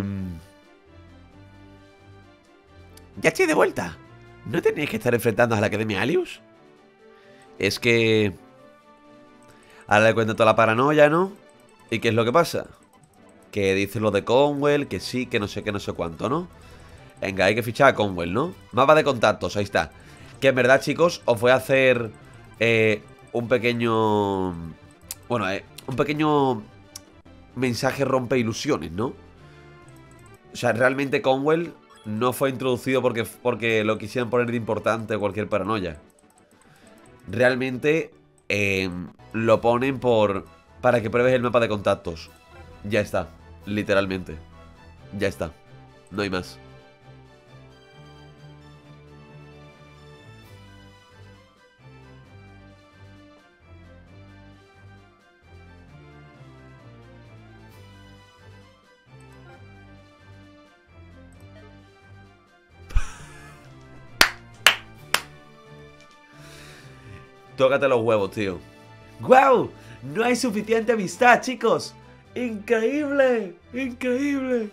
Ya estoy de vuelta. ¿No tenéis que estar enfrentándoos a la Academia Alius? Es que... Ahora le cuento toda la paranoia, ¿no? ¿Y qué es lo que pasa? Que dice lo de Conwell, que sí, que no sé qué, no sé cuánto, ¿no? Venga, hay que fichar a Conwell, ¿no? Mapa de contactos, ahí está. Que en verdad, chicos, os voy a hacer eh, un pequeño... Bueno, eh, un pequeño mensaje rompe ilusiones, ¿no? O sea, realmente Conwell no fue introducido porque, porque lo quisieran poner de importante o cualquier paranoia. Realmente eh, lo ponen por para que pruebes el mapa de contactos. Ya está, literalmente. Ya está, no hay más. Tócate los huevos, tío. ¡Guau! No hay suficiente amistad, chicos. ¡Increíble! ¡Increíble!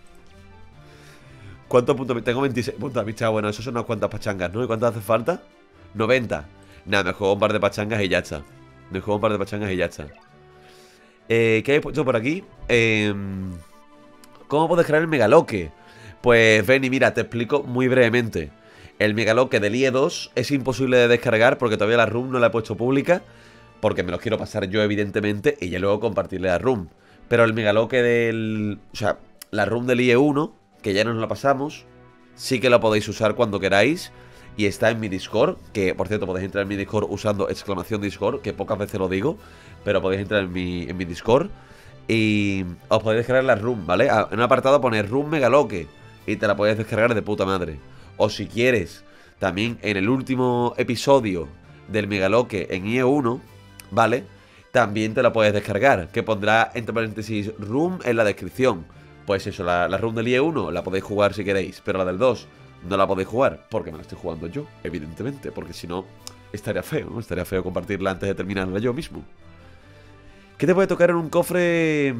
¿Cuántos puntos? Tengo veintiséis puntos de amistad. Bueno, eso son unas cuantas pachangas, ¿no? ¿Y cuántas hace falta? noventa. Nada, me juego un par de pachangas y ya está. Me juego un par de pachangas y ya está. Eh, ¿Qué hay puesto por aquí? Eh, ¿Cómo puedes crear el megaloque? Pues ven y mira, te explico muy brevemente. El megaloque del I E dos es imposible de descargar porque todavía la room no la he puesto pública. Porque me los quiero pasar yo, evidentemente, y ya luego compartirle la room. Pero el megaloque del... O sea, la room del I E uno, que ya nos la pasamos, sí que la podéis usar cuando queráis. Y está en mi Discord, que por cierto podéis entrar en mi Discord usando exclamación Discord, que pocas veces lo digo, pero podéis entrar en mi, en mi Discord. Y os podéis descargar la room, ¿vale? En un apartado poner room megaloque y te la podéis descargar de puta madre. O si quieres, también en el último episodio del megaloque en I E uno, ¿vale? También te la puedes descargar, que pondrá entre paréntesis room en la descripción. Pues eso, la, la room del I E uno la podéis jugar si queréis, pero la del dos no la podéis jugar porque me la estoy jugando yo, evidentemente, porque si no estaría feo, ¿no? Estaría feo compartirla antes de terminarla yo mismo. ¿Qué te puede tocar en un cofre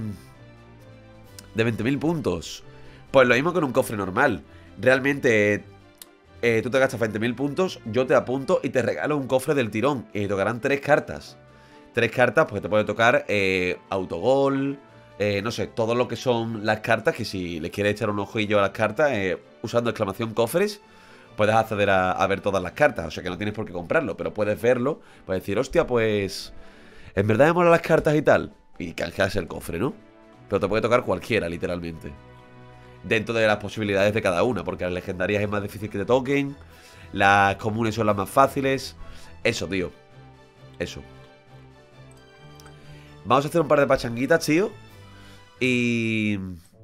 de veinte mil puntos? Pues lo mismo que en un cofre normal. Realmente eh, tú te gastas veinte mil puntos, yo te apunto y te regalo un cofre del tirón. Y te tocarán tres cartas. Tres cartas, pues te puede tocar eh, autogol, eh, no sé, todo lo que son las cartas, que si les quieres echar un ojillo a las cartas, eh, usando exclamación cofres, puedes acceder a, a ver todas las cartas. O sea que no tienes por qué comprarlo, pero puedes verlo, puedes decir, hostia, pues en verdad me molan las cartas y tal, y canjeas el cofre, ¿no? Pero te puede tocar cualquiera, literalmente. dentro de las posibilidades de cada una, porque las legendarias es más difícil que te toquen, las comunes son las más fáciles. Eso, tío. Eso. Vamos a hacer un par de pachanguitas, tío. Y...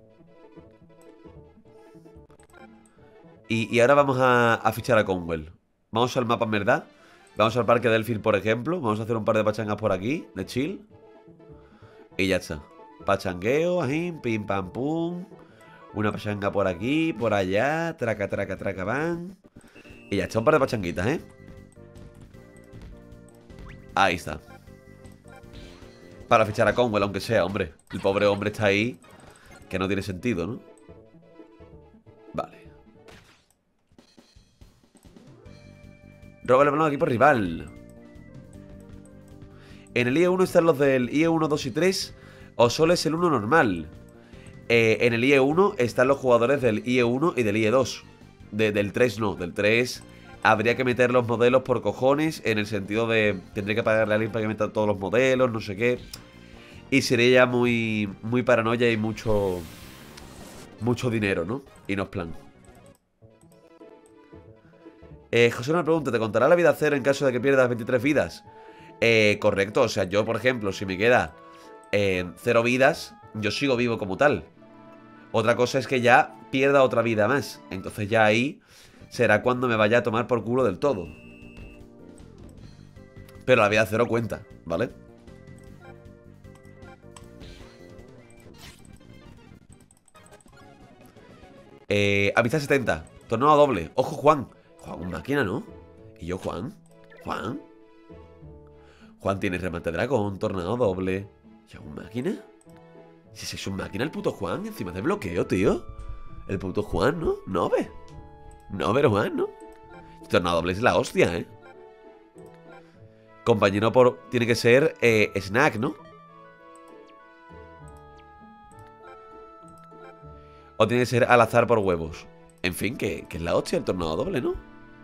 Y, y ahora vamos a, a fichar a Conwell. Vamos al mapa en verdad. Vamos al parque Delfín, por ejemplo. Vamos a hacer un par de pachangas por aquí, de chill. Y ya está. Pachangueo, ajín, pim pam pum. Una pachanga por aquí, por allá. Traca, traca, traca, van. Y ya está, un par de pachanguitas, ¿eh? Ahí está. Para fichar a Conwell, aunque sea, hombre. El pobre hombre está ahí, que no tiene sentido, ¿no? Vale. Roba el balón al equipo rival. En el I E uno están los del I E uno, dos y tres. O solo es el uno normal. eh, En el I E uno están los jugadores del I E uno y del I E dos. de, Del tres no, del tres habría que meter los modelos por cojones. En el sentido de, tendría que pagarle a alguien para que meta todos los modelos, no sé qué. Y sería ya muy, muy paranoia y mucho Mucho dinero, ¿no? Y no es plan. Eh, José, una pregunta, ¿te contará la vida cero en caso de que pierdas veintitrés vidas? Eh, correcto, o sea, yo por ejemplo, si me queda eh, cero vidas, yo sigo vivo como tal. Otra cosa es que ya pierda otra vida más. Entonces ya ahí será cuando me vaya a tomar por culo del todo. Pero la vida cero cuenta, ¿vale? Eh, amistad setenta, tornado doble. Ojo, Juan. Juan, un máquina, ¿no? ¿Y yo, Juan? ¿Juan? Juan tiene remate dragón, tornado doble. ¿Yo un máquina? Si es un máquina el puto Juan, encima de bloqueo, tío. El puto Juan, ¿no? No ve. No, pero Juan, ¿no? Tornado doble es la hostia, ¿eh? Compañero por... Tiene que ser eh, Snack, ¿no? O tiene que ser al azar por huevos. En fin, que, que es la hostia el tornado doble, ¿no?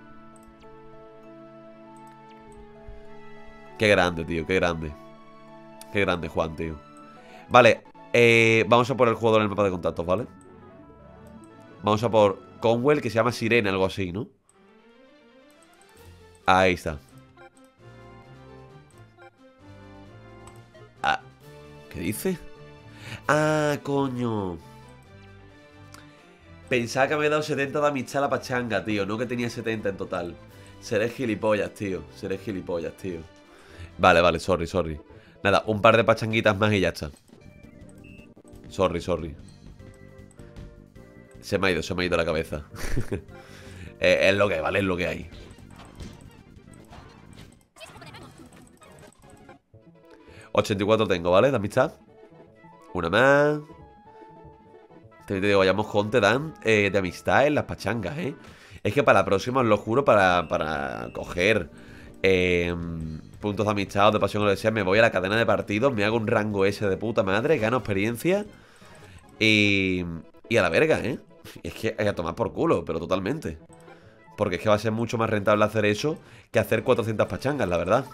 Qué grande, tío, qué grande. Qué grande, Juan, tío. Vale, eh, vamos a por el jugador en el mapa de contactos, ¿vale? Vamos a por Conwell, que se llama Sirena, algo así, ¿no? Ahí está. Ah, ¿qué dice? Ah, coño. Pensaba que me había dado setenta de amistad a la pachanga, tío. No que tenía setenta en total. Seré gilipollas, tío. Seré gilipollas, tío. Vale, vale, sorry, sorry. Nada, un par de pachanguitas más y ya está. Sorry, sorry. Se me ha ido, se me ha ido la cabeza. eh, Es lo que hay, vale, es lo que hay. ochenta y cuatro tengo, ¿vale? De amistad. Una más. Te digo, vayamos con te dan eh, de amistad en las pachangas, ¿eh? Es que para la próxima, os lo juro, para, para coger eh, puntos de amistad o de pasión o lo que sea, me voy a la cadena de partidos, me hago un rango ese de puta madre, gano experiencia y, y a la verga, ¿eh? Y es que hay a tomar por culo, pero totalmente. Porque es que va a ser mucho más rentable hacer eso que hacer cuatrocientas pachangas, la verdad.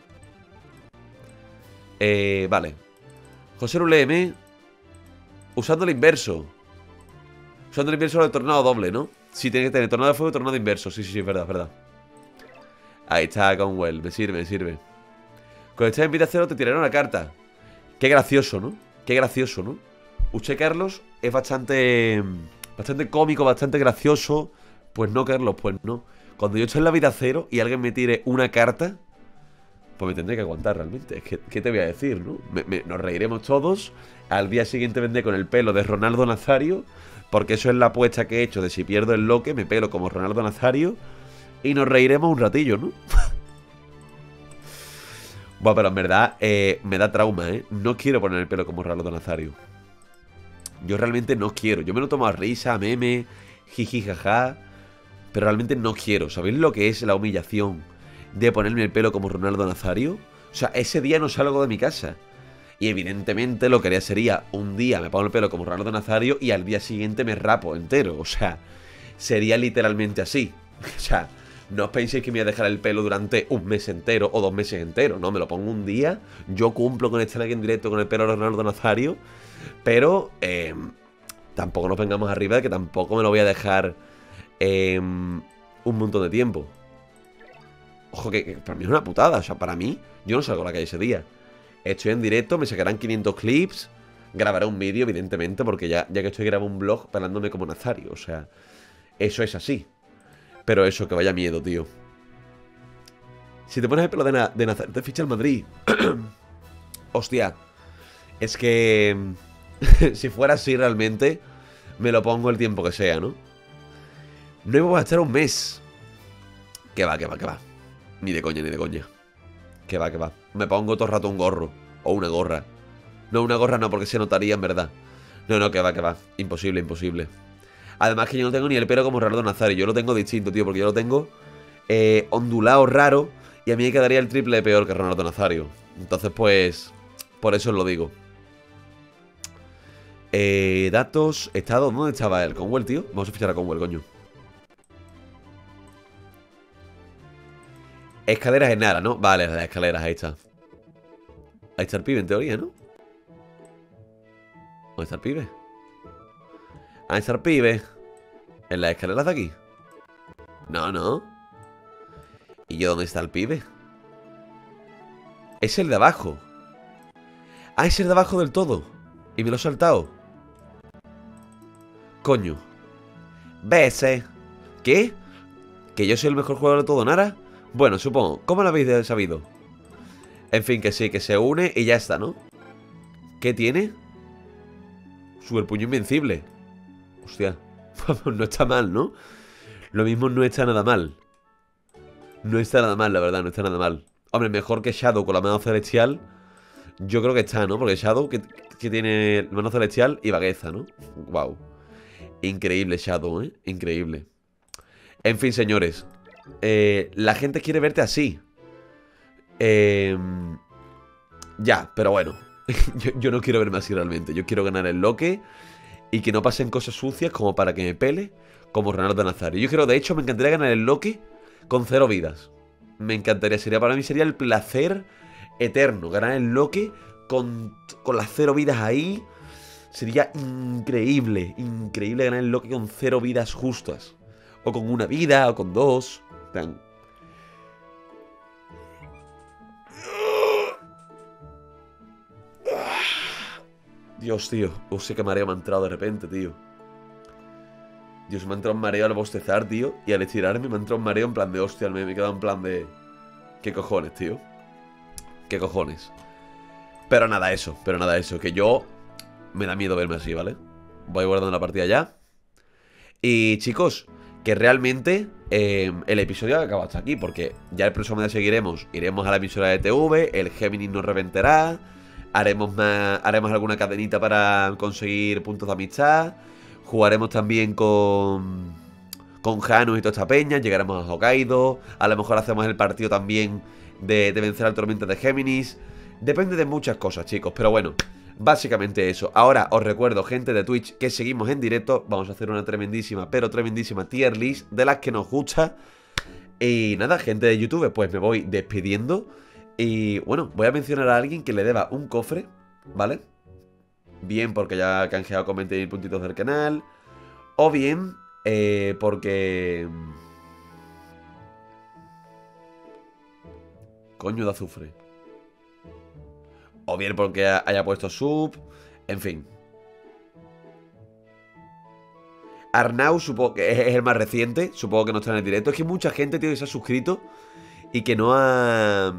Eh, vale. José Ruleme, usando el inverso. Usando el inverso del tornado doble, ¿no? Sí, tiene que tener tornado de fuego y tornado inverso. Sí, sí, sí, es verdad, es verdad. Ahí está, Conwell. Me sirve, me sirve. Con esta en vida cero te tiraré una carta. Qué gracioso, ¿no? Qué gracioso, ¿no? Usted, Carlos, es bastante... Bastante cómico, bastante gracioso. Pues no, Carlos, pues no. Cuando yo estoy en la vida cero y alguien me tire una carta, pues me tendré que aguantar realmente. Es que, ¿qué te voy a decir, no? Me, me, nos reiremos todos. Al día siguiente vendré con el pelo de Ronaldo Nazario, porque eso es la apuesta que he hecho de si pierdo el loque, me pelo como Ronaldo Nazario y nos reiremos un ratillo, ¿no? Bueno, pero en verdad eh, me da trauma, ¿eh? No quiero poner el pelo como Ronaldo Nazario. Yo realmente no quiero. Yo me lo tomo a risa, meme, jiji, jaja, pero realmente no quiero. ¿Sabéis lo que es la humillación de ponerme el pelo como Ronaldo Nazario? O sea, ese día no salgo de mi casa. Y evidentemente lo que haría sería, un día me pongo el pelo como Ronaldo Nazario y al día siguiente me rapo entero. O sea, sería literalmente así. O sea, no os penséis que me voy a dejar el pelo durante un mes entero o dos meses enteros. No, me lo pongo un día, yo cumplo con estar aquí en directo con el pelo de Ronaldo Nazario, pero eh, tampoco nos vengamos arriba de que tampoco me lo voy a dejar eh, un montón de tiempo. Ojo, que, que para mí es una putada. O sea, para mí, yo no salgo a la calle ese día. Estoy en directo, me sacarán quinientos clips. Grabaré un vídeo, evidentemente, porque ya, ya que estoy grabando un vlog pelándome como Nazario. O sea, eso es así. Pero eso, que vaya miedo, tío. Si te pones el pelo de, na de Nazario, te ficha el Madrid. Hostia. Es que... si fuera así realmente, me lo pongo el tiempo que sea, ¿no? No íbamos a estar un mes. Que va, que va, que va. Ni de coña, ni de coña. Que va, que va. Me pongo todo el rato un gorro. O una gorra. No, una gorra no, porque se notaría en verdad. No, no, que va, que va. Imposible, imposible. Además que yo no tengo ni el pelo como Ronaldo Nazario. Yo lo tengo distinto, tío, porque yo lo tengo eh, ondulado raro. Y a mí me quedaría el triple peor que Ronaldo Nazario. Entonces, pues... por eso os lo digo. Eh, datos, estado, ¿dónde estaba el Conwell, tío? Vamos a fichar a Conwell, coño. Escaleras en Nara, ¿no? Vale, las escaleras, ahí está. Ahí está el pibe, en teoría, ¿no? ¿Dónde está el pibe? Ahí está el pibe. ¿En las escaleras de aquí? No, no. ¿Y yo dónde está el pibe? Es el de abajo. Ah, es el de abajo del todo. Y me lo he saltado. Coño. B S. ¿Qué? ¿Que yo soy el mejor jugador de todo, Nara? Bueno, supongo. ¿Cómo lo habéis sabido? En fin, que sí, que se une y ya está, ¿no? ¿Qué tiene? Super puño invencible. Hostia. No está mal, ¿no? Lo mismo no está nada mal. No está nada mal, la verdad, no está nada mal. Hombre, mejor que Shadow con la mano celestial. Yo creo que está, ¿no? Porque Shadow que, que tiene mano celestial y vagueza, ¿no? Wow. Increíble Shadow, ¿eh? Increíble. En fin, señores. Eh, la gente quiere verte así. Eh, ya, pero bueno. yo, yo no quiero verme así realmente. Yo quiero ganar el loque y que no pasen cosas sucias como para que me pele como Ronaldo Nazario. Yo creo, de hecho, me encantaría ganar el loque con cero vidas. Me encantaría. Sería, para mí sería el placer eterno. Ganar el loque con, con las cero vidas ahí. Sería increíble. Increíble ganar el loque con cero vidas justas. O con una vida, o con dos. Tan... Dios, tío. No sé qué mareo me ha entrado de repente, tío. Dios, me ha entrado un mareo al bostezar, tío. Y al estirarme me ha entrado un mareo en plan de hostia. Me he quedado en plan de... ¿Qué cojones, tío? ¿Qué cojones? Pero nada, eso. Pero nada, eso. Que yo... Me da miedo verme así, ¿vale? Voy guardando la partida ya. Y, chicos... Que realmente eh, el episodio ha acabado hasta aquí. Porque ya el próximo día seguiremos. Iremos a la emisora de T V. El Géminis nos reventará. Haremos más, haremos alguna cadenita para conseguir puntos de amistad. Jugaremos también con Con Janus y toda esta peña. Llegaremos a Hokkaido. A lo mejor hacemos el partido también de, de vencer al Tormenta de Géminis. Depende de muchas cosas, chicos. Pero bueno, básicamente eso. Ahora os recuerdo, gente de Twitch, que seguimos en directo. Vamos a hacer una tremendísima, pero tremendísima tier list de las que nos gusta. Y nada, gente de YouTube, pues me voy despidiendo. Y bueno, voy a mencionar a alguien que le deba un cofre, ¿vale? Bien porque ya ha canjeado con veinte mil puntitos del canal. O bien eh, porque... Coño de azufre. O bien porque haya puesto sub. En fin. Arnau supongo que es el más reciente. Supongo que no está en el directo. Es que hay mucha gente, tío, que se ha suscrito y que no ha...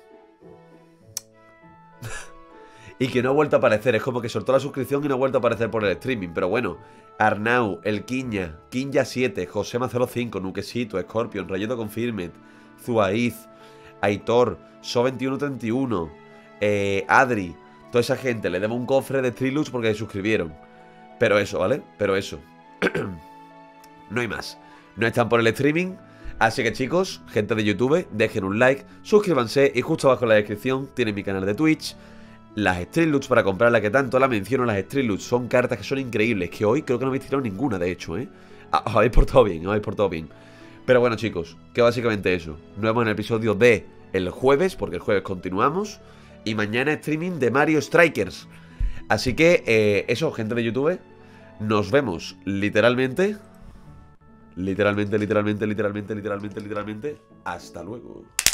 y que no ha vuelto a aparecer. Es como que soltó la suscripción y no ha vuelto a aparecer por el streaming. Pero bueno, Arnau, El Quiña, Kinja siete, Josema cero cinco, Nuquesito, Scorpion, Rayeto Confirmed, Zuaiz, Aitor, So veintiuno treinta y uno, eh, Adri. Toda esa gente le debo un cofre de Trilux porque se suscribieron. Pero eso, ¿vale? Pero eso. No hay más. No están por el streaming. Así que chicos, gente de YouTube, dejen un like, suscríbanse y justo abajo en la descripción tienen mi canal de Twitch. Las Street para comprarla, que tanto la menciono. Las Street son cartas que son increíbles. Que hoy creo que no habéis tirado ninguna, de hecho, ¿eh? Ah, os habéis portado bien, os habéis portado bien. Pero bueno, chicos, que básicamente eso. Nos vemos en el episodio de el jueves, porque el jueves continuamos. Y mañana streaming de Mario Strikers. Así que, eh, eso, gente de YouTube, nos vemos literalmente. Literalmente, literalmente, literalmente, literalmente, literalmente. Hasta luego.